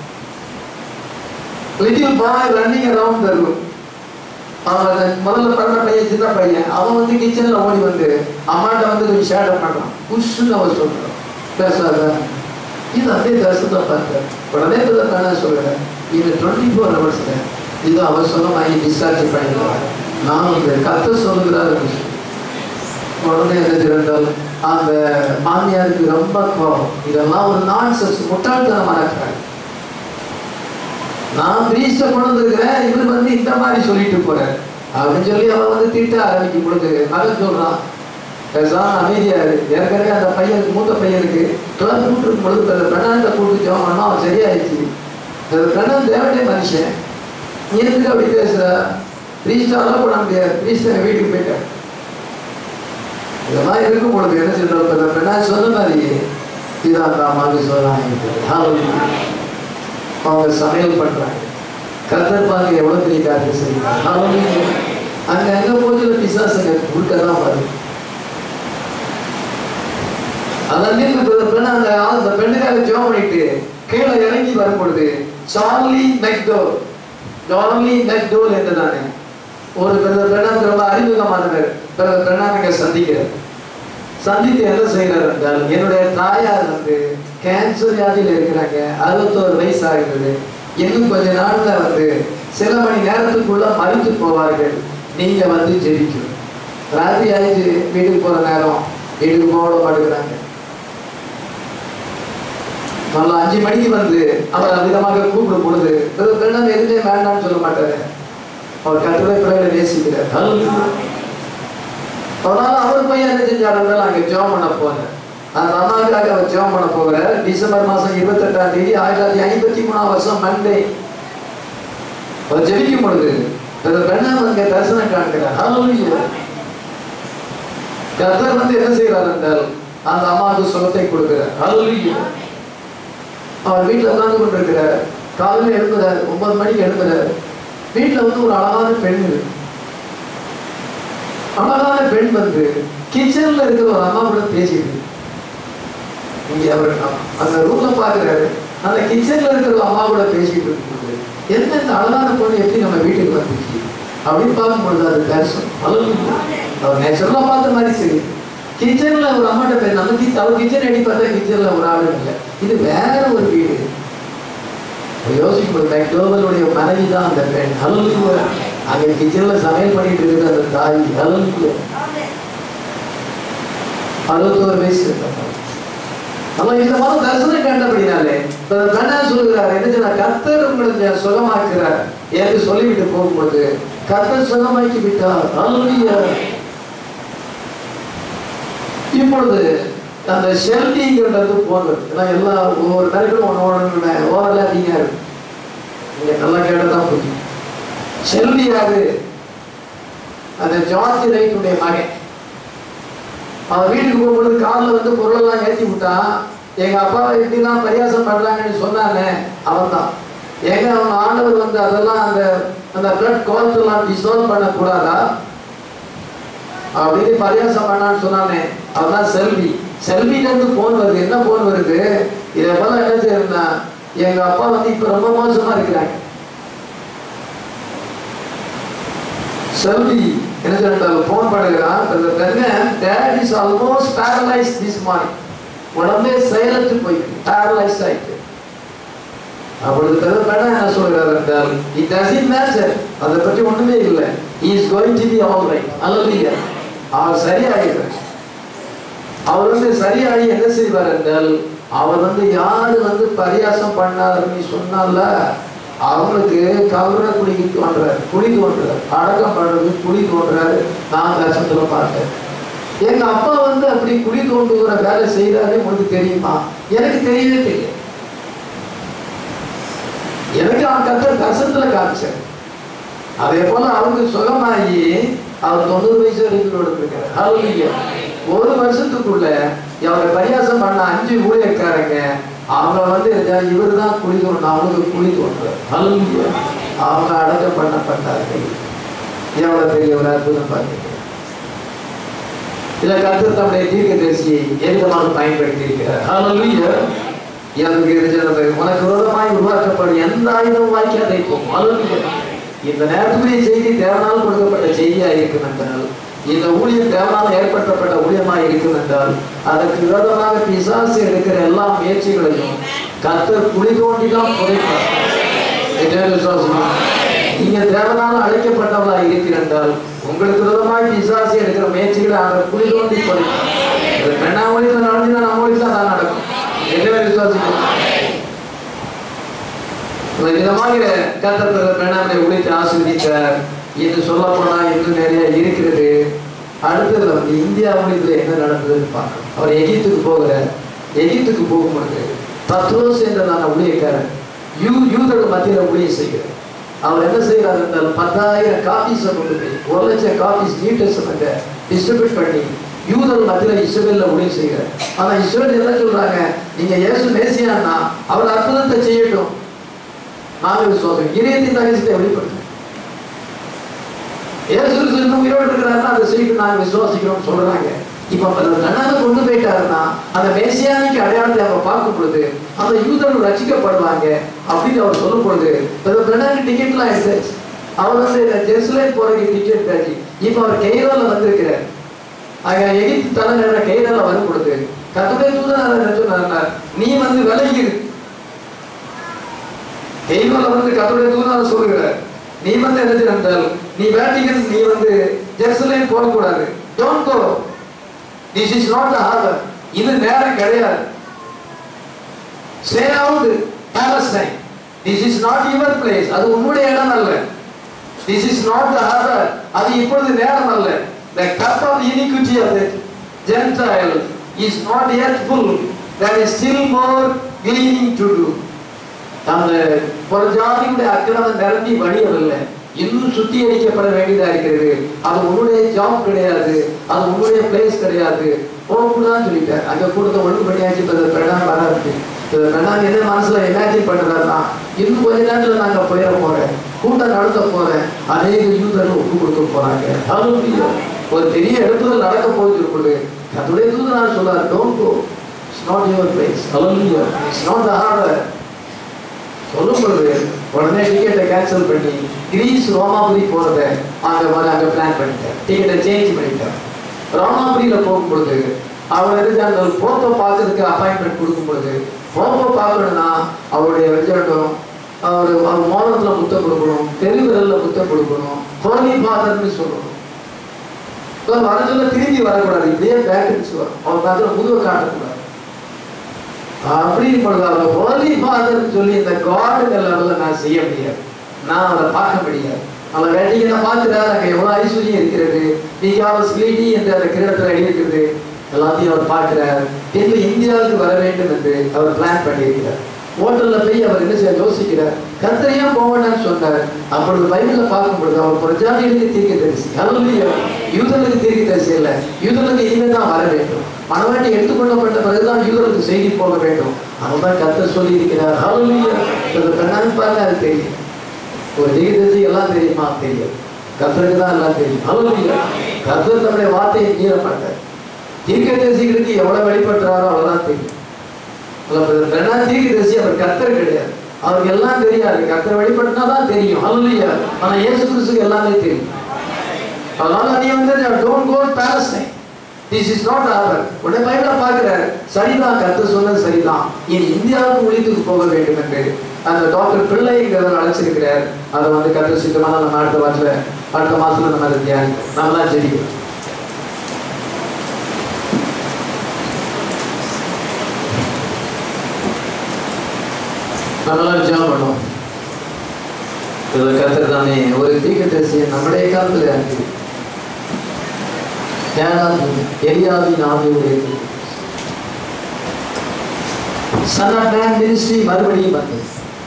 little boy running around the room. அவன் முதல்ல பிறந்த பையன், சின்ன பையன், அவன் வந்து கிச்சன்ல ஓடி வந்து அம்மாட்ட வந்து கொஞ்சம் ஷேடப் பண்றான். புஷ்ன்னு அவன் சொல்றான், பேசாத. இது அப்படியே தரிசனத்தை பார்த்தேன். உடனே நான் சொல்றேன், இது டுவெண்ட்டி ஃபோர் ஹவர்ஸ்ல இது அவசரமாகி டிஸ்சார்ஜ் பண்ணிடுவாங்க. நான் வந்து கத்த சொல்லுகிறாரு. உடனே என்ன இருந்தால் அந்த மாமியாருக்கு ரொம்ப கோபம். இதெல்லாம் ஒரு நான்சென்ஸ், முட்டாள்தனமான காரியம். நான் பிரீஸ்ட கொண்டு வந்திருக்கிறேன், இவர் வந்து இந்த மாதிரி சொல்லிட்டு போறேன் அப்படின்னு சொல்லி அவன் வந்து திட்ட ஆரம்பிக்கும் பொழுது மகன் சொல்றான், பேசாம அமைதியா இருக்கு. ஏற்கனவே அந்த பையனுக்கு, மூத்த பையனுக்கு கிளம்பி விட்டுருக்கும் பொழுது பெண்ணாண்ட கூட்டு ஜோம் பண்ணோம், அவன் சரியாயிடுச்சு. பெண்ணன் தேவடைய மனுஷன், நீ எதுக்கு அப்படி பேசுற? பிரீஸ்டால போட முடியாது, பிரீஸ்ட வீட்டுக்கு போயிட்டேன். இதெல்லாம் இருக்கும் பொழுது என்ன சொல்ற, பெண்ணா சொன்ன மாதிரி இதான் அந்த அம்மாவுக்கு சொல்றாங்க. அவங்க சமையல் பண்றாங்க. கர்த்தர் பாருங்க எவ்வளவு பெரிய காரியம் செய்யறாங்க. அங்க அங்க போச்சுல பிசாசுங்க குறுக்கதான் வருது. அந்த அந்த பெண்ணுக்காக ஜோம் பண்ணிட்டு கீழே இறங்கி வரும் பொழுது சார்லி மெக்டோல், சார்லி மெக்டோல் என்றுதானே ஒரு பெண்ணாங்க ரொம்ப அறிமுகமானவர். பெண்ணாங்க சந்திக்கிறார். சந்தித்து என்ன செய்கிறார் என்றால், என்னுடைய தாயார் வந்து கேன்சர் வியாதியில் இருக்கிறாங்க, அறுபத்தோரு வயசு ஆகிறது, இன்னும் கொஞ்ச நாள்ல வந்து சில மணி நேரத்துக்குள்ள மறித்து போவார்கள், நீங்க வந்து ஜெபிக்கணும். ராத்திரி ஆயிடுச்சு, வீட்டுக்கு போற நேரம், வீட்டுக்கு போக மாட்டேங்கிறாங்க. நல்லா அஞ்சு மணிக்கு வந்து அவர் அவ்விதமாக கூப்பிடும் பொழுது பெண்ணாங்க எதுவுமே வேண்டாம்னு சொல்ல மாட்டாரு. அவர் கட்டுரை பிள்ளைகளை நேசிக்கிறார். அதனால அவர் பையன் என்ன செஞ்சாரு, அங்க ஜெபம் பண்ண போறார். அந்த அம்மாவுக்காக அவர் ஜெபம் பண்ண போகிறார். டிசம்பர் மாசம் இருபத்தி எட்டாம் தேதி ஆயிரத்தி தொள்ளாயிரத்தி ஐம்பத்தி மூணாம் வருஷம் மண்டே அவர் ஜெபிக்கும் பொழுது பெண்ணாங்க தரிசனம் காண்கிறார். கர்த்தர் வந்து என்ன செய்கிறார் என்றால் அந்த அம்மாவுக்கு சுகத்தை கொடுக்கிறார். அவர் வீட்டுல உட்கார்ந்து கொண்டிருக்கிறார். காலையில எழுப்புறாரு, ஒன்பது மணிக்கு எழுப்புறாரு. வீட்டுல வந்து ஒரு அழகான பெண் இருக்கு. அழகான பெண் வந்து கிச்சன்ல இருக்கிற ஒரு அம்மா கூட பேசிட்டு இங்க அவர் அந்த ரூம்ல பாக்குறாரு. அந்த கிச்சன்ல இருக்கிற ஒரு அம்மா கூட பேசிட்டு இருக்கும்போது என்ன இந்த அழகான பொண்ணு எப்படி நம்ம வீட்டுக்கு வந்துச்சு அப்படின்னு பார்க்கும்பொழுது அது பேசும். அவர் நேச்சுரலா பார்த்த மாதிரி சரி. கிச்சன்ல ஒரு அம்மாட்ட பேர் நம்ம அவர் கிச்சன் அடி பார்த்தா கிச்சன்ல ஒரு ஆளு இல்லை, இது வேற ஒரு வீடு. யோசிக்கும் மெக்டோவலுடைய மனைவி தான் அந்த பெண். ஹல்லேலூயா. அங்க கிச்சன்ல சமையல் பண்ணிட்டு இருக்கிற அந்த தாய். ஹல்லேலூயா. அறுபத்தோரு வயசு. நம்ம இந்த மாதிரி தரிசனம் கண்டபடினாலே பெண்ணா சொல்லுகிறார், என்ன கர்த்தர் உங்களை சுகமாக்குறார் என்று சொல்லிவிட்டு போகும்போது கர்த்தர் சுகமாக்கி விட்டார். ஹல்லேலூயா. இப்பொழுது அந்த ஷெல்டிங்கிறது போனது எல்லாம் ஒவ்வொரு கருக்கும் ஒன்று ஓரல அதிகா இருக்கு. நீங்க நல்லா கேட்டதான் புரியும். ஷெல்டி யாரு? அந்த ஜார்ஜ் ரைட்டுடைய மகன். அவன் வீட்டுக்கு போகும்போது காலில் வந்து பொருளெல்லாம் ஏற்றி விட்டான். எங்க அப்பாவை எப்படிலாம் பரியாசம் பண்றாங்கன்னு சொன்னானே அவன் தான். ஏங்க அவன் ஆண்டவர் வந்து அதெல்லாம் அந்த அந்த பிளட் கோலத்தெல்லாம் டிசால்வ் பண்ணக்கூடாதா அப்படின்னு பரியாசம் பண்ணான்னு சொன்னானே அவன்தான் செல்வி. செல்வியில இருந்து போன் வருது. என்ன போன் வருது? இதை போல என்ன செய்யணும்னா, எங்க அப்பா வந்து இப்ப ரொம்ப மோசமா இருக்கிறாங்க. செல்வி என்ன சொல்றாங்க, போன் பண்ணுகிறான். Dad is almost paralyse this morning. உடம்பே செயலற்று போயிட்டு பேரலைஸ் ஆயிட்டு. அப்பொழுது பெருமைப்பட என்ன சொல்கிறார் என்றால், it doesn't matter, அதை பற்றி ஒண்ணுமே இல்லை, he is going to be all right. அல்லேலூயா. அவர் சரியாகிறார். அவர் வந்து சரியாகி என்ன செய்வார் என்றால், அவர் வந்து யாரு வந்து பரியாசம் பண்ணாருன்னு சொன்னால அவங்களுக்கு கவர குடிக்கு தோன்றாரு, குடி தோன்றாரு, அடக்கம் பண்றது குடி தோன்றாரு. நான் தரிசனத்துல பார்த்தேன். எங்க அப்பா வந்து அப்படி குடி தோன்றுகிற வேலை செய்யறாரு. உங்களுக்கு தெரியுமா? எனக்கு தெரியவே தெரியும். எனக்கு அவன் கர்த்தர் தரிசனத்துல காமிச்சார். அதே போல அவருக்கு சுகமாகி அவர் தொண்ணூறு வயசு வரைக்கும் கொடுத்துருக்காரு. ஹல்லேலூயா. ஒரு வருஷத்துக்குள்ள அவரை பரியாசம் பண்ண அஞ்சு ஊழியக்காரங்க அவங்க வந்து இவர் தான் குழி தோணும், அவங்களுக்கு குழி தோன்றார். ஹல்லேலூயா. அவங்க அடக்கம் பண்ணப்பட்டார்கள். எவ்வளவு பெரிய ஒரு அற்புதம் பார்த்தீங்க. இதை கர்த்தர் தம்முடைய தீர்க்கதரிசியை எளிதமாக பயன்படுத்தி இருக்கிறார். ஹல்லேலூயா. உனக்கு விரோதமாய் உருவாக்கப்படும் எந்த ஆயுதம் வாய்க்காதை போகும். ஹல்லேலூயா. இந்த நேரத்துக்குரிய செய்தி தேவனால் கொடுக்கப்பட்ட செய்தியா இருக்கும் என்றால், இந்த ஊழியம் தேவனால் ஏற்படுத்தப்பட்ட ஊழியமாக இருக்கும் என்றால், அதற்கு விரோதமாக பிசாசு எடுக்கிற எல்லா முயற்சிகளையும் கர்த்தர் குழி தோண்டிதான் புதைப்பார். நீங்க தேவனால் அழைக்கப்பட்டவளா இருக்கிறால், உங்களுக்கு விரோதமாய் பிசாசு எடுக்கிற முயற்சிகளை அவர் குழி தோண்டி புதைப்பார். பெண்ணா மொழியில் நடந்துதான் நம்ம மொழி தான் நடக்கும். என்ன விசுவாசிக்கும் விதமாக கர்த்தர் பெண்ணாமை உழைத்து ஆசீர்வதித்தார் என்று சொல்ல போனா இன்னும் நிறைய இருக்கிறது. அடுத்தது வந்து இந்தியா ஊழியத்தில் என்ன நடந்ததுன்னு பார்க்கணும். அவர் எகிப்துக்கு போகிறார். எகிப்துக்கு போகும்பொழுது பத்ரோஸ் என்றதான ஊழியக்காரன் யூ யூதர்கள் மத்தியில் ஊழியம் செய்கிறார். அவர் என்ன செய்கிறார் என்றால், பத்தாயிரம் காப்பீஸை கொண்டு போய் ஒரு லட்சம் காப்பீஸ் நியூ டெஸ்டமென்ட்டை டிஸ்ட்ரிபியூட் பண்ணி யூதர்கள் மத்தியில் இஸ்ரவேல்ல ஊழியம் செய்கிறார். ஆனா இஸ்ரவேல் என்ன சொல்றாங்க, நீங்க இயேசு மேசியான்னா அவர் அற்புதத்தை செய்யட்டும், நாங்கள் விசுவாசம் இதயத்தின் ரகசியத்தை வெளிப்படுத்தும். இயேசு இன்னும் உயிரோடு இருக்கிறாருன்னா அதை செய்து நாங்கள் விசுவாசிக்கிறோம் சொல்றாங்க. இப்ப கண்ணாக கொண்டு போயிட்டாருன்னா அந்த மேசியானிக்கு அடையாளத்தை அவங்க பார்க்கும் பொழுது அந்த யூதர்கள் ரசிக்கப்படுவாங்க அப்படின்னு அவர் சொல்லும் பொழுது கண்ணாக்கு டிக்கெட்லாம் எடுத்தாச்சு. அவர் வந்து ஜெருசலேம் போறதுக்கு டிக்கெட் ஆச்சு. இப்ப அவர் கைரோல வந்திருக்கிறார். ஆக எகிப்து தலைநகர கைரோல வரும் பொழுது கர்த்தருடைய தூதன் சொன்னார், நீ வந்து விலகி கைரோல வந்து கர்த்தருடைய தூதன் சொல்லுகிறார், நீ வந்து என்ன என்றால் நீ வேட்டிகன் நீ வந்து ஜெருசலேம் போகக்கூடாது. Don't go, this is not the harbour. இது நேரம் கிடையாது. Stay out Palestine. This is not your place. அது உன்னுடைய இடம் அல்ல. This is not the harbour. அது இப்பொழுது நேரம் அல்ல. The cup of the iniquity of the Gentile is not yet full. There is still more cleaning to do. அந்த புறஜாதியுடைய அக்கிரமம் நிரம்பி வழியவில்லை, இன்னும் சுத்திகரிக்கப்பட வேண்டியதா இருக்கிறது. அது உன்னுடைய ஜாப் கிடையாது, அது உன்னுடைய பிளேஸ் கிடையாது, போகக்கூடாதுன்னு சொல்லிட்டார். அங்க கூட்டத்தை ஒழுங்கு பண்ணியாச்சு. பெண்ணாம் வராது. பெண்ணாம் என்ன மனசுல இமேஜின் பண்றாருன்னா, இன்னும் கொஞ்ச நேரத்துல நாங்க போயிட போறேன், கூட்டம் நடத்த போறேன், அநேக யூதர்கள் ஒப்பு கொடுக்க போறாங்க. ஹல்லேலூயா. ஒரு பெரிய எழுப்புதல் நடக்க போகுது இருக்குது. கர்த்தருடைய தூதன் சொல்றார், don't go, it's not your place. ஹல்லேலூயா. It's not the harbour. சொல்லும் பொழுது உடனே டிக்கெட்டை கேன்சல் பண்ணி கிரீஸ் ரோமாபுரி போறத அங்க மாதிரி அங்க பிளான் பண்ணிட்டார். டிக்கெட்டை சேஞ்ச் பண்ணிட்டார். ரோமாபுரியில போகும் பொழுது அவர் எதிர்த்து போப்போ பார்க்கறதுக்கு அப்பாயின்மெண்ட் கொடுக்கும் பொழுது, போப்போ பார்க்கணும்னா அவருடைய வெஜ்ஜட்டும் அவர் அவர் மோனத்துல முத்தம் கொடுக்கணும், தெருவிரல்ல முத்தம் கொடுக்கணும், ஹோலி ஃபாதர்னு சொல்லணும். வர சொல்ல திரும்பி வரக்கூடாது, இப்படியே பேக்கன்ஸ் வரும். அவர் பார்த்து முதுவை காட்டக்கூடாது. அப்படி பொழுது அவர் ஹோலி ஃபாதர்னு சொல்லி இந்த காடுங்க லெவலில் நான் செய்ய முடியாது, நான் அவரை பார்க்க முடியாது. அவன் வேண்டிங்கன்னா பார்த்துட்டார், அங்கே எவ்வளோ ஐஸ்வர்யம் இருக்கிறது, நீங்க ஸ்வீட்டி என்று அந்த கிரீடத்தில் அடி இருக்கிறது, எல்லாத்தையும் அவர் பார்க்கிறார். என்று இந்தியாவுக்கு வர வேண்டும் என்று அவர் பிளான் பண்ணியிருக்கிறார். ஹோட்டல்ல போய் அவர் என்ன செய்ய யோசிக்கிறார், கர்த்தரையா போவேன்னு சொன்னார். அப்பொழுது பைபிள்ல பார்க்கும் பொழுது அவர் பிரஜாதிகளுக்கு தீர்க்கதரிசி, ஹல்லேலூயா. யூதர்களுக்கு தீர்க்கதரிசி இல்ல, யூதர்களுக்கு இனிமேல் தான் வர வேண்டும். மனவாட்டி எடுத்துக்கொள்ளப்பட்ட பிறகுதான் யூதர்களுக்கு செய்தி போக வேண்டும். அவர்தான் கர்த்தர் சொல்லி இருக்கிறார். ஹல்லேலூயா. பெண்ணான்னு பாருங்க, அது தெரியும். ஒரு தீர்க்கதரிசி எல்லாம் தெரியுமா? தெரியும். கர்த்தருக்கு தான் எல்லாம் தெரியும். ஹல்லேலூயா. கர்த்தர் தன்னுடைய வார்த்தையை மீற மாட்டார். தீர்க்கதரிசிகளுக்கு எவ்வளவு வெளிப்படுறாரோ அவ்வளவுதான் தெரியும். தீர்க்கதரிசி அவர் கர்த்தர் கிடையாது, அவருக்கு எல்லாம் தெரியாது. கர்த்தர் வெளிப்படுத்தினா தான் தெரியும். ஹல்லேலூயா. ஆனா இயேசு கிறிஸ்துவுக்கு எல்லாமே தெரியும். அதனால நீ வந்து don't go Palestine, this is not harbour. உடனே பைபிளை பார்க்கிறார், சரிதான், கர்த்தர் சொன்னது சரிதான், இனி இந்தியாவுக்கு ஒழித்துக்கு போக வேண்டும் என்று அந்த டாக்டர் பிள்ளைங்கிறவர் அழைச்சிருக்கிறார். அதை வந்து கர்த்தர் சித்தமான நம்ம அடுத்த வாரத்துல அடுத்த மாசத்துல நம்ம அதை தியானிக்கும். நம்ம தான் ஜெபிக்கிறோம். நம்மளாம் ஜெபம் பண்ணுவோம். கர்த்தர் தானே ஒரு தீர்க்கதரிசியை நம்முடைய காலத்துல இருக்கு. எலியாவின் ஆவியுடைய சன் ஆஃப் மேன் மினிஸ்ட்ரி மறுபடியும் வந்தது.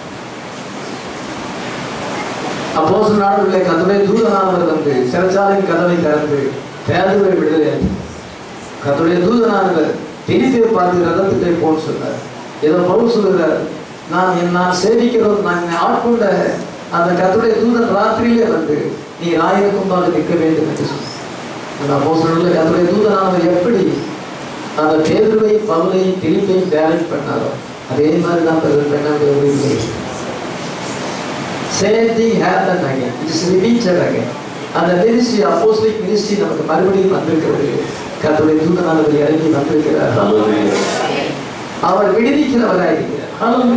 அப்போஸ்தலர் நாட்களிலே கர்த்தருடைய தூதனானவர் வந்து சிறைச்சாலையின் கதவை திறந்து பேதுருவை விடுதலை. கர்த்தருடைய தூதனானவர் பிலிப்பை பார்த்து ரதத்திலே போன்னு சொன்னார். ஏதோ பவுல் சொல்லுகிறார், நான் நான் சேவிக்கிறோம், நான் ஆட்கொண்ட அந்த கர்த்தருடைய தூதன் ராத்திரியிலே வந்து நீ ராயனுக்கு முன்பாக நிற்க வேண்டும் என்று சொன்னார். அந்த அப்போஸ்தலர்ல கர்த்தருடைய தூதனானவர் எப்படி அந்த பேதுருவை பவுலை பிலிப்பை டைரக்ட் பண்ணாரோ அதே மாதிரி தான் பெண்ணாக same thing happened again. It is repeated again. அந்த ministry, apostolic ministry நமக்கு மறுபடியும் வந்திருக்கிறது. கர்த்தருடைய தூதனானவர் இறங்கி வந்திருக்கிறார். அவர் விடுவிக்கிறவராக இருக்கிறார்.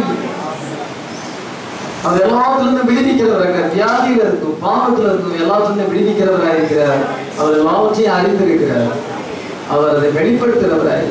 அவர் எல்லாத்திலிருந்து விடுவிக்கிறவராக, வியாதியில இருக்கும், பாவத்தில் இருக்கும், எல்லாத்திலிருந்து விடுவிக்கிறவராக இருக்கிறார். அவர் எல்லாவற்றையும் அறிந்திருக்கிறார். அவர் அதை வெளிப்படுத்துகிறவராக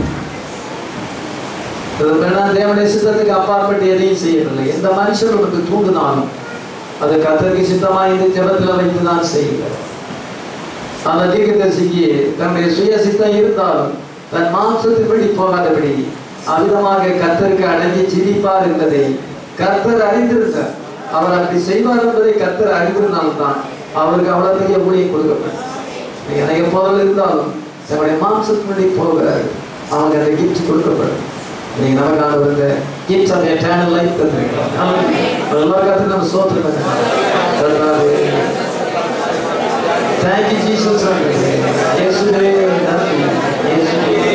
தேவனுடைய சித்தத்துக்கு அப்பாற்பட்டு எதையும் செய்யவில்லை. எந்த மனுஷன் உனக்கு தூண்டினாலும் அது கர்த்தருக்கு சித்தமாக இந்த ஜெபத்தில் வைத்துதான் செய்கிறார். அந்த தீர்க்கதரிசிக்கு தன்னுடைய சுய சித்தம் இருந்தாலும் தன் மாம்சத்தின்படி போகாதபடி அவிதமாக கர்த்தருக்கு அடங்கி ஜீவிப்பார் என்பதை கர்த்தர் அறிந்திருந்தார். அவர் அப்படி செய்வார் என்பதை கர்த்தர் அறிந்திருந்தால்தான் அவருக்கு அவ்வளவு பெரிய ஊழியம் கொடுக்கப்படும். எனக்கு போதல் இருந்தாலும் தன்னுடைய மாம்சத்தின்படி போகிறார். அவங்க அந்த கிஃப்ட் கொடுக்கப்படும். நீங்க நமக்கான ஒரு கிஃப்ட் ஆஃப் எட்டர்னல் லைஃப் தந்திருக்கிறார். எல்லாருக்கும் நம்ம சோதனை பண்ணுறோம். Thank you, Jesus. Yesterday, nothing. Yesterday,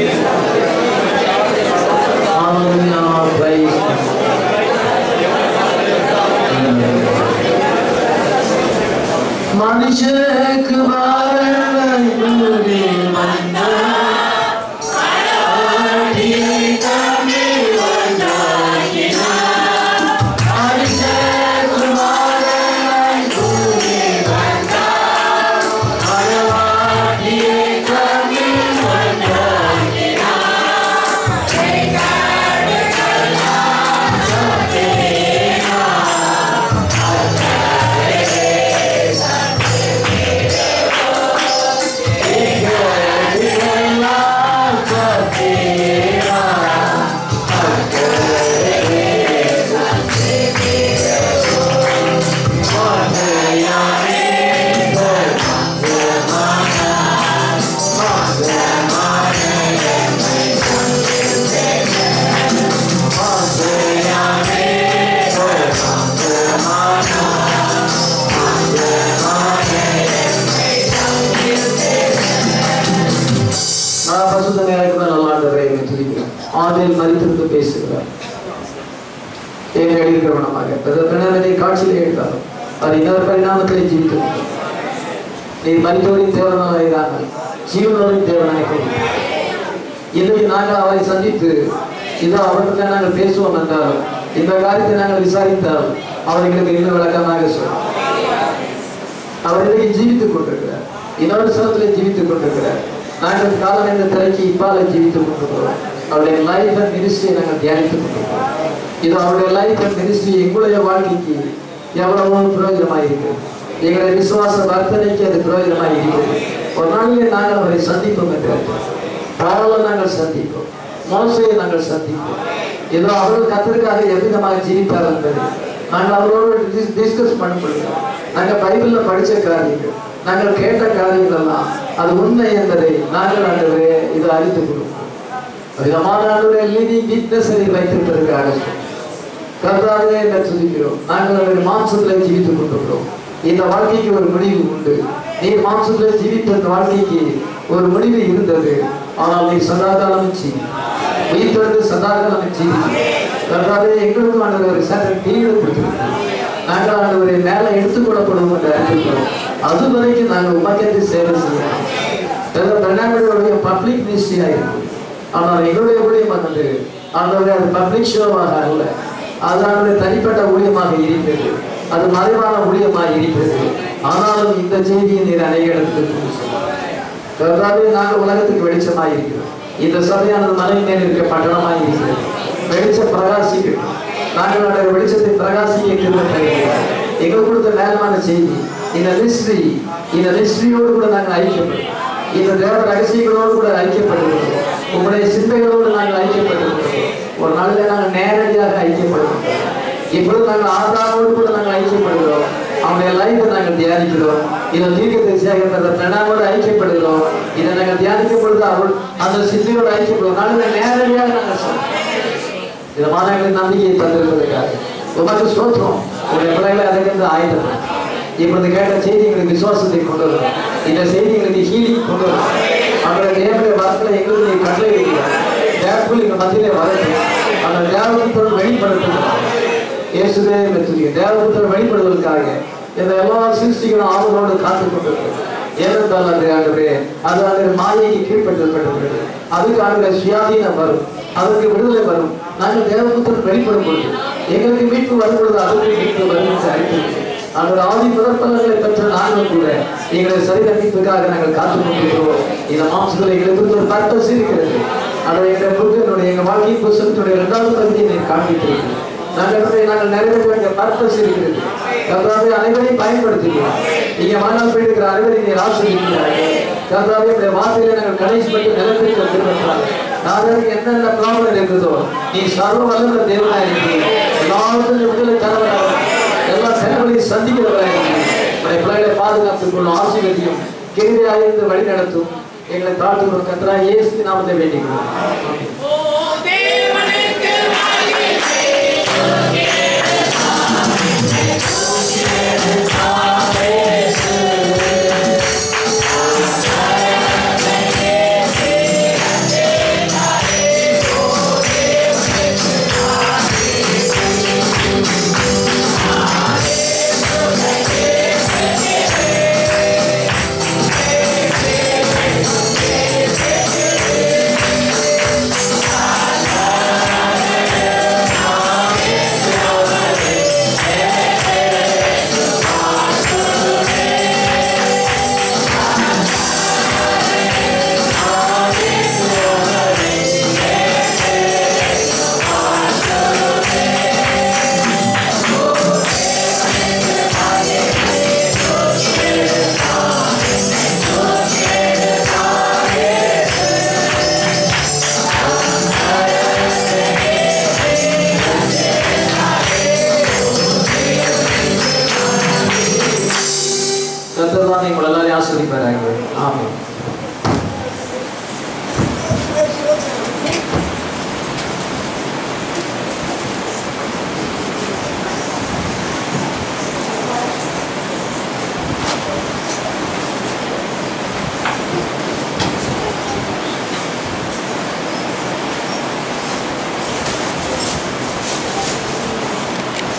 hallelujah, praise. மனுஷனுக்கு வாழ நூறே வந்தா மறித்திருந்து பேசுகிறார். காட்சியிலே எடுத்தார். அவர் இன்னொரு பரிணாமத்திலே ஜீவித்தார். நீ மறித்தோரின் தேவனாக ஜீவனோரின் தேவனாக இன்றைக்கு நாங்கள் அவரை சந்தித்து இதோ அவர்கிட்ட நாங்கள் பேசுவோம் என்றால் இந்த காரியத்தை நாங்கள் விசாரித்தால் அவர்களுக்கு இன்னும் விளக்கமாக சொல்லுவோம். அவர் இன்றைக்கு ஜீவித்துக் கொண்டிருக்கிறார். இன்னொரு சனத்திலே ஜீவித்துக் கொண்டிருக்கிறார். நாங்கள் காலம் என்ற திரைக்கு இப்பால ஜீவித்துக் கொண்டிருக்கிறோம். அவருடைய லைஃப் அண்ட் மினிஸ்ட்ரியை நாங்கள் தியானித்துக் கொண்டிருக்கிறோம். இது அவருடைய லைஃப் அண்ட் மினிஸ்ட்ரி எங்களுடைய வாழ்க்கைக்கு எவ்வளவோ பிரயோஜனமாக இருக்கிறது. எங்களுடைய விசுவாச வர்த்தனைக்கு அது பிரயோஜனமாக இருக்கிறது. ஒரு நாளிலே நாங்கள் அவரை சந்திப்போம் என்றார். பரவலை நாங்கள் சந்திப்போம், மோசையை நாங்கள் சந்திப்போம். ஏதோ அவர்கள் கர்த்தருக்காக எவ்விதமாக ஜீவித்தார் என்பது நாங்கள் அவரோடு டிஸ்கஸ் பண்ணப்படுகிறோம். நாங்கள் பைபிளில் படித்த காரியங்கள், நாங்கள் கேட்ட காரியங்கள் எல்லாம் அது உண்மை என்பதை நாங்கள் ஆண்டவரே இது அறிந்து கொடுப்போம். விதமான ஆண்டவரே லீடிங் வீக்னஸை வைத்திருப்பதற்காக கர்த்தாவே என்று துதிக்கிறோம். நாங்கள் அவருடைய மாம்சத்தில் ஜீவித்துக் கொண்டிருக்கிறோம். இந்த வாழ்க்கைக்கு ஒரு முடிவு உண்டு. நீர் மாம்சத்தில் ஜீவித்த இந்த வாழ்க்கைக்கு ஒரு முடிவு இருந்தது. ஆனால் நீ சதாகாலம் ஜீவி, உயிர்த்தெழுந்து சதாகாலம் ஜீவி. கர்த்தாவே எங்களுக்கும் ஆண்டவர் சற்று பீரியட் கொடுத்திருக்கிறோம். நாங்கள் ஆண்டவரை மேலே எடுத்துக்கொள்ளப்படும் என்று அறிவிக்கிறோம். அது வரைக்கும் நாங்கள் உமக்கத்தை சேவை செய்யணும். பெண்ணாங்களுடைய பப்ளிக் மினிஸ்ட்ரியாக இருக்கும். ஆனால் எங்களுடைய ஊழியம் வந்து ஆண்டவரை அது பப்ளிக் ஷோவாக அல்ல, அது ஆண்டவரை தனிப்பட்ட ஊழியமாக இருக்கிறது. அது மறைவான ஊழியமாக இருக்கிறது. ஆனாலும் இந்த செய்தியை நீர் அநேக இடத்துக்கு கர்த்தாவே நாங்கள் உலகத்துக்கு வெளிச்சமாக இருக்கிறோம். இந்த சபையானது மலை மேல் இருக்க பட்டணமாக இருக்கிறது. வெளிச்சம் பிரகாசிக்கட்டும். நாங்கள் அந்த வெளிச்சத்தை பிரகாசிக்க எங்களுக்கு கொடுத்த நேரமான செய்தி இந்த மிஸ்ட்ரி, இந்த மிஸ்ட்ரியோடு கூட நாங்கள் ஐக்கியப்படுறோம். இந்த தேவ ரகசியங்களோடு கூட ஐக்கியப்படுகிறோம். உங்களுடைய சிந்தைகளோடு நாங்கள் ஐக்கியப்படுகிறோம். ஒரு நாளில் நாங்கள் நேரடியாக ஐக்கியப்படுகிறோம். இப்பொழுது நாங்கள் ஆதாரோடு கூட நாங்கள் ஐக்கியப்படுகிறோம். அவனுடைய லைஃபை நாங்கள் தியானிக்கிறோம். இதை தீர்க்கத்தை சேகரித்த பிரணாமோடு ஐக்கியப்படுகிறோம். இதை நாங்கள் தியானிக்கும் பொழுது அவள் அந்த சிந்தையோடு ஐக்கியப்படுவோம். நாங்கள் நேரடியாக நாங்கள் சொல்றோம். இந்த மாணவர்களின் நம்பிக்கையை தந்திருப்பதற்காக உமக்கு ஸ்தோத்திரம். உங்களுடைய பிள்ளைகளை அதற்கு ஆயுதம் இப்பொழுது கேட்ட செய்தி எங்களுக்கு விசுவாசத்தை கொண்டு வரும். இந்த செய்தி எங்களுக்கு ஹீலிங் கொண்டு வரும். அந்த தேவனுடைய வார்த்தையில எங்களுக்கு நீ கட்டளை வைக்கிறார். தேவக்குள் எங்க மத்தியிலே வரட்டும். அந்த தேவபுத்திரன் வெளிப்படுத்துகிறார். இயேசுவே மெச்சுரிய தேவபுத்திரன் வெளிப்படுவதற்காக இந்த எல்லா சிருஷ்டிகளும் ஆவலோடு காத்துக் கொண்டிருக்கிறது. ஏனென்றால் அந்த ஆகவே அது அந்த மாயைக்கு கீழ்படுத்தப்பட்டிருக்கிறது. அதுக்காக சுயாதீனம் வரும், அதற்கு விடுதலை வரும். நாங்கள் தேவபுத்திரன் வெளிப்படும் பொழுது எங்களுக்கு மீட்பு வரும் பொழுது அதற்கு மீட்பு வரும் என்று அறிவிக்கிறது. அந்த ஆதி முதற்பலன்களை பெற்ற நாங்கள் கூட எங்களை சரிதமிப்பதற்காக நாங்கள் காத்துக் கொண்டிருக்கிறோம். இந்த மாம்சத்தில் எங்களுக்கு ஒரு பர்பஸ் இருக்கிறது. அதை எங்கள் புத்தனுடைய எங்கள் வாழ்க்கை புத்தகத்துடைய இரண்டாவது பகுதியை நீர் காண்பித்திருக்கிறோம். நாங்கள் நாங்கள் நிறைவேற்ற வேண்டிய பர்பஸ் இருக்கிறது. கர்த்தாவே அனைவரையும் பயன்படுத்துகிறோம். நீங்க மனம் போயிருக்கிற அனைவரையும் நீர் ஆசீர்வதிக்கிறார்கள். கர்த்தாவே உடைய வார்த்தையில நாங்கள் கடைசி மட்டும் நிலத்திற்கு திரும்புகிறாங்க. நாங்கள் என்னென்ன ப்ராப்ளம் இருக்குதோ நீ சர்வ வல்லமை தேவனாக இருக்கிறீங்க. எல்லாருக்கும் விடுதலை தரவராக, எல்லா செயல்களையும் சந்திக்கிறவராக உடைய பிள்ளைகளை பாதுகாத்துக் கொள்ளும், ஆசீர்வதியும், கிருபையாயிருந்து வழி நடத்தும். எங்களை தாழ்த்துகிறோம் கர்த்தராகிய இயேசு நாமத்தை வேண்டிக்கிறோம். கர்த்தர் தான் உங்களை எல்லாரையும் ஆசீர்வதிப்பாராக. ஆமென்.